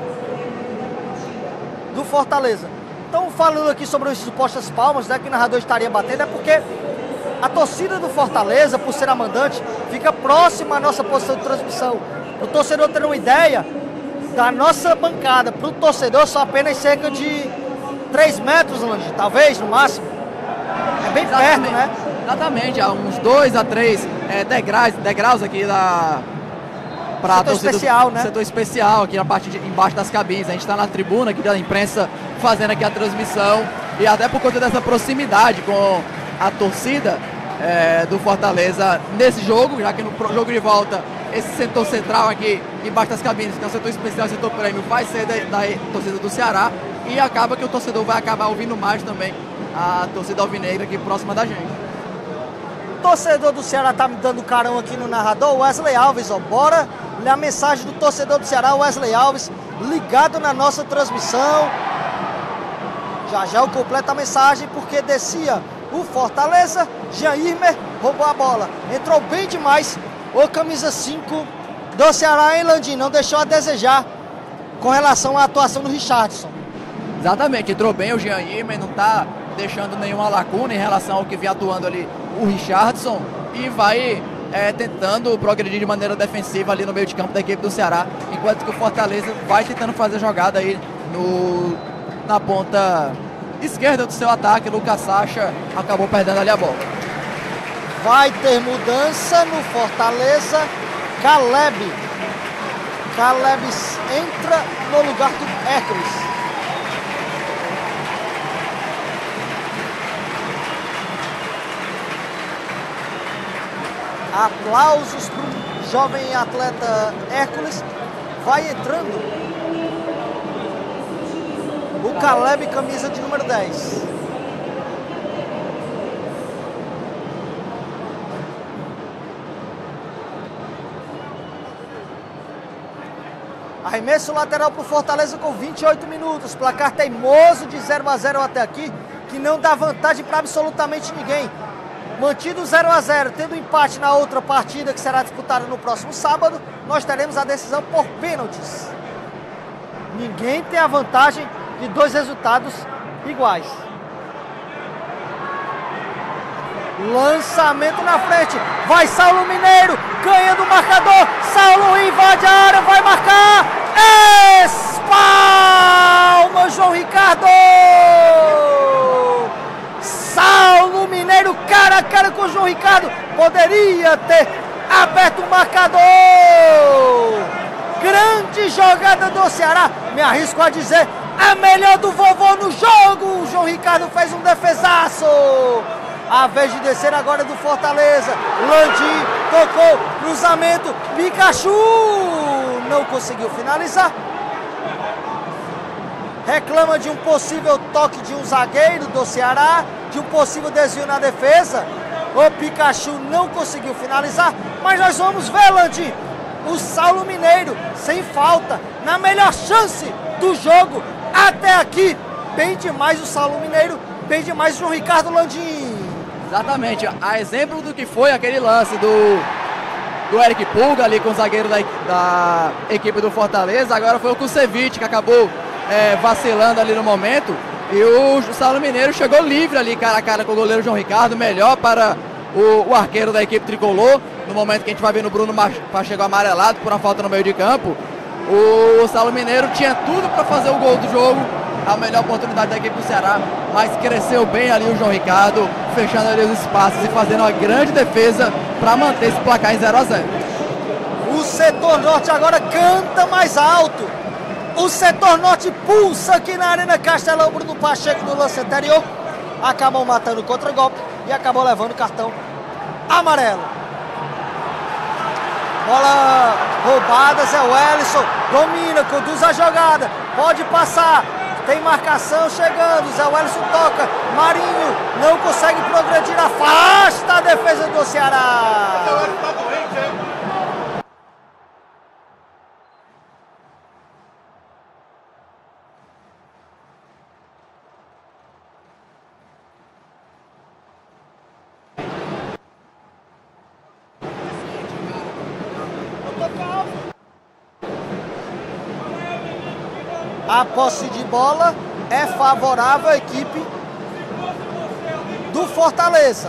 do Fortaleza. Então, falando aqui sobre as supostas palmas, né, que o narrador estaria batendo, é porque a torcida do Fortaleza, por ser a mandante, fica próxima à nossa posição de transmissão. O torcedor ter uma ideia, da nossa bancada para o torcedor são apenas cerca de 3 metros, Lange, talvez, no máximo. É bem perto, né? Exatamente, há uns 2 a 3 degraus aqui para setor especial, né? Setor especial aqui na parte embaixo das cabines. A gente está na tribuna aqui da imprensa fazendo aqui a transmissão, e até por conta dessa proximidade com a torcida do Fortaleza nesse jogo, já que no jogo de volta esse setor central aqui embaixo das cabines, que é o setor especial, o setor prêmio, vai ser da torcida do Ceará, e acaba que o torcedor vai acabar ouvindo mais também a torcida alvinegra aqui próxima da gente. O torcedor do Ceará tá me dando carão aqui no narrador, Wesley Alves, ó, bora ler a mensagem do torcedor do Ceará, Wesley Alves, ligado na nossa transmissão. Já eu completo a mensagem, porque descia o Fortaleza, Jairmer roubou a bola, entrou bem demais o camisa 5 do Ceará, hein, Landim? Não deixou a desejar com relação à atuação do Richardson. Exatamente, entrou bem o Jairmer, não está deixando nenhuma lacuna em relação ao que vinha atuando ali o Richardson, e vai tentando progredir de maneira defensiva ali no meio de campo da equipe do Ceará, enquanto que o Fortaleza vai tentando fazer jogada aí na ponta esquerda do seu ataque. Lucas Sacha acabou perdendo ali a bola. Vai ter mudança no Fortaleza. Caleb entra no lugar do Hércules. Aplausos para o jovem atleta Hércules. Vai entrando o Caleb, camisa de número 10. Arremesso lateral para o Fortaleza com 28 minutos. Placar teimoso de 0-0 até aqui. que não dá vantagem para absolutamente ninguém. Mantido 0 a 0, tendo empate na outra partida que será disputada no próximo sábado, nós teremos a decisão por pênaltis. Ninguém tem a vantagem de 2 resultados iguais. Lançamento na frente, vai Saulo Mineiro, ganha do marcador, Saulo invade a área, vai marcar, espalma João Ricardo! Saulo Mineiro cara a cara com o João Ricardo, poderia ter aberto o marcador. Grande jogada do Ceará, me arrisco a dizer, a melhor do vovô no jogo. O João Ricardo fez um defesaço. A vez de descer agora do Fortaleza, Landim tocou, cruzamento, Pikachu não conseguiu finalizar. Reclama de um possível toque de um zagueiro do Ceará, de um possível desvio na defesa. O Pikachu não conseguiu finalizar, mas nós vamos ver, Landim, o Saulo Mineiro sem falta, na melhor chance do jogo até aqui. Bem demais o Saulo Mineiro, bem demais o João Ricardo, Landim. Exatamente, a exemplo do que foi aquele lance do Eric Pulga ali com o zagueiro da equipe do Fortaleza, agora foi o Kusevich que acabou vacilando ali no momento, e o Saulo Mineiro chegou livre ali cara a cara com o goleiro João Ricardo, melhor para o arqueiro da equipe tricolor, no momento que a gente vai ver no Bruno Pacheco amarelado por uma falta no meio de campo. O Saulo Mineiro tinha tudo para fazer o gol do jogo, a melhor oportunidade da equipe do Ceará, mas cresceu bem ali o João Ricardo, fechando ali os espaços e fazendo uma grande defesa para manter esse placar em 0 a 0. O setor norte agora canta mais alto. O setor norte pulsa aqui na Arena Castelão. Bruno Pacheco no lance anterior acabou matando o contra-golpe e acabou levando o cartão amarelo. Bola roubada, Zé Wellison domina, conduz a jogada, pode passar. Tem marcação chegando, Zé Wellison toca, Marinho não consegue progredir, afasta a defesa do Ceará. A posse de bola é favorável à equipe do Fortaleza.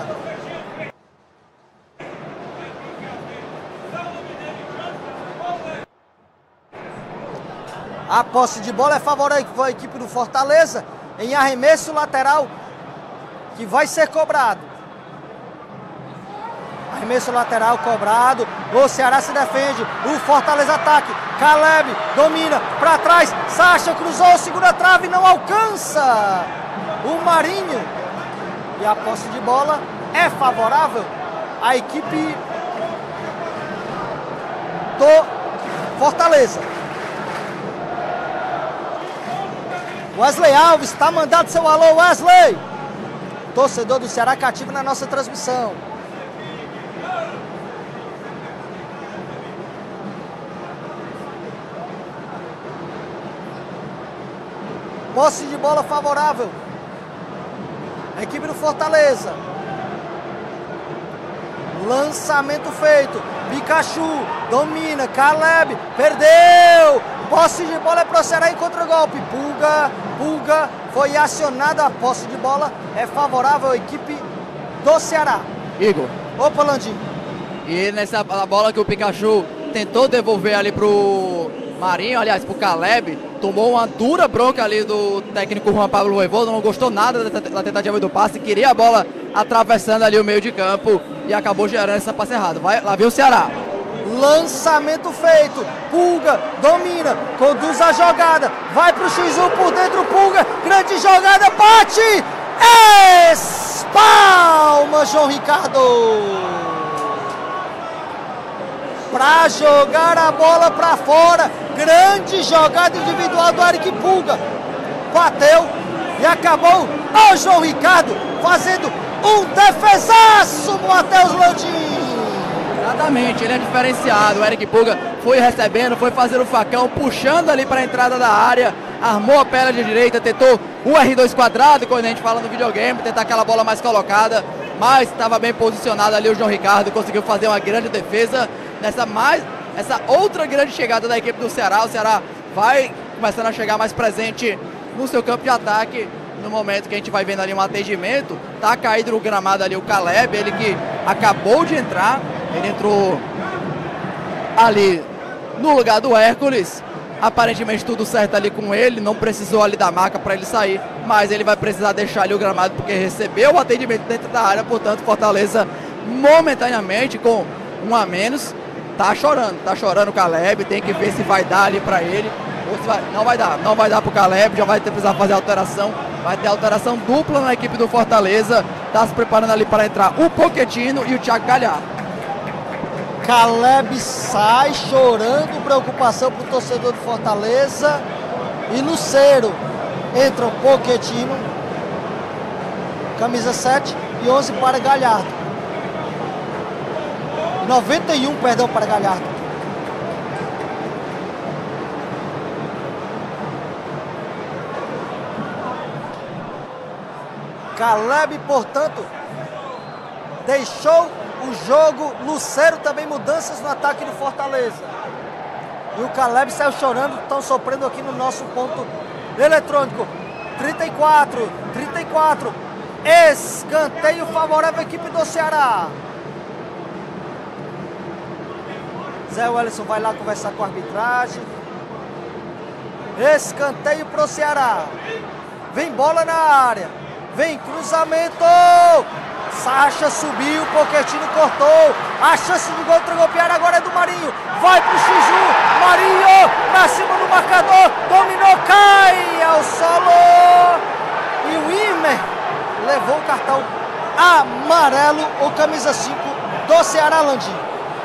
A posse de bola é favorável à equipe do Fortaleza em arremesso lateral que vai ser cobrado. Arremesso lateral cobrado, o Ceará se defende, o Fortaleza ataque, Caleb domina para trás, Sacha cruzou, segura a trave, não alcança o Marinho. E a posse de bola é favorável à equipe do Fortaleza. Wesley Alves, está mandado seu alô, Wesley. Torcedor do Ceará cativo na nossa transmissão. Posse de bola favorável. A equipe do Fortaleza. Lançamento feito. Pikachu domina. Caleb perdeu. Posse de bola é para o Ceará em contra-golpe. Pulga foi acionada. A posse de bola é favorável à equipe do Ceará. Igor. Opa, Landim. E nessa bola que o Pikachu tentou devolver ali pro Marinho, aliás, pro Caleb, tomou uma dura bronca ali do técnico Juan Pablo Voivoda, não gostou nada da tentativa do passe, queria a bola atravessando ali o meio de campo e acabou gerando essa passe errada. Lá vem o Ceará. Lançamento feito, Pulga domina, conduz a jogada, vai pro X1 por dentro, Pulga, grande jogada, bate, espalma João Ricardo. Para jogar a bola para fora, grande jogada individual do Eric Pulga, bateu e acabou o João Ricardo fazendo um defesaço, Matheus Landim. Exatamente, ele é diferenciado, o Eric Pulga foi recebendo, foi fazendo o facão, puxando ali para a entrada da área, armou a perna de direita, tentou o R2 quadrado, quando a gente fala no videogame, tentar aquela bola mais colocada, mas estava bem posicionado ali o João Ricardo, conseguiu fazer uma grande defesa essa outra grande chegada da equipe do Ceará. O Ceará vai começando a chegar mais presente no seu campo de ataque. No momento que a gente vai vendo ali um atendimento, tá caído no gramado ali o Caleb, ele que acabou de entrar, ele entrou ali no lugar do Hércules. Aparentemente tudo certo ali com ele, não precisou ali da marca para ele sair, mas ele vai precisar deixar ali o gramado porque recebeu o atendimento dentro da área. Portanto, Fortaleza momentaneamente com um a menos, tá chorando o Caleb, tem que ver se vai dar ali para ele ou se vai, não vai dar pro Caleb, já vai precisar fazer alteração, vai ter alteração dupla na equipe do Fortaleza, tá se preparando ali para entrar o Pochettino e o Thiago Galhardo. Caleb sai chorando, preocupação pro torcedor do Fortaleza. E no Cero entra o Pochettino, camisa 7 e 11 para Galhardo. 91, perdão, para Galhardo. Caleb, portanto, deixou o jogo. Lucero também, mudanças no ataque do Fortaleza. E o Caleb saiu chorando, estão sofrendo aqui no nosso ponto eletrônico. 34, escanteio favorável à equipe do Ceará. Zé Wellison vai lá conversar com a arbitragem. Escanteio pro Ceará. Vem bola na área. Vem cruzamento. Sacha subiu, Pochettino cortou. A chance de gol, entregou a área, agora é do Marinho. Vai pro X1. Marinho pra cima do marcador. Dominou, cai ao solo. E o Imer levou o cartão amarelo, o camisa 5 do Ceará, Landim.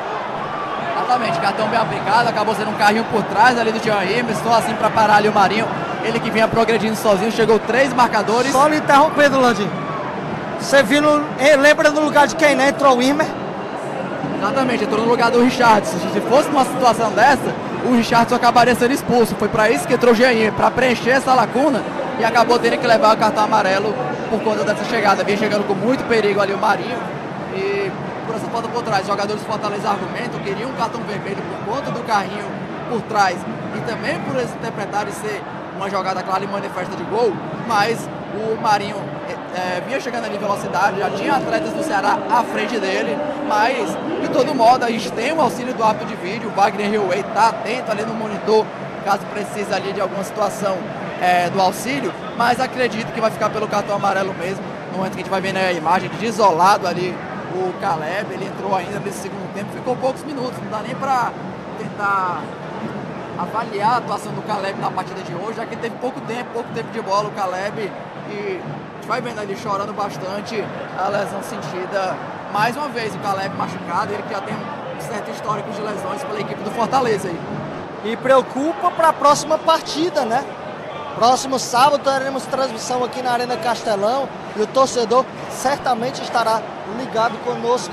Exatamente, cartão bem aplicado, acabou sendo um carrinho por trás ali do Jean Imer, só assim para parar ali o Marinho. Ele que vinha progredindo sozinho, chegou 3 marcadores. Só lhe interrompendo, Landim. Você viu, lembra no lugar de quem, né? Entrou o Imer? Exatamente, entrou no lugar do Richardson. Se fosse numa situação dessa, o Richardson acabaria sendo expulso. Foi para isso que entrou o Jean Imer, para preencher essa lacuna, e acabou tendo que levar o cartão amarelo por conta dessa chegada. Vinha chegando com muito perigo ali o Marinho. E por essa falta por trás, os jogadores do Fortaleza argumentam, queriam um cartão vermelho por conta do carrinho por trás e também por eles interpretarem ser uma jogada clara e manifesta de gol, mas o Marinho vinha chegando ali em velocidade, já tinha atletas do Ceará à frente dele, mas de todo modo a gente tem o auxílio do árbitro de vídeo. O Wagner Hillway está atento ali no monitor, caso precise ali de alguma situação do auxílio, mas acredito que vai ficar pelo cartão amarelo mesmo. No momento que a gente vai ver a imagem de isolado ali o Caleb, ele entrou ainda nesse segundo tempo, ficou poucos minutos, não dá nem para tentar avaliar a atuação do Caleb na partida de hoje, já que teve pouco tempo de bola o Caleb, e a gente vai vendo ele chorando bastante a lesão sentida. Mais uma vez o Caleb machucado, ele que já tem um certo histórico de lesões pela equipe do Fortaleza aí. E preocupa para a próxima partida, né? Próximo sábado teremos transmissão aqui na Arena Castelão e o torcedor certamente estará ligado conosco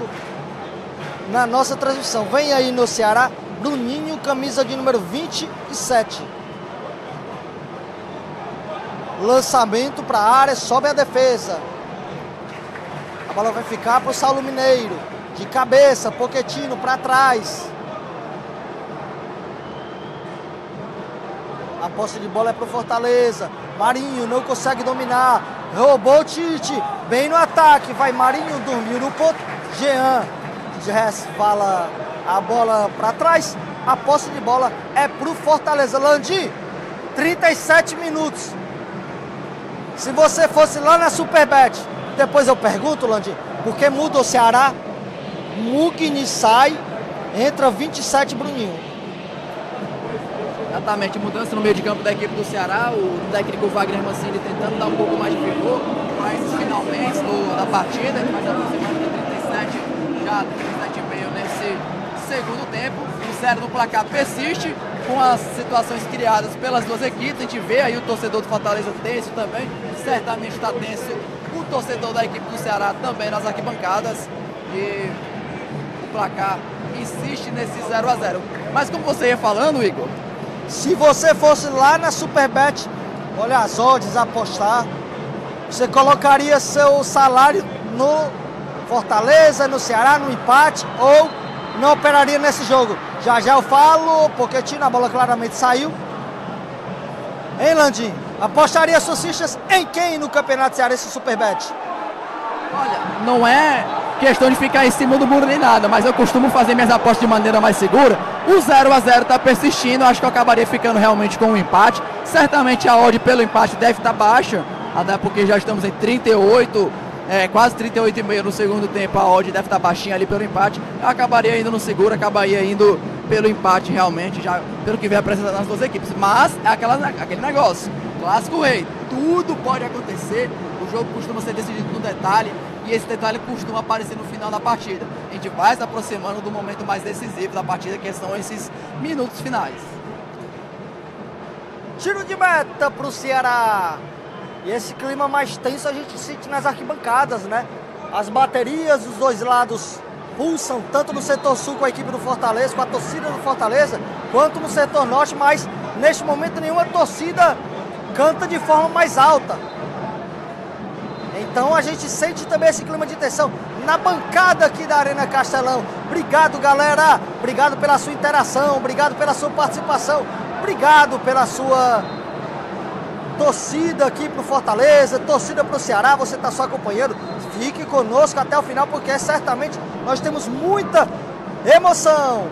na nossa transmissão. Vem aí no Ceará, Bruninho, camisa de número 27. Lançamento para a área, sobe a defesa. A bola vai ficar para o Saulo Mineiro. De cabeça, Pochettino para trás. A posse de bola é para o Fortaleza. Marinho não consegue dominar. Roubou o Tite. Bem no ataque. Vai Marinho, dormiu no ponto. Jean resvala a bola para trás. A posse de bola é para o Fortaleza. Landim, 37 minutos. Se você fosse lá na Superbet, depois eu pergunto, Landim, por que muda o Ceará? Mugni sai, entra 27 Bruninho. Exatamente, mudança no meio de campo da equipe do Ceará, o técnico Wagner Mancini tentando dar um pouco mais de vigor, mas finalmente da partida, ele vai já aproximando de 37, já 37,5 nesse segundo tempo. O 0 no placar persiste, com as situações criadas pelas duas equipes. A gente vê aí o torcedor do Fortaleza tenso também, certamente está tenso o torcedor da equipe do Ceará também nas arquibancadas, e o placar insiste nesse 0 a 0. Mas como você ia falando, Igor, se você fosse lá na Superbet, Olha as odds, apostar. Você colocaria seu salário no Fortaleza, no Ceará, no empate, ou não operaria nesse jogo? Já eu falo, porque a bola claramente saiu. Hein, Landim? Apostaria suas fichas em quem no Campeonato Cearense Superbet? Olha, não é questão de ficar em cima do muro nem nada, mas eu costumo fazer minhas apostas de maneira mais segura. O 0-0 está persistindo, acho que eu acabaria ficando realmente com um empate. Certamente a odd pelo empate deve estar baixa, até porque já estamos em 38, quase 38,5 no segundo tempo, a odd deve estar baixinha ali pelo empate. Eu acabaria indo no seguro, acabaria indo pelo empate realmente, já pelo que vem apresentando as duas equipes. Mas é aquele negócio, clássico rei, tudo pode acontecer, o jogo costuma ser decidido no detalhe, e esse detalhe costuma aparecer no final da partida. A gente vai se aproximando do momento mais decisivo da partida, que são esses minutos finais. Tiro de meta para o Ceará. E esse clima mais tenso a gente sente nas arquibancadas, né? As baterias dos dois lados pulsam, tanto no setor sul com a equipe do Fortaleza, com a torcida do Fortaleza, quanto no setor norte, mas neste momento nenhuma torcida canta de forma mais alta. Então a gente sente também esse clima de tensão na bancada aqui da Arena Castelão. Obrigado, galera. Obrigado pela sua interação. Obrigado pela sua participação. Obrigado pela sua torcida aqui pro Fortaleza, torcida pro Ceará. Você está só acompanhando. Fique conosco até o final, porque certamente nós temos muita emoção.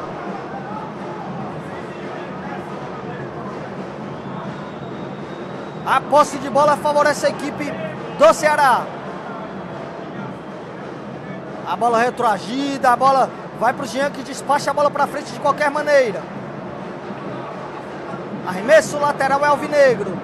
A posse de bola favorece a equipe do Ceará. A bola retroagida, a bola vai para o Jean, que despacha a bola para frente de qualquer maneira. Arremesso lateral é alvinegro.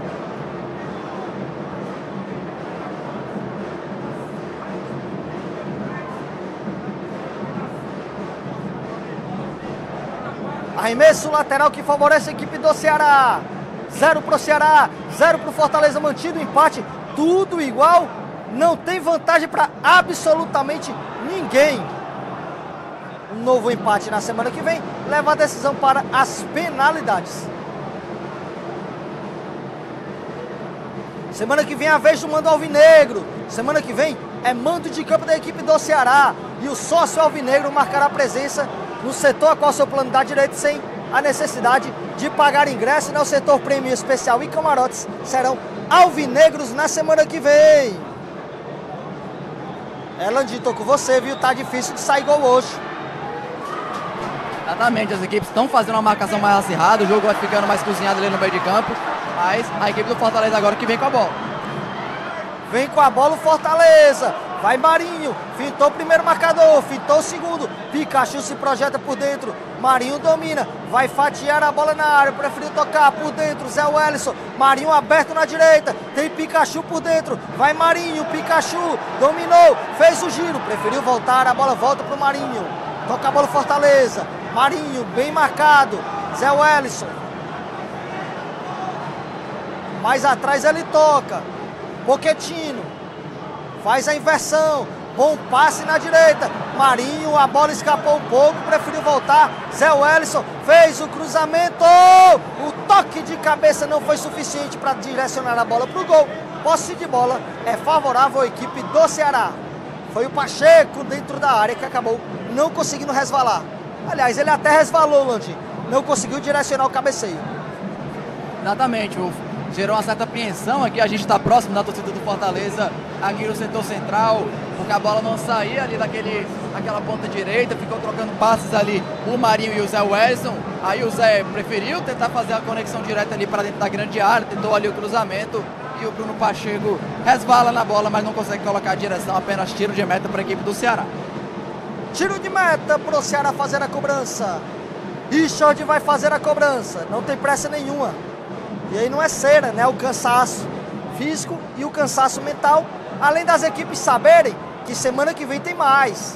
Arremesso lateral que favorece a equipe do Ceará. 0 para o Ceará, 0 para o Fortaleza, mantido o empate. Tudo igual, não tem vantagem para absolutamente ninguém. Um novo empate na semana que vem leva a decisão para as penalidades. Semana que vem é a vez do mando alvinegro. Semana que vem é mando de campo da equipe do Ceará. E o sócio alvinegro marcará presença no setor a qual seu plano dá direito, sem a necessidade de pagar ingresso, né? O setor prêmio especial e camarotes serão alvinegros na semana que vem. Landim, tô com você, viu? Tá difícil de sair gol hoje. Exatamente, as equipes estão fazendo uma marcação mais acirrada, o jogo vai ficando mais cozinhado ali no meio de campo, mas a equipe do Fortaleza agora que vem com a bola. Vem com a bola o Fortaleza. Vai Marinho, fintou o primeiro marcador, fintou o segundo. Pikachu se projeta por dentro. Marinho domina, vai fatiar a bola na área. Preferiu tocar por dentro, Zé Wellison. Marinho aberto na direita, tem Pikachu por dentro. Vai Marinho, Pikachu, dominou, fez o giro. Preferiu voltar, a bola volta pro Marinho. Toca a bola Fortaleza. Marinho, bem marcado. Zé Wellison. Mais atrás ele toca. Pochettino. Faz a inversão, bom passe na direita. Marinho, a bola escapou um pouco, preferiu voltar. Zé Wellison fez o cruzamento. O toque de cabeça não foi suficiente para direcionar a bola para o gol. Posse de bola é favorável à equipe do Ceará. Foi o Pacheco dentro da área que acabou não conseguindo resvalar. Aliás, ele até resvalou, Landim. Não conseguiu direcionar o cabeceio. Exatamente, gerou uma certa apreensão aqui, a gente está próximo da torcida do Fortaleza, aqui no setor central, porque a bola não saía ali daquela ponta direita, ficou trocando passes ali o Marinho e o Zé Wellison. Aí o Zé preferiu tentar fazer a conexão direta ali para dentro da grande área, tentou ali o cruzamento, e o Bruno Pacheco resvala na bola, mas não consegue colocar a direção, apenas tiro de meta para a equipe do Ceará. Tiro de meta para o Ceará fazer a cobrança. Richard vai fazer a cobrança, não tem pressa nenhuma. E aí não é cera, né? O cansaço físico e o cansaço mental, além das equipes saberem que semana que vem tem mais.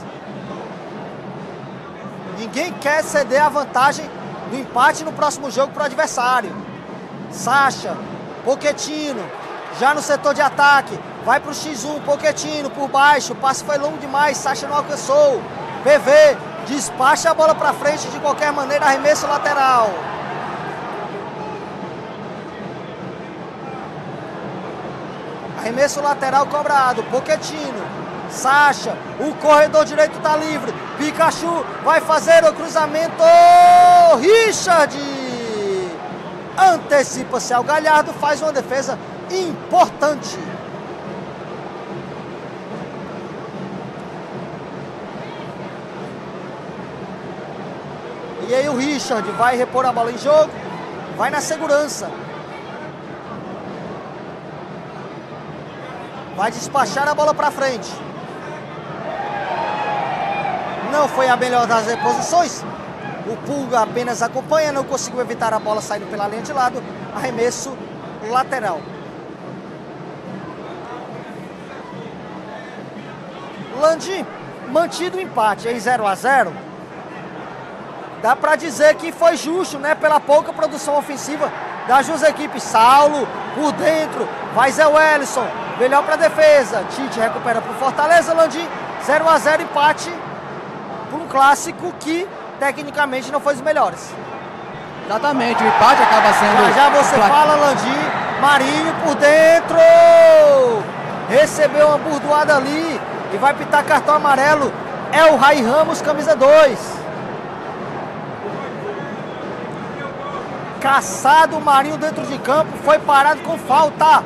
Ninguém quer ceder a vantagem do empate no próximo jogo para o adversário. Sacha, Pochettino, já no setor de ataque, vai para o X1, Pochettino por baixo, o passe foi longo demais, Sacha não alcançou. PV, despacha a bola para frente de qualquer maneira, arremesso lateral. Arremesso lateral cobrado. Pochettino. Sacha. O corredor direito está livre. Pikachu vai fazer o cruzamento. Richard. Antecipa-se ao Galhardo. Faz uma defesa importante. E aí o Richard vai repor a bola em jogo. Vai na segurança. Vai despachar a bola para frente. Não foi a melhor das reposições. O Pulga apenas acompanha, não conseguiu evitar a bola saindo pela linha de lado. Arremesso lateral. Landim, mantido o empate em 0-0. Dá para dizer que foi justo, né? Pela pouca produção ofensiva das duas equipes. Saulo por dentro, vai Zé Wellison, melhor para defesa. Tite recupera para o Fortaleza. Landim, 0-0, empate por um clássico que tecnicamente não foi dos melhores. Exatamente, o empate acaba sendo... Já você fala, Landim. Marinho por dentro, recebeu uma burdoada ali e vai pitar cartão amarelo. É o Rai Ramos, camisa 2. Caçado o Marinho dentro de campo, foi parado com falta.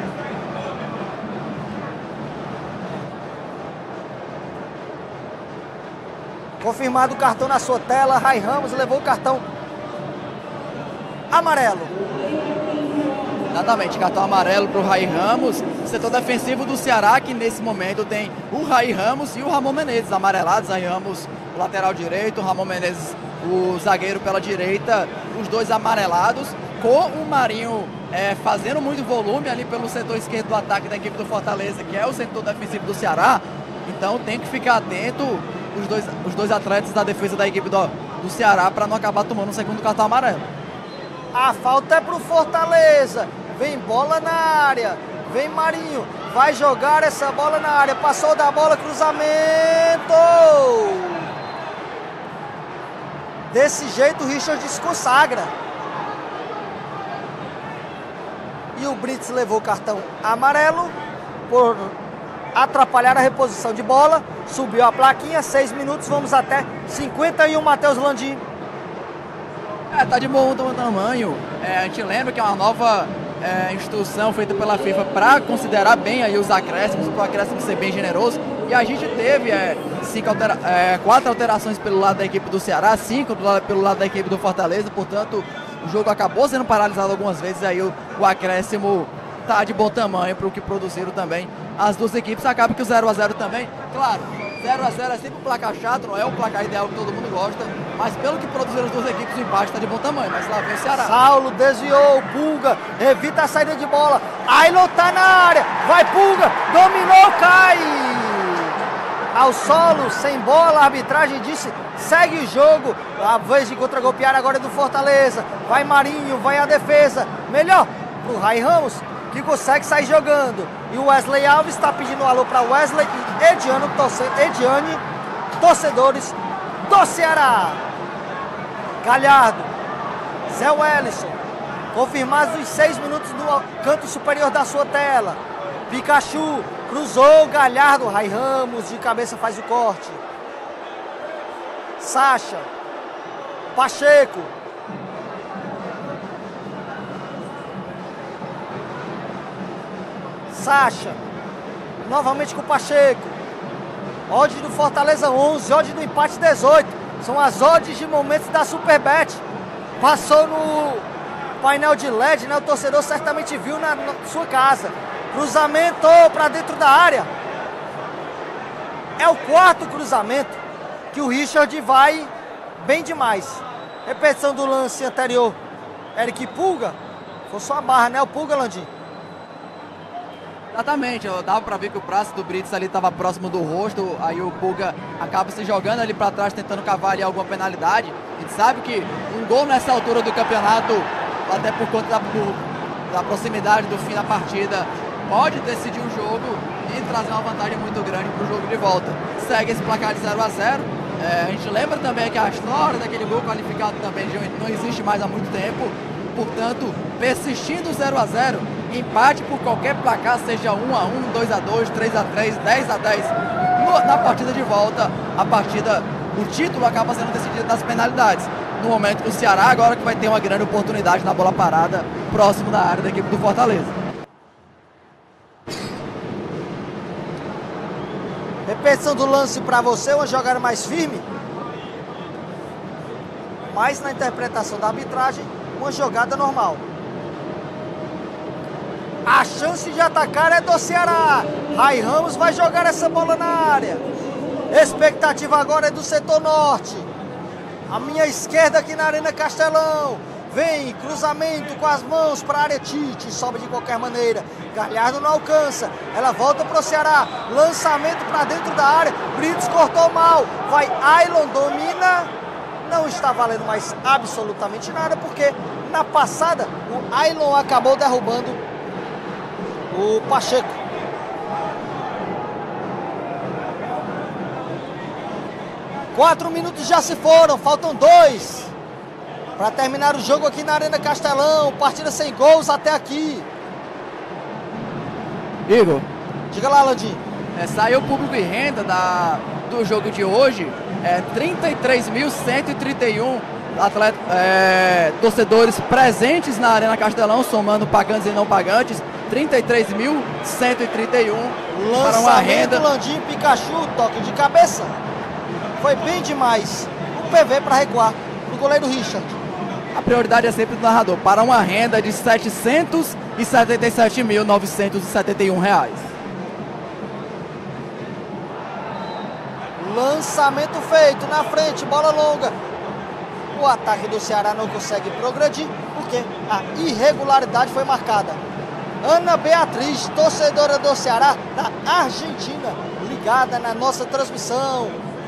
Confirmado o cartão na sua tela. Rai Ramos levou o cartão amarelo. Exatamente, cartão amarelo para o Rai Ramos. Setor defensivo do Ceará, que nesse momento tem o Rai Ramos e o Ramon Menezes amarelados. Rai Ramos, lateral direito, o Ramon Menezes, o zagueiro pela direita, os dois amarelados, com o Marinho fazendo muito volume ali pelo setor esquerdo do ataque da equipe do Fortaleza, que é o setor defensivo do Ceará. Então tem que ficar atento os dois atletas da defesa da equipe do Ceará para não acabar tomando o segundo cartão amarelo. A falta é pro Fortaleza. Vem bola na área. Vem Marinho. Vai jogar essa bola na área. Passou da bola, cruzamento. Desse jeito o Richard se consagra. E o Brits levou o cartão amarelo por atrapalhar a reposição de bola. Subiu a plaquinha, 6 minutos, vamos até 51, Matheus Landim. Tá de bom tamanho. A gente lembra que é uma nova instrução feita pela FIFA para considerar bem aí os acréscimos, para o acréscimo ser bem generoso. E a gente teve 4 alterações pelo lado da equipe do Ceará, 5 pelo lado da equipe do Fortaleza. Portanto, o jogo acabou sendo paralisado algumas vezes. Aí o acréscimo tá de bom tamanho para o que produziram também as duas equipes. Acaba que o 0-0 também, claro, 0-0 é sempre um placar chato, não é o placar ideal que todo mundo gosta, mas pelo que produziram as duas equipes, o empate está de bom tamanho. Mas lá vem o Ceará. Saulo desviou, Pulga evita a saída de bola. Ailon tá na área, vai Pulga, dominou, cai ao solo, sem bola. A arbitragem disse: segue o jogo. A vez de contra-golpear agora é do Fortaleza. Vai Marinho, vai a defesa. Melhor pro Rai Ramos, que consegue sair jogando. E o Wesley Alves está pedindo um alô para Wesley e Ediane, torcedores do Ceará. Galhardo, Zé Wellison, confirmados os 6 minutos do canto superior da sua tela. Pikachu cruzou, Galhardo, Rai Ramos de cabeça faz o corte. Sacha, Pacheco. Sacha, novamente com o Pacheco. Odds do Fortaleza 11, odds do empate 18. São as odds de momentos da Superbet. Passou no painel de LED, né? O torcedor certamente viu na sua casa. Cruzamento para dentro da área. É o 4º cruzamento que o Richard vai bem demais. Repetição do lance anterior. Eric Pulga. Foi só a barra, né? O Pulga, Landim. Exatamente, dava pra ver que o braço do Brits ali estava próximo do rosto, aí o Pulga acaba se jogando ali pra trás, tentando cavar ali alguma penalidade. A gente sabe que um gol nessa altura do campeonato, até por conta da proximidade do fim da partida, pode decidir o jogo e trazer uma vantagem muito grande pro jogo de volta. Segue esse placar de 0-0. A gente lembra também que a história daquele gol qualificado também não existe mais há muito tempo. portanto, persistindo 0 a 0, empate por qualquer placar, seja 1 a 1, 2 a 2, 3 a 3, 10 a 10, na partida de volta, o título acaba sendo decidido nas penalidades. No momento que o Ceará agora que vai ter uma grande oportunidade na bola parada, próximo da área da equipe do Fortaleza. Repetição do lance para você, uma jogada mais firme, mas na interpretação da arbitragem, uma jogada normal. A chance de atacar é do Ceará. Rai Ramos vai jogar essa bola na área. Expectativa agora é do setor norte. A minha esquerda aqui na Arena Castelão. Vem, cruzamento com as mãos para a área. Tite, sobe de qualquer maneira. Galhardo não alcança. Ela volta para o Ceará. Lançamento para dentro da área. Brites cortou mal. Vai Ailon, domina. Não está valendo mais absolutamente nada, porque na passada o Ailon acabou derrubando o Pacheco. Quatro minutos já se foram, faltam 2 para terminar o jogo aqui na Arena Castelão. Partida sem gols até aqui. Igor, diga lá, Landim. Saiu o público e renda do jogo de hoje, 33.131 torcedores presentes na Arena Castelão, somando pagantes e não pagantes, 33.131 para uma renda. Landim, Pikachu, toque de cabeça. Foi bem demais. O PV para recuar pro goleiro Richard. A prioridade é sempre do narrador, para uma renda de R$ 777.971. Lançamento feito na frente, bola longa. O ataque do Ceará não consegue progredir, porque a irregularidade foi marcada. Ana Beatriz, torcedora do Ceará, da Argentina, ligada na nossa transmissão.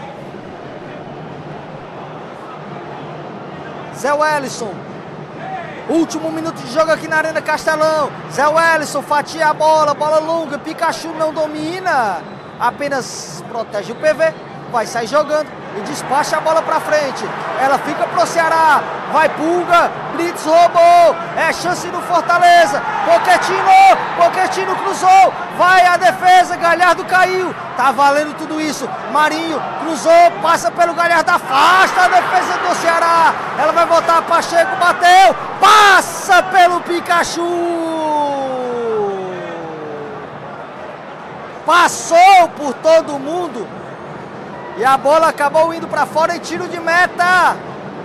Zé Wellison, último minuto de jogo aqui na Arena Castelão. Zé Wellison fatia a bola, bola longa, Pikachu não domina, apenas protege o PV, vai sair jogando e despacha a bola pra frente. Ela fica pro Ceará, vai Pulga, Brits roubou, é chance do Fortaleza, Pochettino cruzou, vai a defesa, Galhardo caiu, tá valendo tudo isso. Marinho cruzou, passa pelo Galhardo, afasta a defesa do Ceará, ela vai voltar, Pacheco bateu, passa pelo Pikachu, passou por todo mundo e a bola acabou indo para fora em tiro de meta.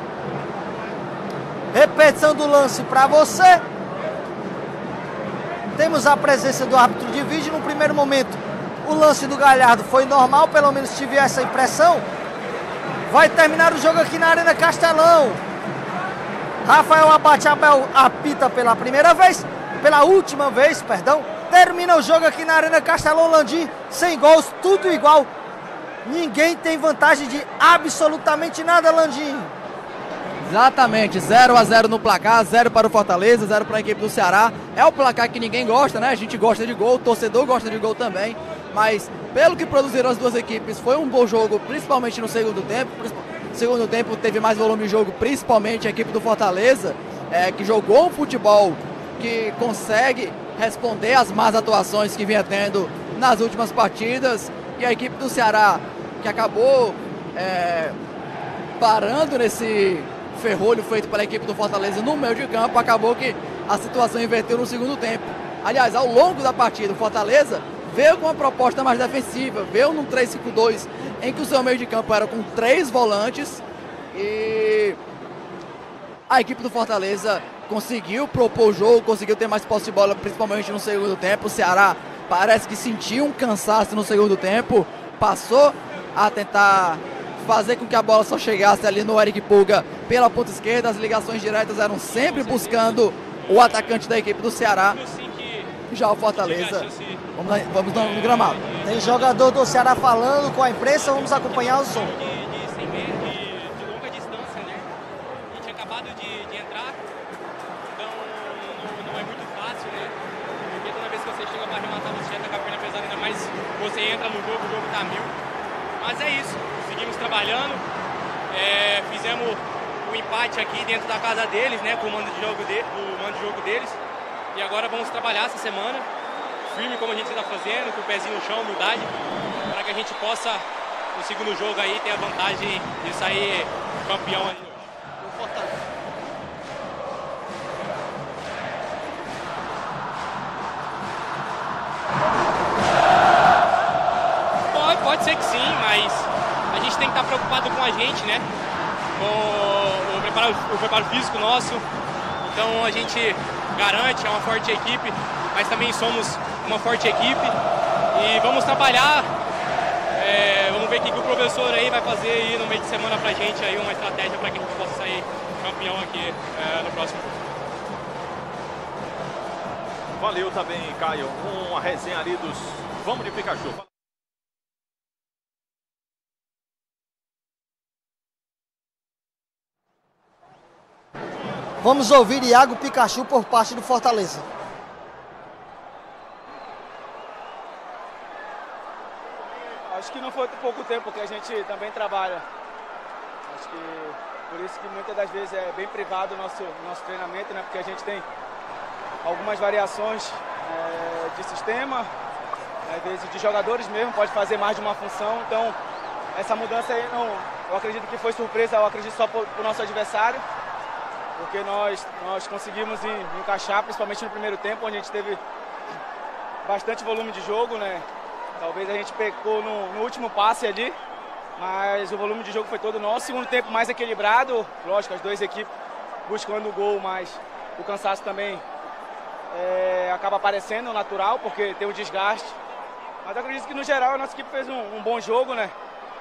Repetição do lance para você. Temos a presença do árbitro de vídeo. No primeiro momento, o lance do Galhardo foi normal, pelo menos tive essa impressão. Vai terminar o jogo aqui na Arena Castelão. Rafael Abate-Abel apita pela última vez, perdão. Termina o jogo aqui na Arena Castelão, Landim, sem gols, tudo igual. Ninguém tem vantagem de absolutamente nada, Landim. Exatamente, 0 a 0 no placar, 0 para o Fortaleza, 0 para a equipe do Ceará. É o placar que ninguém gosta, né? A gente gosta de gol, o torcedor gosta de gol também. Mas pelo que produziram as duas equipes, foi um bom jogo, principalmente no segundo tempo. No segundo tempo teve mais volume de jogo, principalmente a equipe do Fortaleza, que jogou um futebol que consegue responder às más atuações que vinha tendo nas últimas partidas. E a equipe do Ceará, que acabou parando nesse ferrolho feito pela equipe do Fortaleza no meio de campo, acabou que a situação inverteu no segundo tempo. Aliás, ao longo da partida, o Fortaleza veio com uma proposta mais defensiva, veio num 3-5-2, em que o seu meio de campo era com 3 volantes, e a equipe do Fortaleza conseguiu propor o jogo, conseguiu ter mais posse de bola, principalmente no segundo tempo. O Ceará parece que sentiu um cansaço no segundo tempo, passou a tentar fazer com que a bola só chegasse ali no Eric Pulga pela ponta esquerda. As ligações diretas eram sempre buscando o atacante da equipe do Ceará. Já o Fortaleza, vamos no gramado. Tem jogador do Ceará falando com a imprensa, vamos acompanhar o som. De 100 metros de longa distância, né? A gente acabado de entrar, então não é muito fácil, né? Porque toda vez que você chega para rematar, você já tá com a perna pesada, ainda mais você entra no jogo, o jogo tá 1000. Mas é isso, seguimos trabalhando, fizemos o empate aqui dentro da casa deles, né, com o mando de jogo deles. E agora vamos trabalhar essa semana, firme como a gente está fazendo, com o pezinho no chão, humildade, para que a gente possa, no segundo jogo aí, ter a vantagem de sair campeão ali hoje. O Fortaleza. Pode ser que sim, mas a gente tem que estar preocupado com a gente, né? Com o preparo físico nosso. Então a gente garante, é uma forte equipe, mas também somos uma forte equipe. E vamos trabalhar, vamos ver o que o professor aí vai fazer aí no meio de semana pra gente, aí uma estratégia para que a gente possa sair campeão aqui no próximo jogo. Valeu também, Caio. Uma resenha ali dos Vamos de Pikachu. Vamos ouvir Iago Pikachu por parte do Fortaleza. Acho que não foi pouco tempo que a gente também trabalha. Acho que por isso que muitas das vezes é bem privado o nosso treinamento, né? Porque a gente tem algumas variações de sistema, às vezes de jogadores mesmo, pode fazer mais de uma função. Então, essa mudança aí, eu acredito que foi surpresa, eu acredito só para o nosso adversário. Porque nós conseguimos encaixar, principalmente no primeiro tempo, onde a gente teve bastante volume de jogo, né? Talvez a gente pecou no último passe ali, mas o volume de jogo foi todo nosso. Segundo tempo mais equilibrado, lógico, as duas equipes buscando o gol, mas o cansaço também acaba aparecendo, natural, porque tem o desgaste. Mas eu acredito que no geral a nossa equipe fez um bom jogo, né?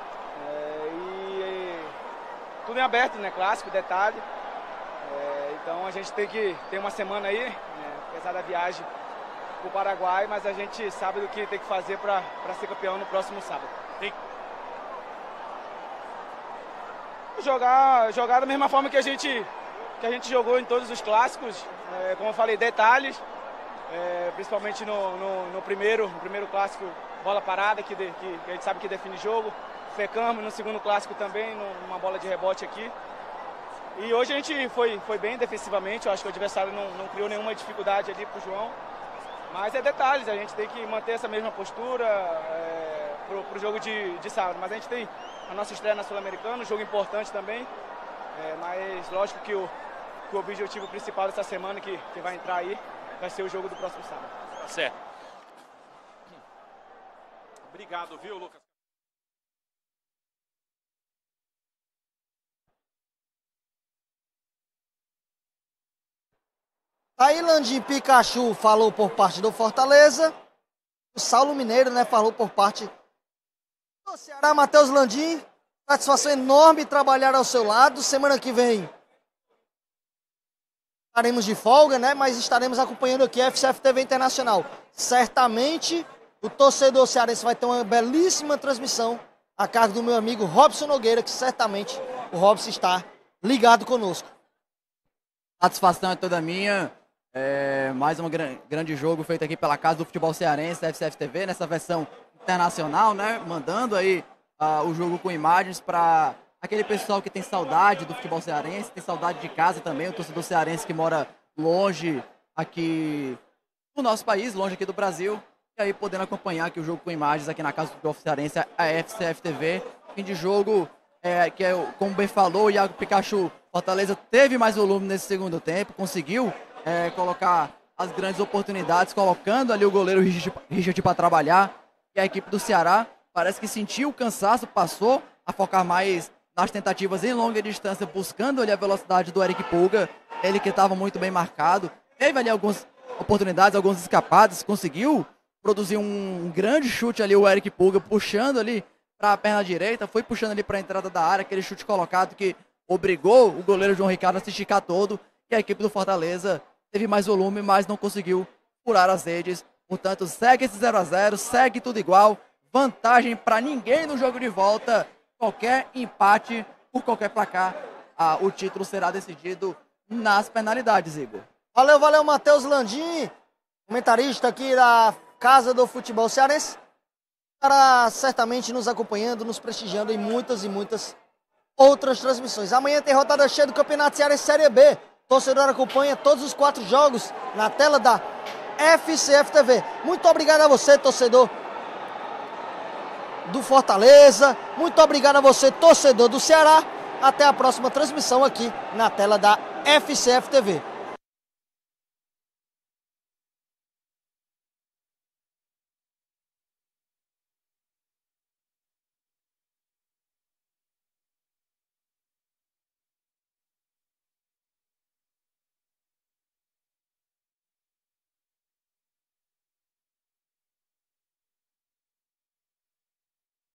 E tudo em aberto, né? Clássico, detalhe. Então a gente tem que ter uma semana aí, né, apesar da viagem para o Paraguai, mas a gente sabe do que tem que fazer para ser campeão no próximo sábado. Jogar da mesma forma que a gente jogou em todos os clássicos, como eu falei, detalhes, principalmente no primeiro clássico, bola parada, que a gente sabe que define jogo, fecamos no segundo clássico também, numa bola de rebote aqui. E hoje a gente foi bem defensivamente, eu acho que o adversário não criou nenhuma dificuldade ali para o João. Mas é detalhes, a gente tem que manter essa mesma postura para o jogo de sábado. Mas a gente tem a nossa estreia na Sul-Americana, um jogo importante também. Mas lógico que o objetivo principal dessa semana que vai entrar aí vai ser o jogo do próximo sábado. Tá certo. Obrigado, viu, Lucas? Aí Landim Pikachu falou por parte do Fortaleza. O Saulo Mineiro, né, falou por parte do Ceará. Matheus Landim, satisfação enorme trabalhar ao seu lado. Semana que vem estaremos de folga, né, mas estaremos acompanhando aqui a FCF TV Internacional. Certamente o torcedor cearense vai ter uma belíssima transmissão a cargo do meu amigo Robson Nogueira, que certamente o Robson está ligado conosco. Satisfação é toda minha. Mais um grande jogo feito aqui pela Casa do Futebol Cearense, da FCF TV, nessa versão internacional, né? Mandando aí o jogo com imagens para aquele pessoal que tem saudade do futebol cearense, tem saudade de casa também, o torcedor cearense que mora longe aqui do nosso país, longe aqui do Brasil, e aí podendo acompanhar aqui o jogo com imagens aqui na Casa do Futebol Cearense, a FCF TV. Fim de jogo, como bem falou, o Iago Pikachu, Fortaleza teve mais volume nesse segundo tempo, conseguiu colocar as grandes oportunidades, colocando ali o goleiro Richard para trabalhar. E a equipe do Ceará parece que sentiu o cansaço, passou a focar mais nas tentativas em longa distância, buscando ali a velocidade do Eric Pulga, ele que estava muito bem marcado. Teve ali algumas oportunidades, algumas escapadas, conseguiu produzir um grande chute ali, o Eric Pulga, puxando ali para a perna direita, foi puxando ali para a entrada da área, aquele chute colocado que obrigou o goleiro João Ricardo a se esticar todo, e a equipe do Fortaleza teve mais volume, mas não conseguiu furar as redes. Portanto, segue esse 0-0, segue tudo igual, vantagem para ninguém no jogo de volta, qualquer empate, por qualquer placar, o título será decidido nas penalidades, Igor. Valeu, Matheus Landim, comentarista aqui da Casa do Futebol Cearense, estará certamente nos acompanhando, nos prestigiando em muitas e muitas outras transmissões. Amanhã tem rodada cheia do Campeonato Cearense Série B. Torcedor acompanha todos os 4 jogos na tela da FCF TV. Muito obrigado a você, torcedor do Fortaleza. Muito obrigado a você, torcedor do Ceará. Até a próxima transmissão aqui na tela da FCF TV.